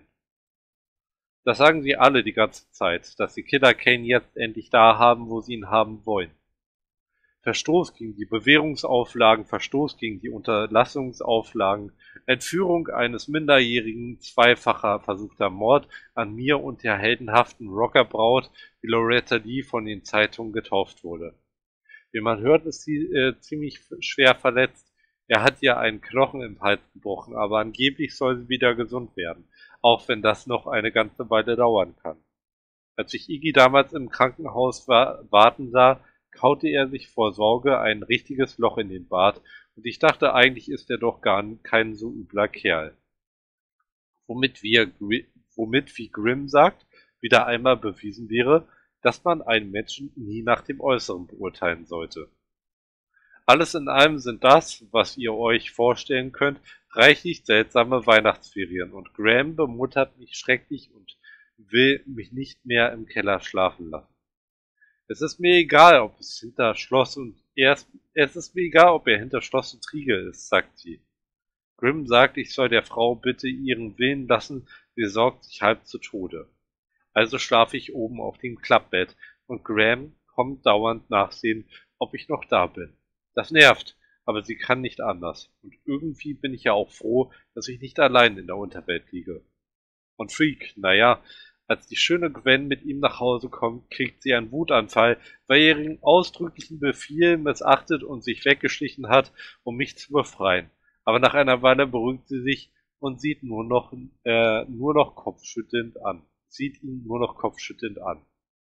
Das sagen sie alle die ganze Zeit, dass sie Killer Kane jetzt endlich da haben, wo sie ihn haben wollen. Verstoß gegen die Bewährungsauflagen, Verstoß gegen die Unterlassungsauflagen, Entführung eines Minderjährigen, zweifacher versuchter Mord an mir und der heldenhaften Rockerbraut, wie Loretta Lee von den Zeitungen getauft wurde. Wie man hört, ist sie ziemlich schwer verletzt. Er hat ihr einen Knochen im Hals gebrochen, aber angeblich soll sie wieder gesund werden, auch wenn das noch eine ganze Weile dauern kann. Als ich Iggy damals im Krankenhaus warten sah, kaute er sich vor Sorge ein richtiges Loch in den Bart, und ich dachte, eigentlich ist er doch gar kein so übler Kerl. Womit, wie Grimm sagt, wieder einmal bewiesen wäre, dass man einen Menschen nie nach dem Äußeren beurteilen sollte. Alles in allem sind das, was ihr euch vorstellen könnt, reichlich seltsame Weihnachtsferien, und Graham bemuttert mich schrecklich und will mich nicht mehr im Keller schlafen lassen. Es ist mir egal, ob es hinter Schloss und es ist mir egal, ob er hinter Schloss und Riegel ist, sagt sie. Grimm sagt, ich soll der Frau bitte ihren Willen lassen, sie sorgt sich halb zu Tode. Also schlafe ich oben auf dem Klappbett und Graham kommt dauernd nachsehen, ob ich noch da bin. Das nervt, aber sie kann nicht anders. Und irgendwie bin ich ja auch froh, dass ich nicht allein in der Unterwelt liege. Und Freak, naja, als die schöne Gwen mit ihm nach Hause kommt, kriegt sie einen Wutanfall, weil er ihren ausdrücklichen Befehl missachtet und sich weggeschlichen hat, um mich zu befreien. Aber nach einer Weile beruhigt sie sich und sieht nur noch kopfschüttelnd an. Sieht ihn nur noch kopfschüttelnd an.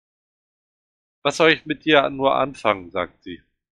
Was soll ich mit dir nur anfangen, sagt sie.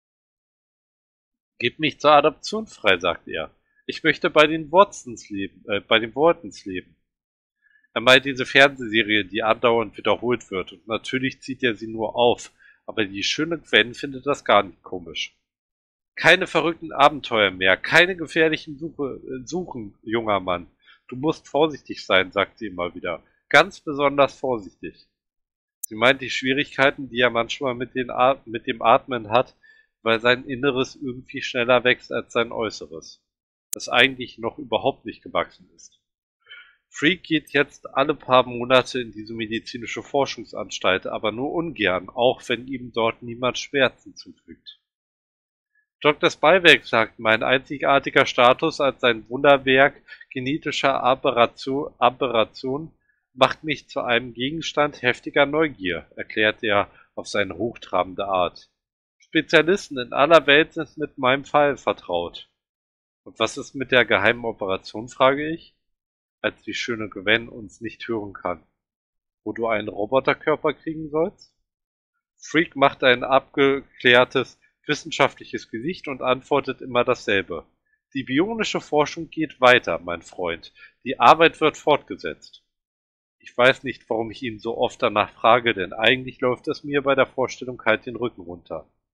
Gib mich zur Adoption frei, sagt er. Ich möchte bei den Waltons leben. Er meint diese Fernsehserie, die andauernd wiederholt wird, und natürlich zieht er sie nur auf, aber die schöne Gwen findet das gar nicht komisch. Keine verrückten Abenteuer mehr, keine gefährlichen Suchen, junger Mann. Du musst vorsichtig sein, sagt sie immer wieder. Ganz besonders vorsichtig. Sie meint die Schwierigkeiten, die er manchmal mit dem Atmen hat, weil sein Inneres irgendwie schneller wächst als sein Äußeres, das eigentlich noch überhaupt nicht gewachsen ist. Freak geht jetzt alle paar Monate in diese medizinische Forschungsanstalt, aber nur ungern, auch wenn ihm dort niemand Schmerzen zufügt. Dr. Spivak sagt, mein einzigartiger Status als ein Wunderwerk genetischer Aberration macht mich zu einem Gegenstand heftiger Neugier, erklärt er auf seine hochtrabende Art. Spezialisten in aller Welt sind mit meinem Fall vertraut. Und was ist mit der geheimen Operation, frage ich, als die schöne Gwen uns nicht hören kann. Wo du einen Roboterkörper kriegen sollst? Freak macht ein abgeklärtes, wissenschaftliches Gesicht und antwortet immer dasselbe. Die bionische Forschung geht weiter, mein Freund. Die Arbeit wird fortgesetzt. Ich weiß nicht, warum ich ihn so oft danach frage, denn eigentlich läuft es mir bei der Vorstellung kalt den Rücken runter.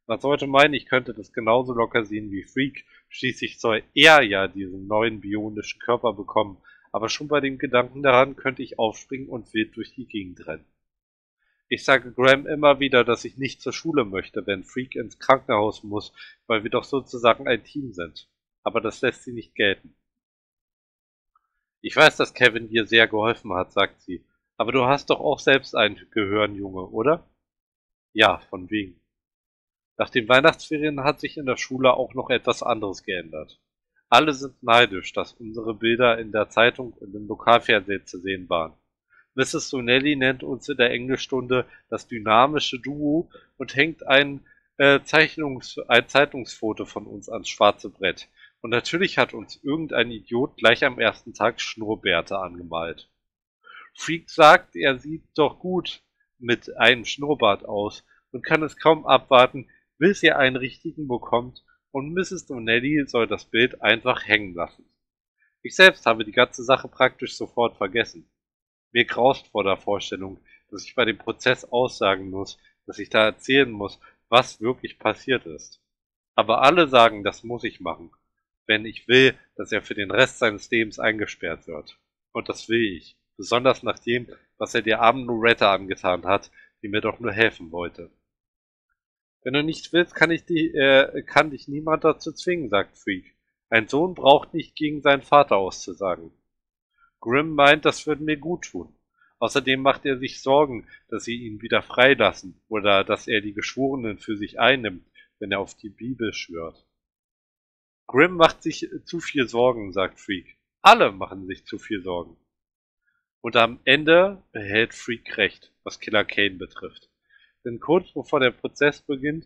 Man sollte meinen, ich könnte das genauso locker sehen wie Freak, schließlich soll er ja diesen neuen bionischen Körper bekommen, aber schon bei dem Gedanken daran könnte ich aufspringen und wild durch die Gegend rennen. Ich sage Graham immer wieder, dass ich nicht zur Schule möchte, wenn Freak ins Krankenhaus muss, weil wir doch sozusagen ein Team sind. Aber das lässt sie nicht gelten. Ich weiß, dass Kevin dir sehr geholfen hat, sagt sie. Aber du hast doch auch selbst ein Gehirn, Junge, oder? Ja, von wegen. Nach den Weihnachtsferien hat sich in der Schule auch noch etwas anderes geändert. Alle sind neidisch, dass unsere Bilder in der Zeitung und im Lokalfernsehen zu sehen waren. Mrs. Donnelly nennt uns in der Englischstunde das dynamische Duo und hängt ein Zeitungsfoto von uns ans schwarze Brett. Und natürlich hat uns irgendein Idiot gleich am ersten Tag Schnurrbärte angemalt. Freak sagt, er sieht doch gut mit einem Schnurrbart aus und kann es kaum abwarten, bis er einen richtigen bekommt, und Mrs. Donnelly soll das Bild einfach hängen lassen. Ich selbst habe die ganze Sache praktisch sofort vergessen. Mir graust vor der Vorstellung, dass ich bei dem Prozess aussagen muss, dass ich da erzählen muss, was wirklich passiert ist. Aber alle sagen, das muss ich machen, wenn ich will, dass er für den Rest seines Lebens eingesperrt wird. Und das will ich, besonders nach dem, was er der armen Loretta angetan hat, die mir doch nur helfen wollte. Wenn du nicht willst, kann dich niemand dazu zwingen, sagt Freak. Ein Sohn braucht nicht gegen seinen Vater auszusagen. Grimm meint, das würde mir gut tun. Außerdem macht er sich Sorgen, dass sie ihn wieder freilassen oder dass er die Geschworenen für sich einnimmt, wenn er auf die Bibel schwört. Grimm macht sich zu viel Sorgen, sagt Freak. Alle machen sich zu viel Sorgen. Und am Ende behält Freak recht, was Killer Kane betrifft. Denn kurz bevor der Prozess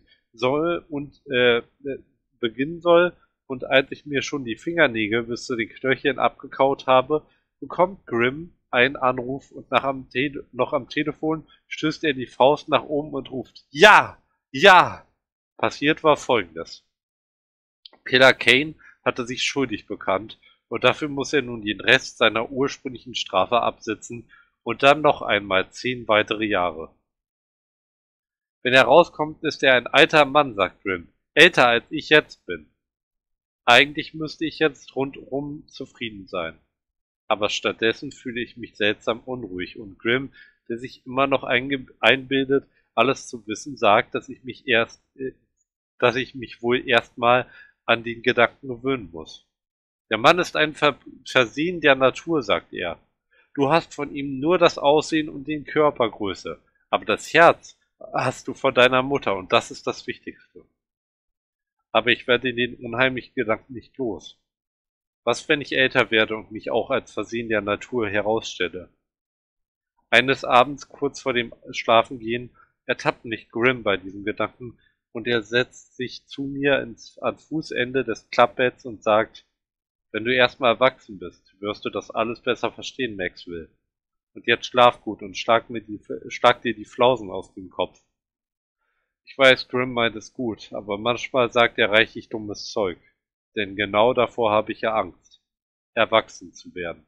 beginnen soll und als ich mir schon die Fingernägel bis zu den Knöcheln abgekaut habe, bekommt Grimm einen Anruf und noch am Telefon stößt er die Faust nach oben und ruft Ja! Ja! Passiert war Folgendes. Killer Kane hatte sich schuldig bekannt und dafür muss er nun den Rest seiner ursprünglichen Strafe absitzen und dann noch einmal 10 weitere Jahre. Wenn er rauskommt, ist er ein alter Mann, sagt Grimm. Älter als ich jetzt bin. Eigentlich müsste ich jetzt rundum zufrieden sein. Aber stattdessen fühle ich mich seltsam unruhig und Grimm, der sich immer noch einbildet, alles zu wissen, sagt, dass ich mich wohl erstmal an den Gedanken gewöhnen muss. Der Mann ist ein Versehen der Natur, sagt er. Du hast von ihm nur das Aussehen und die Körpergröße, aber das Herz hast du von deiner Mutter und das ist das Wichtigste. Aber ich werde den unheimlichen Gedanken nicht los. Was, wenn ich älter werde und mich auch als Versehen der Natur herausstelle? Eines Abends, kurz vor dem Schlafengehen, ertappt mich Grimm bei diesem Gedanken und er setzt sich zu mir ans Fußende des Klappbetts und sagt, wenn du erstmal erwachsen bist, wirst du das alles besser verstehen, Maxwell. Und jetzt schlaf gut und schlag dir die Flausen aus dem Kopf. Ich weiß, Grimm meint es gut, aber manchmal sagt er reichlich dummes Zeug. Denn genau davor habe ich ja Angst, erwachsen zu werden.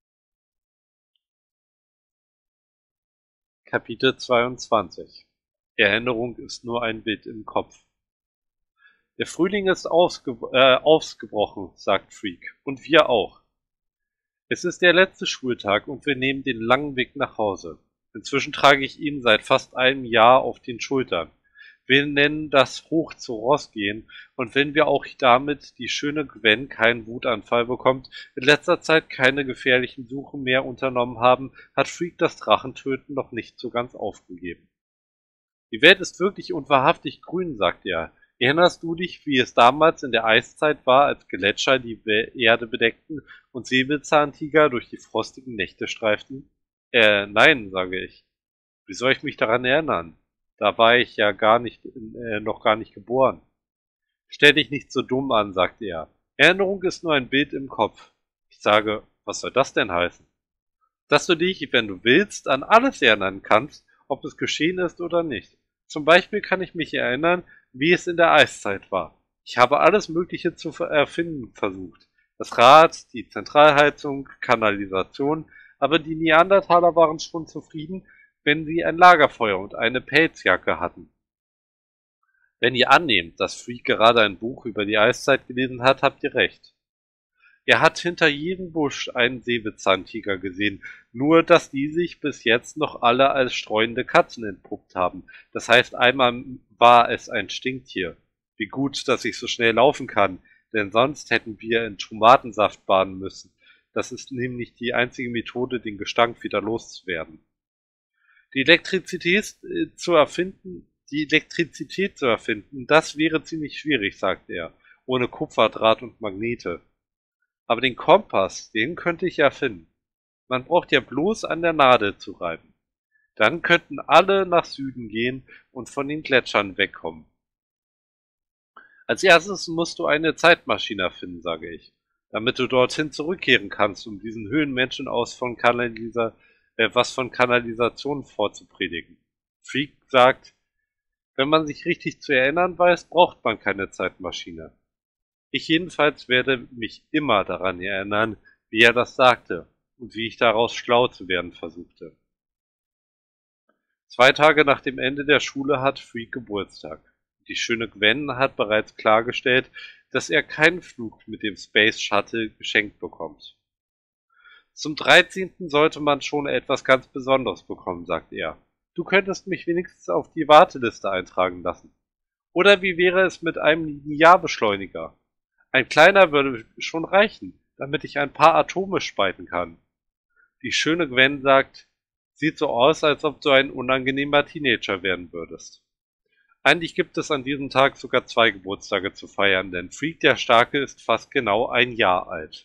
Kapitel 22 Erinnerung ist nur ein Bild im Kopf. Der Frühling ist ausgebrochen, sagt Freak, und wir auch. Es ist der letzte Schultag und wir nehmen den langen Weg nach Hause. Inzwischen trage ich ihn seit fast einem Jahr auf den Schultern. Wir nennen das hoch zu Ross gehen, und wenn wir auch damit die schöne Gwen keinen Wutanfall bekommt, in letzter Zeit keine gefährlichen Suchen mehr unternommen haben, hat Freak das Drachentöten noch nicht so ganz aufgegeben. Die Welt ist wirklich und wahrhaftig grün, sagt er. Erinnerst du dich, wie es damals in der Eiszeit war, als Gletscher die Erde bedeckten und Säbelzahntiger durch die frostigen Nächte streiften? Nein, sage ich. Wie soll ich mich daran erinnern? Da war ich ja noch gar nicht geboren. Stell dich nicht so dumm an, sagt er. Erinnerung ist nur ein Bild im Kopf. Ich sage, was soll das denn heißen? Dass du dich, wenn du willst, an alles erinnern kannst, ob es geschehen ist oder nicht. Zum Beispiel kann ich mich erinnern, wie es in der Eiszeit war. Ich habe alles Mögliche zu erfinden versucht. Das Rad, die Zentralheizung, Kanalisation, aber die Neandertaler waren schon zufrieden, wenn sie ein Lagerfeuer und eine Pelzjacke hatten. Wenn ihr annehmt, dass Freak gerade ein Buch über die Eiszeit gelesen hat, habt ihr recht. Er hat hinter jedem Busch einen Säbelzahntiger gesehen, nur dass die sich bis jetzt noch alle als streunende Katzen entpuppt haben. Das heißt, einmal war es ein Stinktier. Wie gut, dass ich so schnell laufen kann, denn sonst hätten wir in Tomatensaft baden müssen. Das ist nämlich die einzige Methode, den Gestank wieder loszuwerden. Die Elektrizität zu erfinden, das wäre ziemlich schwierig, sagt er, ohne Kupferdraht und Magnete. Aber den Kompass, den könnte ich erfinden. Man braucht ja bloß an der Nadel zu reiben. Dann könnten alle nach Süden gehen und von den Gletschern wegkommen. Als erstes musst du eine Zeitmaschine erfinden, sage ich, damit du dorthin zurückkehren kannst, um diesen Höhlenmenschen was von Kanalisation vorzupredigen. Freak sagt, wenn man sich richtig zu erinnern weiß, braucht man keine Zeitmaschine. Ich jedenfalls werde mich immer daran erinnern, wie er das sagte und wie ich daraus schlau zu werden versuchte. 2 Tage nach dem Ende der Schule hat Freak Geburtstag. Die schöne Gwen hat bereits klargestellt, dass er keinen Flug mit dem Space Shuttle geschenkt bekommt. Zum 13. sollte man schon etwas ganz Besonderes bekommen, sagt er. Du könntest mich wenigstens auf die Warteliste eintragen lassen. Oder wie wäre es mit einem Linearbeschleuniger? Ein kleiner würde schon reichen, damit ich ein paar Atome spalten kann. Die schöne Gwen sagt, sieht so aus, als ob du ein unangenehmer Teenager werden würdest. Eigentlich gibt es an diesem Tag sogar 2 Geburtstage zu feiern, denn Freak der Starke ist fast genau ein Jahr alt.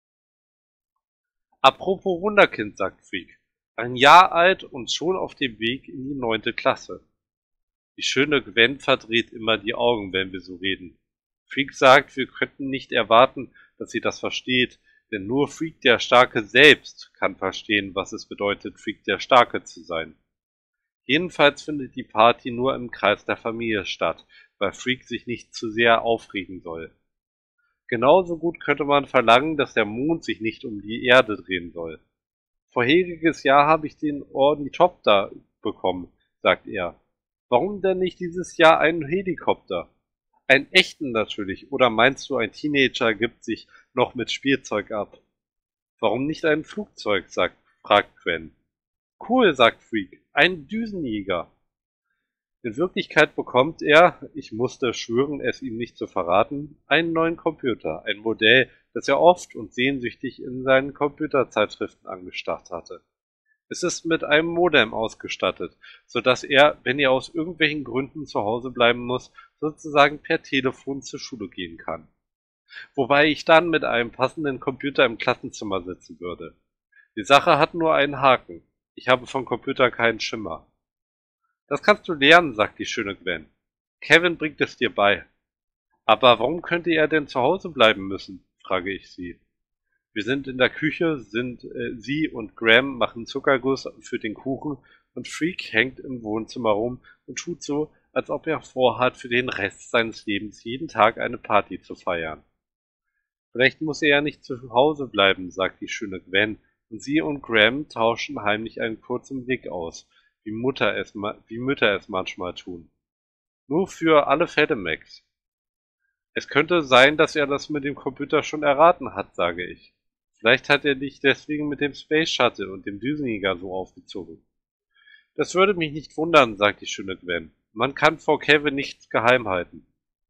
Apropos Wunderkind, sagt Freak, ein Jahr alt und schon auf dem Weg in die 9. Klasse. Die schöne Gwen verdreht immer die Augen, wenn wir so reden. Freak sagt, wir könnten nicht erwarten, dass sie das versteht, denn nur Freak der Starke selbst kann verstehen, was es bedeutet, Freak der Starke zu sein. Jedenfalls findet die Party nur im Kreis der Familie statt, weil Freak sich nicht zu sehr aufregen soll. Genauso gut könnte man verlangen, dass der Mond sich nicht um die Erde drehen soll. Vorheriges Jahr habe ich den Ornithopter bekommen, sagt er. Warum denn nicht dieses Jahr einen Helikopter? Einen echten natürlich, oder meinst du, ein Teenager gibt sich noch mit Spielzeug ab? Warum nicht ein Flugzeug, fragt Gwen. Cool, sagt Freak, ein Düsenjäger. In Wirklichkeit bekommt er, ich musste schwören, es ihm nicht zu verraten, einen neuen Computer, ein Modell, das er oft und sehnsüchtig in seinen Computerzeitschriften angestarrt hatte. Es ist mit einem Modem ausgestattet, so dass er, wenn er aus irgendwelchen Gründen zu Hause bleiben muss, sozusagen per Telefon zur Schule gehen kann. Wobei ich dann mit einem passenden Computer im Klassenzimmer sitzen würde. Die Sache hat nur einen Haken. Ich habe von Computern keinen Schimmer. Das kannst du lernen, sagt die schöne Gwen. Kevin bringt es dir bei. Aber warum könnte er denn zu Hause bleiben müssen? Frage ich sie. Wir sind in der Küche, sie und Graham machen Zuckerguss für den Kuchen und Freak hängt im Wohnzimmer rum und tut so, als ob er vorhat, für den Rest seines Lebens jeden Tag eine Party zu feiern. Vielleicht muss er ja nicht zu Hause bleiben, sagt die schöne Gwen, und sie und Graham tauschen heimlich einen kurzen Blick aus, wie Mütter es manchmal tun. Nur für alle Fälle, Max. Es könnte sein, dass er das mit dem Computer schon erraten hat, sage ich. Vielleicht hat er dich deswegen mit dem Space Shuttle und dem Düsenjäger so aufgezogen. Das würde mich nicht wundern, sagt die schöne Gwen. Man kann vor Kevin nichts geheim halten.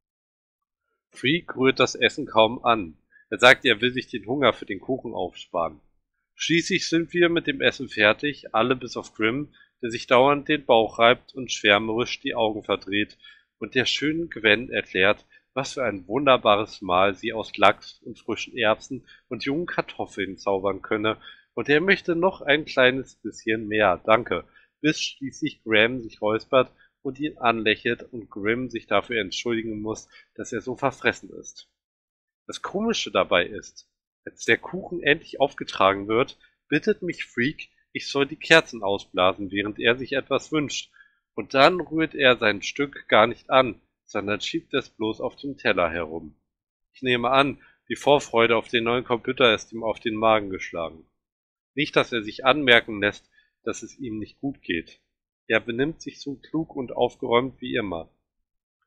Freak rührt das Essen kaum an. Er sagt, er will sich den Hunger für den Kuchen aufsparen. Schließlich sind wir mit dem Essen fertig, alle bis auf Grimm, der sich dauernd den Bauch reibt und schwärmerisch die Augen verdreht und der schönen Gwen erklärt, was für ein wunderbares Mahl sie aus Lachs und frischen Erbsen und jungen Kartoffeln zaubern könne, und er möchte noch ein kleines bisschen mehr, danke, bis schließlich Graham sich räuspert und ihn anlächelt und Grimm sich dafür entschuldigen muss, dass er so verfressen ist. Das Komische dabei ist, als der Kuchen endlich aufgetragen wird, bittet mich Freak, ich soll die Kerzen ausblasen, während er sich etwas wünscht, und dann rührt er sein Stück gar nicht an, sondern schiebt es bloß auf dem Teller herum. Ich nehme an, die Vorfreude auf den neuen Computer ist ihm auf den Magen geschlagen. Nicht, dass er sich anmerken lässt, dass es ihm nicht gut geht. Er benimmt sich so klug und aufgeräumt wie immer.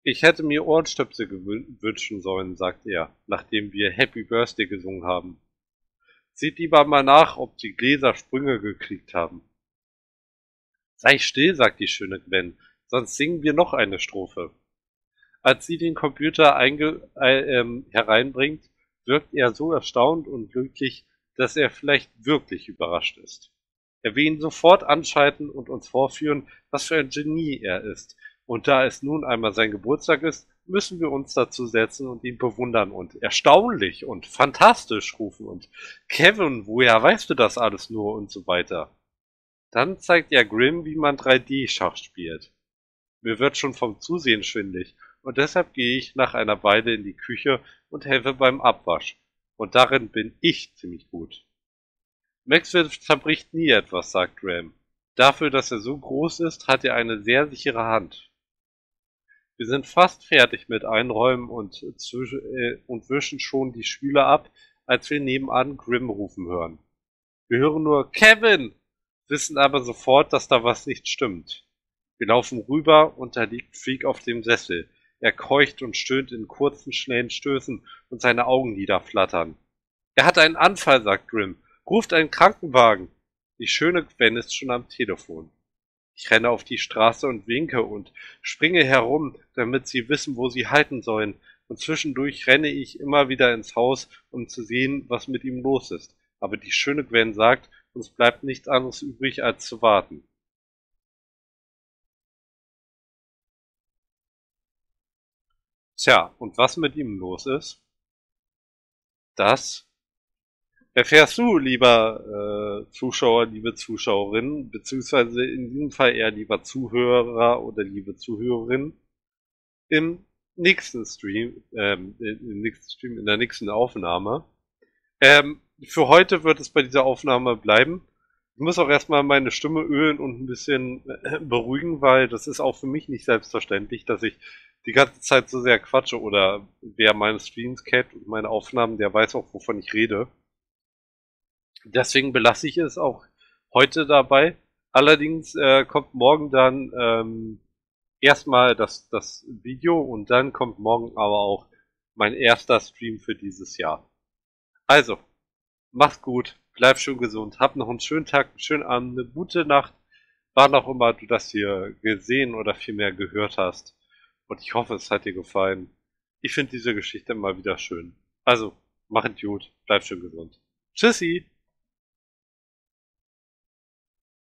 Ich hätte mir Ohrenstöpsel wünschen sollen, sagt er, nachdem wir Happy Birthday gesungen haben. Seht lieber mal nach, ob die Gläser Sprünge gekriegt haben. Sei still, sagt die schöne Gwen, sonst singen wir noch eine Strophe. Als sie den Computer hereinbringt, wirkt er so erstaunt und glücklich, dass er vielleicht wirklich überrascht ist. Er will ihn sofort anschalten und uns vorführen, was für ein Genie er ist. Und da es nun einmal sein Geburtstag ist, müssen wir uns dazu setzen und ihn bewundern und erstaunlich und fantastisch rufen und Kevin, woher weißt du das alles nur und so weiter. Dann zeigt er Grimm, wie man 3D-Schach spielt. Mir wird schon vom Zusehen schwindlig und deshalb gehe ich nach einer Weile in die Küche und helfe beim Abwasch. Und darin bin ich ziemlich gut. Maxwell zerbricht nie etwas, sagt Graham. Dafür, dass er so groß ist, hat er eine sehr sichere Hand. Wir sind fast fertig mit Einräumen und wischen schon die Spüle ab, als wir nebenan Grimm rufen hören. Wir hören nur Kevin, wissen aber sofort, dass da was nicht stimmt. Wir laufen rüber und da liegt Freak auf dem Sessel. Er keucht und stöhnt in kurzen, schnellen Stößen und seine Augenlider flattern. Er hat einen Anfall, sagt Grimm. Ruft einen Krankenwagen. Die schöne Gwen ist schon am Telefon. Ich renne auf die Straße und winke und springe herum, damit sie wissen, wo sie halten sollen. Und zwischendurch renne ich immer wieder ins Haus, um zu sehen, was mit ihm los ist. Aber die schöne Gwen sagt, uns bleibt nichts anderes übrig, als zu warten. Tja, und was mit ihm los ist, das erfährst du, lieber Zuschauer, liebe Zuschauerin, beziehungsweise in diesem Fall eher lieber Zuhörer oder liebe Zuhörerin, im in der nächsten Aufnahme. Für heute wird es bei dieser Aufnahme bleiben. Ich muss auch erstmal meine Stimme ölen und ein bisschen beruhigen, weil das ist auch für mich nicht selbstverständlich, dass ich die ganze Zeit so sehr quatsche oder wer meine Streams kennt und meine Aufnahmen, der weiß auch, wovon ich rede. Deswegen belasse ich es auch heute dabei. Allerdings kommt morgen dann erstmal das Video und dann kommt morgen aber auch mein erster Stream für dieses Jahr. Also, mach's gut, bleib schön gesund, hab noch einen schönen Tag, einen schönen Abend, eine gute Nacht, wann auch immer du das hier gesehen oder vielmehr gehört hast. Und ich hoffe, es hat dir gefallen. Ich finde diese Geschichte immer wieder schön. Also, mach es gut, bleib schön gesund. Tschüssi!